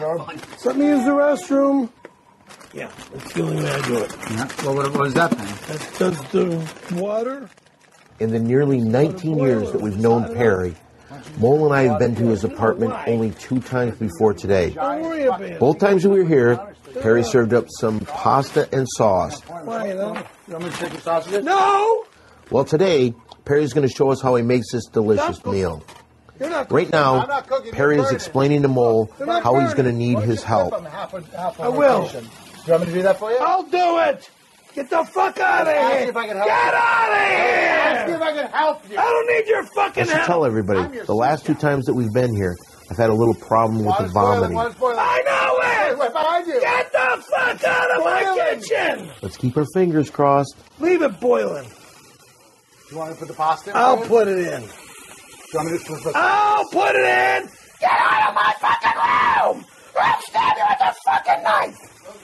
Let me use the restroom. Yeah, that's the only way I do it. Yeah. Well, what, what was that thing? That's just the water. In the nearly nineteen years that we've known Perry, Mole and I have been to his apartment only two times before today. Don't worry about it. Both times we were here, Perry served up some pasta and sauce. Why, you know? You want me to take the sausages? No! Well, today, Perry's going to show us how he makes this delicious meal. You're not Right now, I'm not cooking, Perry you're is burning. explaining to Mole not how he's going to burning. need Why don't his you help. flip 'em half a, half a I will. rotation? Do you want me to do that for you? I'll do it! Get the fuck out of Ask here! me if I can help Get you. out of Ask me here! if I can help you. I don't need your fucking I should help! tell everybody, the last two times that we've been here, I've had a little problem with the Water's boiling, vomiting. water's boiling. I know it! Right behind you. Get the fuck out of my Boiling. kitchen! Let's keep our fingers crossed. Leave it boiling. Do you want me to put the pasta in? I'll for you? put it in. Do you want me to put the I'll put it in! Get out of my fucking room! Or I'll stab you with a fucking knife!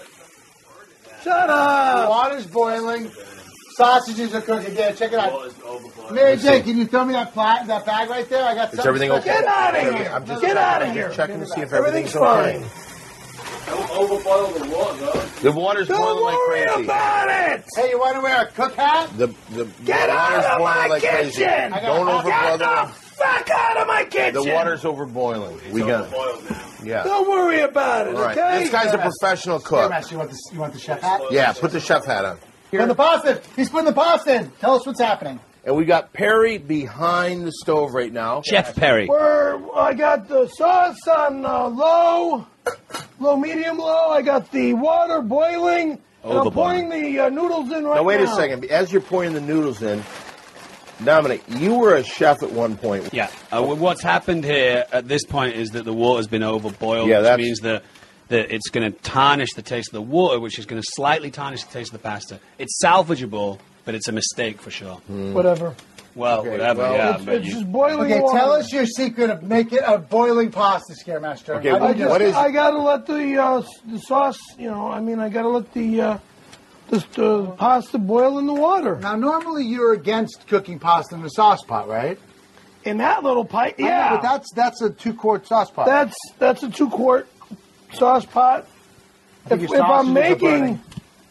Shut The up! water's boiling. Sausages are cooking. Yeah, check it out. Mary Jane, can you throw me that plat, that bag right there? I got Is something everything okay? special. Get out of Okay, here! I'm just- Get out of I'm here! just checking to see if Everything's everything's okay. fine. Don't overboil the water. The water's Don't boiling like worry crazy. about it! Hey, you want to wear a cook hat? The, the, Get the out water's of boiling my like crazy. kitchen! Don't overboil Get the the water. fuck out of my kitchen! The water's overboiling. We got it. Yeah. Don't worry about it, All right. okay? This guy's a professional Hey, cook. Master, you want the, you want the chef hat? Yeah, put the chef hat on. Put the pasta in. He's putting the pasta in. Tell us what's happening. And we got Perry behind the stove right now. Chef Perry. Where I got the sauce on uh, low, low, medium, low. I got the water boiling. And I'm pouring the uh, noodles in right now. Now, wait a second. As you're pouring the noodles in, Dominic, you were a chef at one point. Yeah. Uh, what's happened here at this point is that the water's been overboiled, Yeah, which that's- means that, that it's going to tarnish the taste of the water, which is going to slightly tarnish the taste of the pasta. It's salvageable, but it's a mistake for sure. Whatever. Well, Okay, whatever, well, yeah. It's, but it's you- just boiling Okay, water. tell us your secret of making a boiling pasta, Scaremaster. Okay, How do I you do just, it? I gotta let the uh, the sauce, you know, I mean, I gotta let the uh, the, the pasta boil in the water. Now, normally you're against cooking pasta in a sauce pot, right? In that little pipe, I know, yeah. but that's that's a two quart sauce pot. That's that's a two quart sauce pot. think If, your if I'm sausages are making, burning.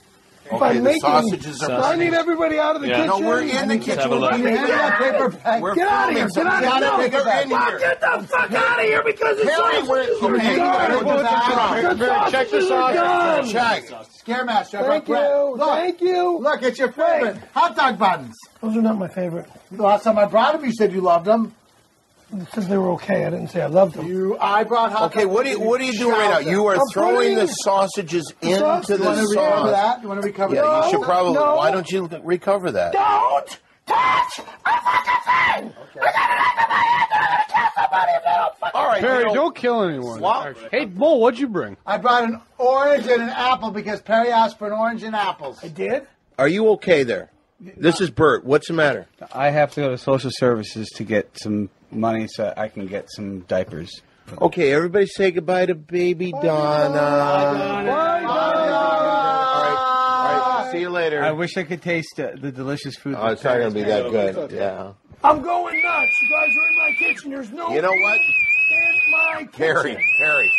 if Okay, I'm the making, sausages are I need everybody out of the Yeah. kitchen. No, we're in the I need- kitchen. have a look. We're Hand me that paper bag. We're Get out of here! filming Get out of something. here! Get No, in here. Get the fuck out of here because the Perry, we're- sausages are okay, done. you gotta The put the sauce. sausages Check the are done. sauce. Check. Scaremaster, I Thank brought bread. you. Look, Thank you. look, it's your favorite. Hot dog buns. Those are not my favorite. The last time I brought them, you said you loved them. It says they were okay. I didn't say I loved them. You, I brought hot Okay, dog what are you buns. what are you doing right now? You are I'm throwing putting the in- sausages The sauce- into You want the to recover sauce. that? You want to recover Yeah, that? you should probably. no. Why don't you recover that? Don't touch a fucking thing! We're gonna knock my head. They're gonna kill somebody if they don't fucking. All right, Perry, you know, don't kill anyone. Swap. Hey, Bull, what'd you bring? I brought an orange and an apple because Perry asked for an orange and apples. I did. Are you okay there? This is Bert. What's the matter? I have to go to social services to get some money so I can get some diapers. Okay, everybody say goodbye to baby Donna. Bye, Donna. All right, all right. See you later. I wish I could taste uh, the delicious food. Oh, it's not going to be that good. Yeah. I'm going nuts. You guys are in my kitchen. There's no. You know what? In my kitchen. Perry, Perry.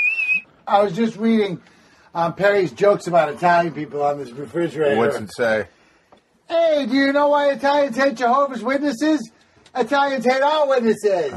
I was just reading um, Perry's jokes about Italian people on this refrigerator. What's it say? Hey, do you know why Italians hate Jehovah's Witnesses? Italians hate our witnesses.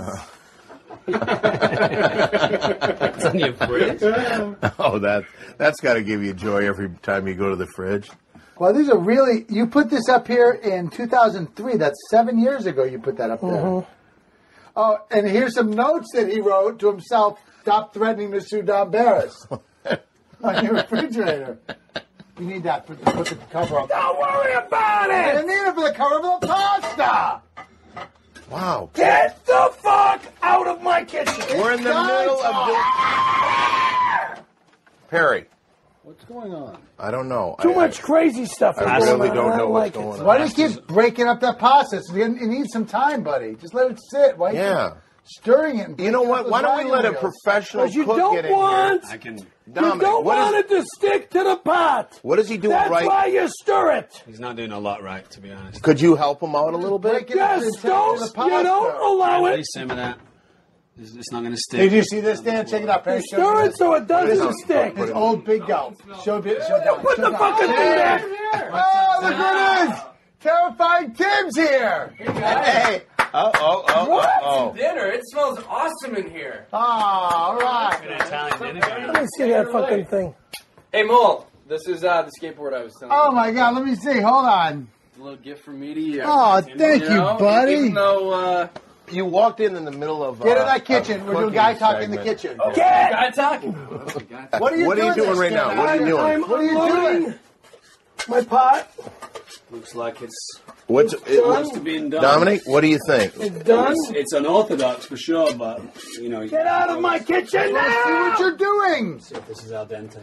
It's on your fridge. Oh, that that's got to give you joy every time you go to the fridge. Well, these are really. You put this up here in two thousand three. That's seven years ago. You put that up there. Mhm. Oh, and here's some notes that he wrote to himself. Stop threatening to sue Don Barris on your refrigerator. You need that for, to put the cover up. Don't worry about I it. didn't need it for the cover of the pasta. Wow. Get the fuck out of my kitchen. We're in the Guys, middle of the... Perry, What's going on? I don't know. Too I, much crazy stuff. I is really going on. don't I know what's like going it. on. Why do you keep breaking up that pasta? It's- It needs some time, buddy. Just let it sit. Why you Yeah. keep stirring it? And You know breaking what? up Why those don't we let a wagon wheels? professional Because you cook don't get in want. I can. You Dominic, don't what is- want it to stick to the pot. What is he doing That's right? why you stir it. He's not doing a lot right, to be honest. Could you help him out a little bit? Break it Yes, up into don't. the You pasta. don't allow Please it. some of that. It's, it's not going to stick. Did you see this, Dan? Check it out. Perry, show Stir me it this. so it doesn't This is stick. His old big gulp. Show it. Show it. Put the fucking thing back. Oh, look at this! Terrifying Tim's here. Hey! Oh, oh, oh, What? oh, oh. Dinner. It smells awesome in here. Oh, all right. Italian dinner. Let me see that fucking thing. Hey, Mole. This is uh, the skateboard I was telling Oh you. my God! Let me see. Hold on. It's a little gift from me to you. Oh, thank you, know, buddy. Even though, uh, You walked in in the middle of... Get in uh, that kitchen. a We're doing cooking guy talk in the segment. kitchen. Get. guy talking. What are you What are you doing? doing right now? What are you doing? I'm What are you unloading doing? my pot. Looks like it's What's it, close to being done. Dominic, what do you think? It's done. It's, it's unorthodox for sure, but you know. Get out of my kitchen Let's see what now. you're doing. See if this is al dente.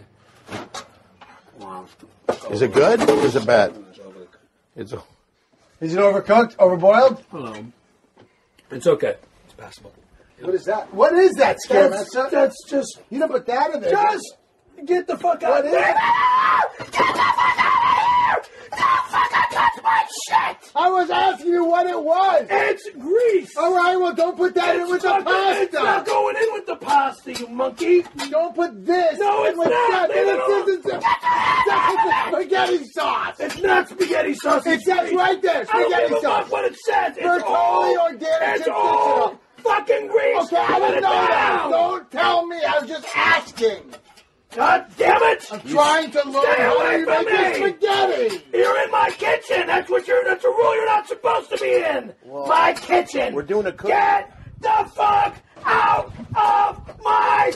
Wow. Is it good or is it bad? It's a, Is it overcooked? Overboiled? Hello. It's okay. It's passable. What is that? What is that, That's, Scaremaster? that's just. You don't put that in there. Just get the fuck out What of is there. it? Get the fuck out of here. Don't fucking touch my shit. I was asking you what it was. It's grease. All right, well, don't put that in It's with the fucking- It's not pasta. going in with the pasta, you monkey. Don't put this. No, in it's with not. that. Leave it This alone. isn't the- That's the spaghetti sauce. It's not spaghetti sauce. It says grease. right there, I don't spaghetti give a sauce. fuck what it says. It's We're totally all, organic It's and all fixable. fucking grease. Okay, I Put didn't it know that. down. Don't tell me. I was just asking. God damn it! I'm trying to learn Stay how away to from make me! spaghetti. You're in my kitchen. That's what you're. That's a rule you're not supposed to be in. Well, my kitchen. We're doing a cooking. Get the fuck out of my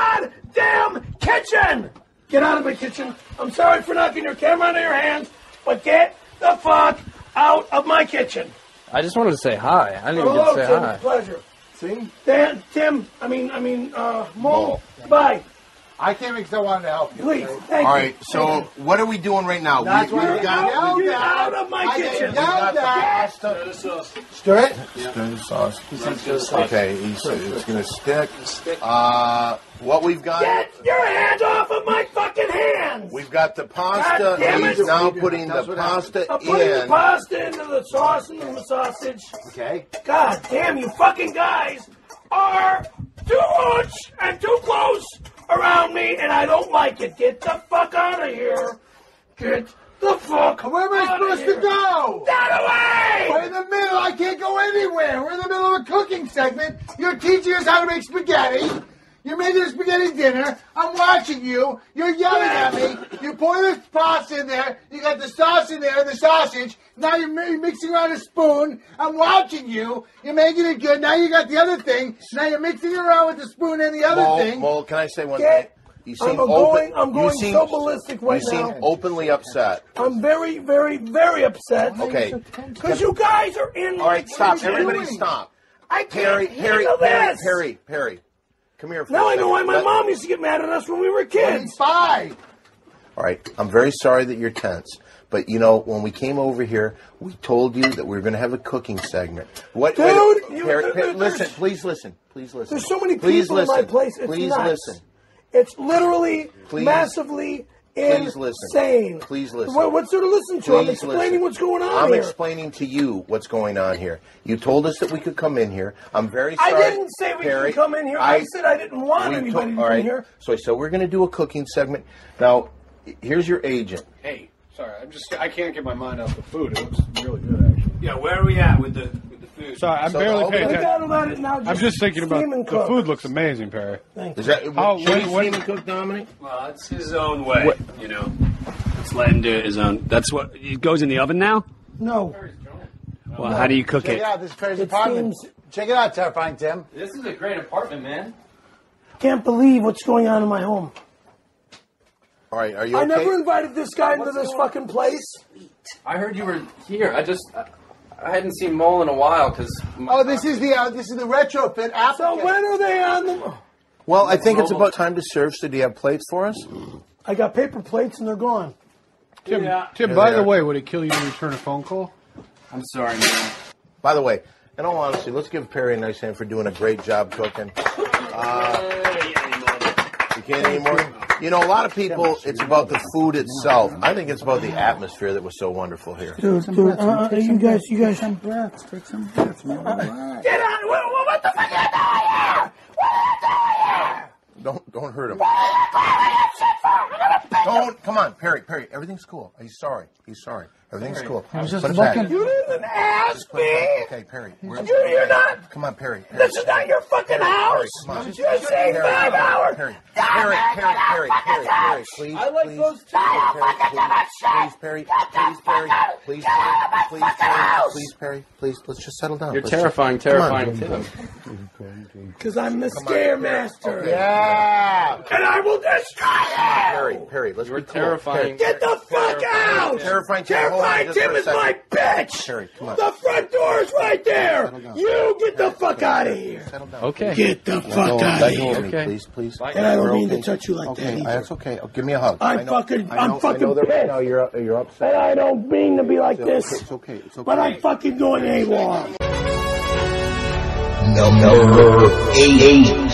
goddamn kitchen! Get out of my kitchen. I'm sorry for knocking your camera out of your hands, but get the fuck out of my kitchen. I just wanted to say hi. I didn't even Hello, get to say Tim. hi. Pleasure. See? Dan, Tim. I mean, I mean, uh, Mo. Bye. I came because I wanted to help you. Please, okay? thank All you. right, so what are we doing right now? That's we, why we've I got, yelled Get at. out of my I kitchen. yelled at. Stir the sauce. Stir it. Stir the sauce. Okay, he's, it's going to stick. Uh, what we've got... Get your hands off of my fucking hands! We've got the God pasta. damn He's it. now putting the what pasta I'm putting in. the pasta into the sauce and the sausage. Okay. God damn, you fucking guys are too much and too close around me, and I don't like it. Get the fuck out of here. Get the fuck Where am I outta supposed here. to go? That away! We're in the middle. I can't go anywhere. We're in the middle of a cooking segment. You're teaching us how to make spaghetti. You're making a spaghetti dinner. I'm watching you. You're yelling at me. You're pouring the pasta in there. You got the sauce in there, the sausage. Now you're mi- mixing around a spoon. I'm watching you. You're making it good. Now you got the other thing. Now you're mixing it around with the spoon and the other Mole, thing. Mole, can I say one Get- thing? You I'm seem going- open, I'm going you seem, so ballistic right you now. seem openly upset. I'm very, very, very upset. Okay. Because you guys are in... All right, stop. what are you Everybody doing? stop. I can't Perry, Perry, handle Perry, this. Perry, Perry. Come here for Now a I know second. why my Let- mom used to get mad at us when we were kids. Bye. All right, I'm very sorry that you're tense. But, you know, when we came over here, we told you that we were going to have a cooking segment. What, Dude, wait, you- Perry, there- Perry, there's- listen, please listen. Please listen. There's so many Please people in listen. my place. It's Please nuts. listen. It's literally Please. massively Please listen. insane. Please listen. What, what's there to listen to? I'm Please explaining listen. what's going on I'm here. explaining to you what's going on here. You told us that we could come in here. I'm very I sorry. didn't say we Perry, could come in here. I, said I didn't want we anybody to- to all come right. here. So, so we're going to do a cooking segment. Now, here's your agent. Hey, sorry, I'm just I can't get my mind off the food. It looks really good, actually. Yeah, where are we at with the with the food? Sorry, I'm So barely the paying whole- I attention. gotta let it now. I'm just thinking about steam and the cook. food. Looks amazing, Perry. Thank Is you. that Oh, should when- we when- steam and cook, Dominic? Well, it's his own way, you know. Let's let him do it his own. That's what it goes in the oven now. No. Well, how do you cook Check it? it out. This is Perry's It apartment. seems- Check it out, Terrifying Tim. This is a great apartment, man. Can't believe what's going on in my home. All right, are you I okay? never invited this guy into this fucking place. I heard you were here. I just I, I hadn't seen Mole in a while because. Oh, this is the uh, this is the retrofit applicant. So when are they on the... Well, I think it's about time to serve. So do you have plates for us? I got paper plates and they're gone. Tim, Yeah. Tim. Here By they the are. way, would it kill you to return a phone call? I'm sorry, man. By the way, in all honesty, let's give Perry a nice hand for doing a great job cooking. Uh, you can't anymore? You know, a lot of people, it's about the food itself. I think it's about the atmosphere that was so wonderful here. Dude, dude, uh, you guys, you guys. some breaths. Take some breaths, man. Get out! What, what, what the fuck are you doing here? What are you doing here? Don't don't hurt him. What are you doing here? Shit for? I'm gonna beat you. Don't. Come on, Perry. Perry, everything's cool. He's sorry. He's sorry. Everything's cool. I was just Put it back. looking. You didn't ask Put it me. back. Okay, Perry. we're- You, you're not. Come on, Perry. Perry. This is not your fucking house. Come on. You're saying Perry, five hours. Perry, Perry, Perry, Perry, Perry, Perry, please, I like please, those too. Perry, please, Perry, please, Perry, please, Perry, please, Perry, please, Perry, please, let's just settle down. You're Let's terrifying, just- come on. terrifying Tim. Because I'm the scare master. Yeah. And I will destroy you. Perry, Perry, let's You're be cool. terrifying. Perry, Get the fuck out. Terrifying Tim, hold on Terrifying just for Tim a is second. my bitch. Perry, come on. The front door's right there. Settle down. You get the fuck out of here. Settle down. Okay. Get the Let fuck go- out let of go here. of me, Okay. please, please. And I don't We're mean to okay. touch you like okay, that either. that's okay. Oh, give me a hug. I'm I know- fucking- I know, I'm I fucking know that right pissed. now you're you're upset. And I don't mean to be like It's this. okay, it's okay. It's okay. But I'm fucking going AWOL. Number eight.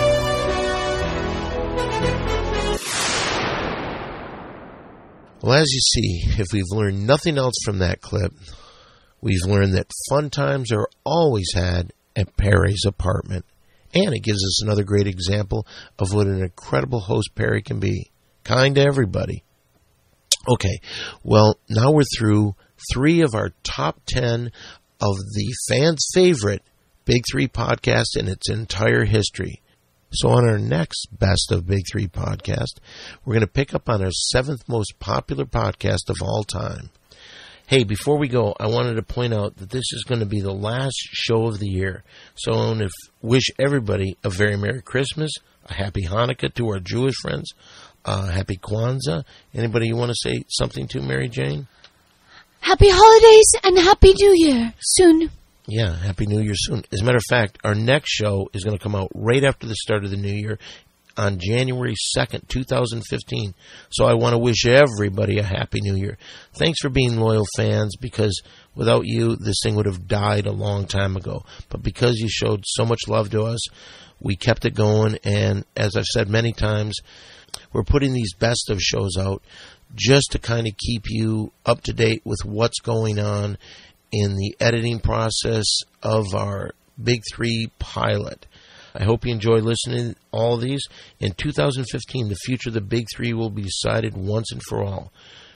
Well, as you see, if we've learned nothing else from that clip, we've learned that fun times are always had at Perry's apartment. And it gives us another great example of what an incredible host Perry can be. Kind to everybody. Okay, well, now we're through three of our top ten of the fans' favorite Big Three podcast in its entire history. So on our next Best of Big Three podcast, we're going to pick up on our seventh most popular podcast of all time. Hey, before we go, I wanted to point out that this is going to be the last show of the year. So I want to wish everybody a very Merry Christmas, a Happy Hanukkah to our Jewish friends, uh, Happy Kwanzaa. Anybody you want to say something to, Mary Jane? Happy holidays and Happy New Year soon. Yeah, Happy New Year soon. As a matter of fact, our next show is going to come out right after the start of the new year on January second, twenty fifteen. So I want to wish everybody a Happy New Year. Thanks for being loyal fans, because without you, this thing would have died a long time ago. But because you showed so much love to us, we kept it going. And as I've said many times, we're putting these best of shows out just to kind of keep you up to date with what's going on in the editing process of our Big Three pilot. I hope you enjoy listening to all of these. In two thousand fifteen, the future of the Big Three will be decided once and for all.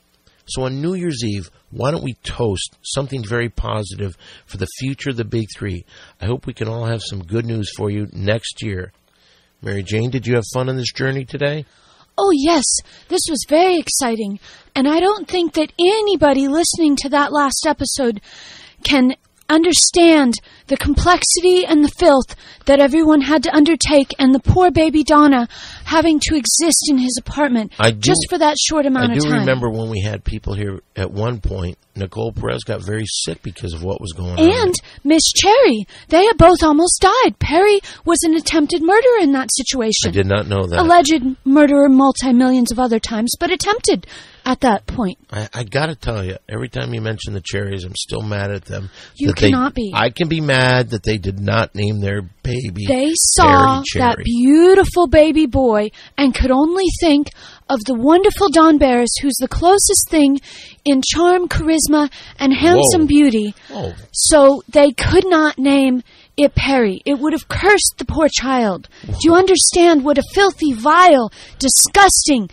So on New Year's Eve, why don't we toast something very positive for the future of the Big Three? I hope we can all have some good news for you next year. Mary Jane, did you have fun on this journey today? Oh, yes. This was very exciting. And I don't think that anybody listening to that last episode can understand the complexity and the filth that everyone had to undertake, and the poor baby Donna having to exist in his apartment I do, just for that short amount I of do time. remember when we had people here at one point, Nicole Perez got very sick because of what was going on. And Miss Cherry, they had both almost died. Perry was an attempted murderer in that situation. I did not know that. Alleged murderer multi-millions of other times, but attempted at that point. I, I got to tell you, every time you mention the Cherries, I'm still mad at them. You cannot they, be. I can be mad that they did not name their baby They saw Cherry. that beautiful baby boy and could only think of the wonderful Don Barris, who's the closest thing in charm, charisma, and handsome Whoa. beauty. Whoa. So they could not name it Perry. It would have cursed the poor child. Do you understand what a filthy, vile, disgusting...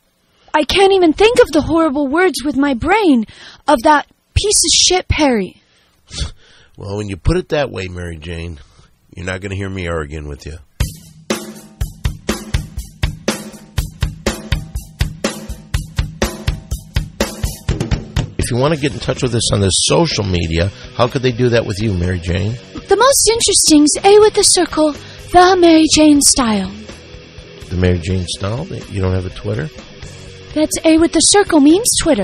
I can't even think of the horrible words with my brain of that piece of shit Perry. Well, when you put it that way, Mary Jane, you're not going to hear me arguing with you. If you want to get in touch with us on the social media, how could they do that with you, Mary Jane? The most interesting is A with the circle, the Mary Jane style. The Mary Jane style? You don't have a Twitter? That's A with the circle means Twitter.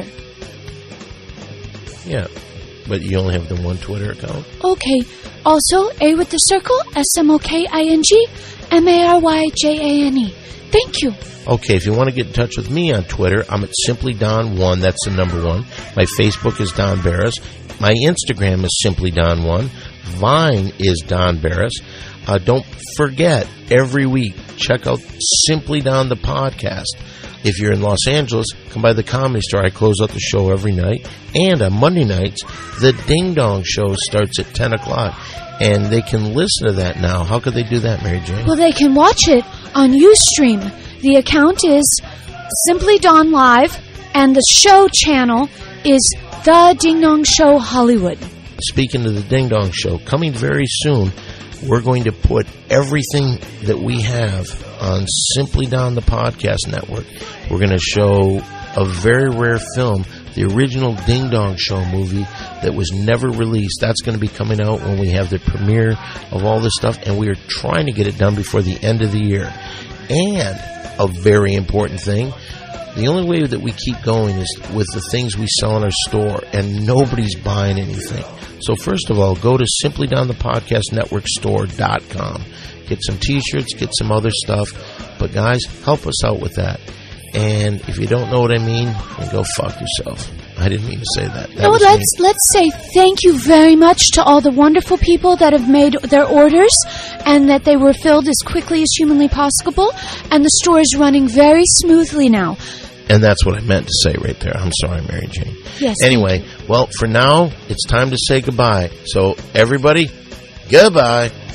Yeah, but you only have the one Twitter account? Okay. Also, A with the circle, S M O K I N G, M A R Y J A N E. Thank you. Okay, if you want to get in touch with me on Twitter, I'm at Simply Don one. That's the number one. My Facebook is Don Barris. My Instagram is Simply Don one. Vine is Don Barris. Uh, don't forget, every week, check out Simply Don the podcast. If you're in Los Angeles, come by the Comedy Store. I close out the show every night. And on Monday nights, the Ding Dong Show starts at ten o'clock. And they can listen to that now. How could they do that, Mary Jane? Well, they can watch it on Ustream. The account is Simply Don Live, and the show channel is The Ding Dong Show Hollywood. Speaking of the Ding Dong Show, coming very soon, we're going to put everything that we have on Simply Don the Podcast Network. We're going to show a very rare film, the original Ding Dong Show movie that was never released. That's going to be coming out when we have the premiere of all this stuff, and we are trying to get it done before the end of the year. And a very important thing, the only way that we keep going is with the things we sell in our store, and nobody's buying anything. So first of all, go to Simply Don the Podcast Network store dot com. Get some T-shirts, get some other stuff. But guys, help us out with that. And if you don't know what I mean, then go fuck yourself. I didn't mean to say that. that no, let's me. let's say thank you very much to all the wonderful people that have made their orders and that they were filled as quickly as humanly possible. And the store is running very smoothly now. And that's what I meant to say right there. I'm sorry, Mary Jane. Yes. Anyway, well, for now, it's time to say goodbye. So, everybody, goodbye.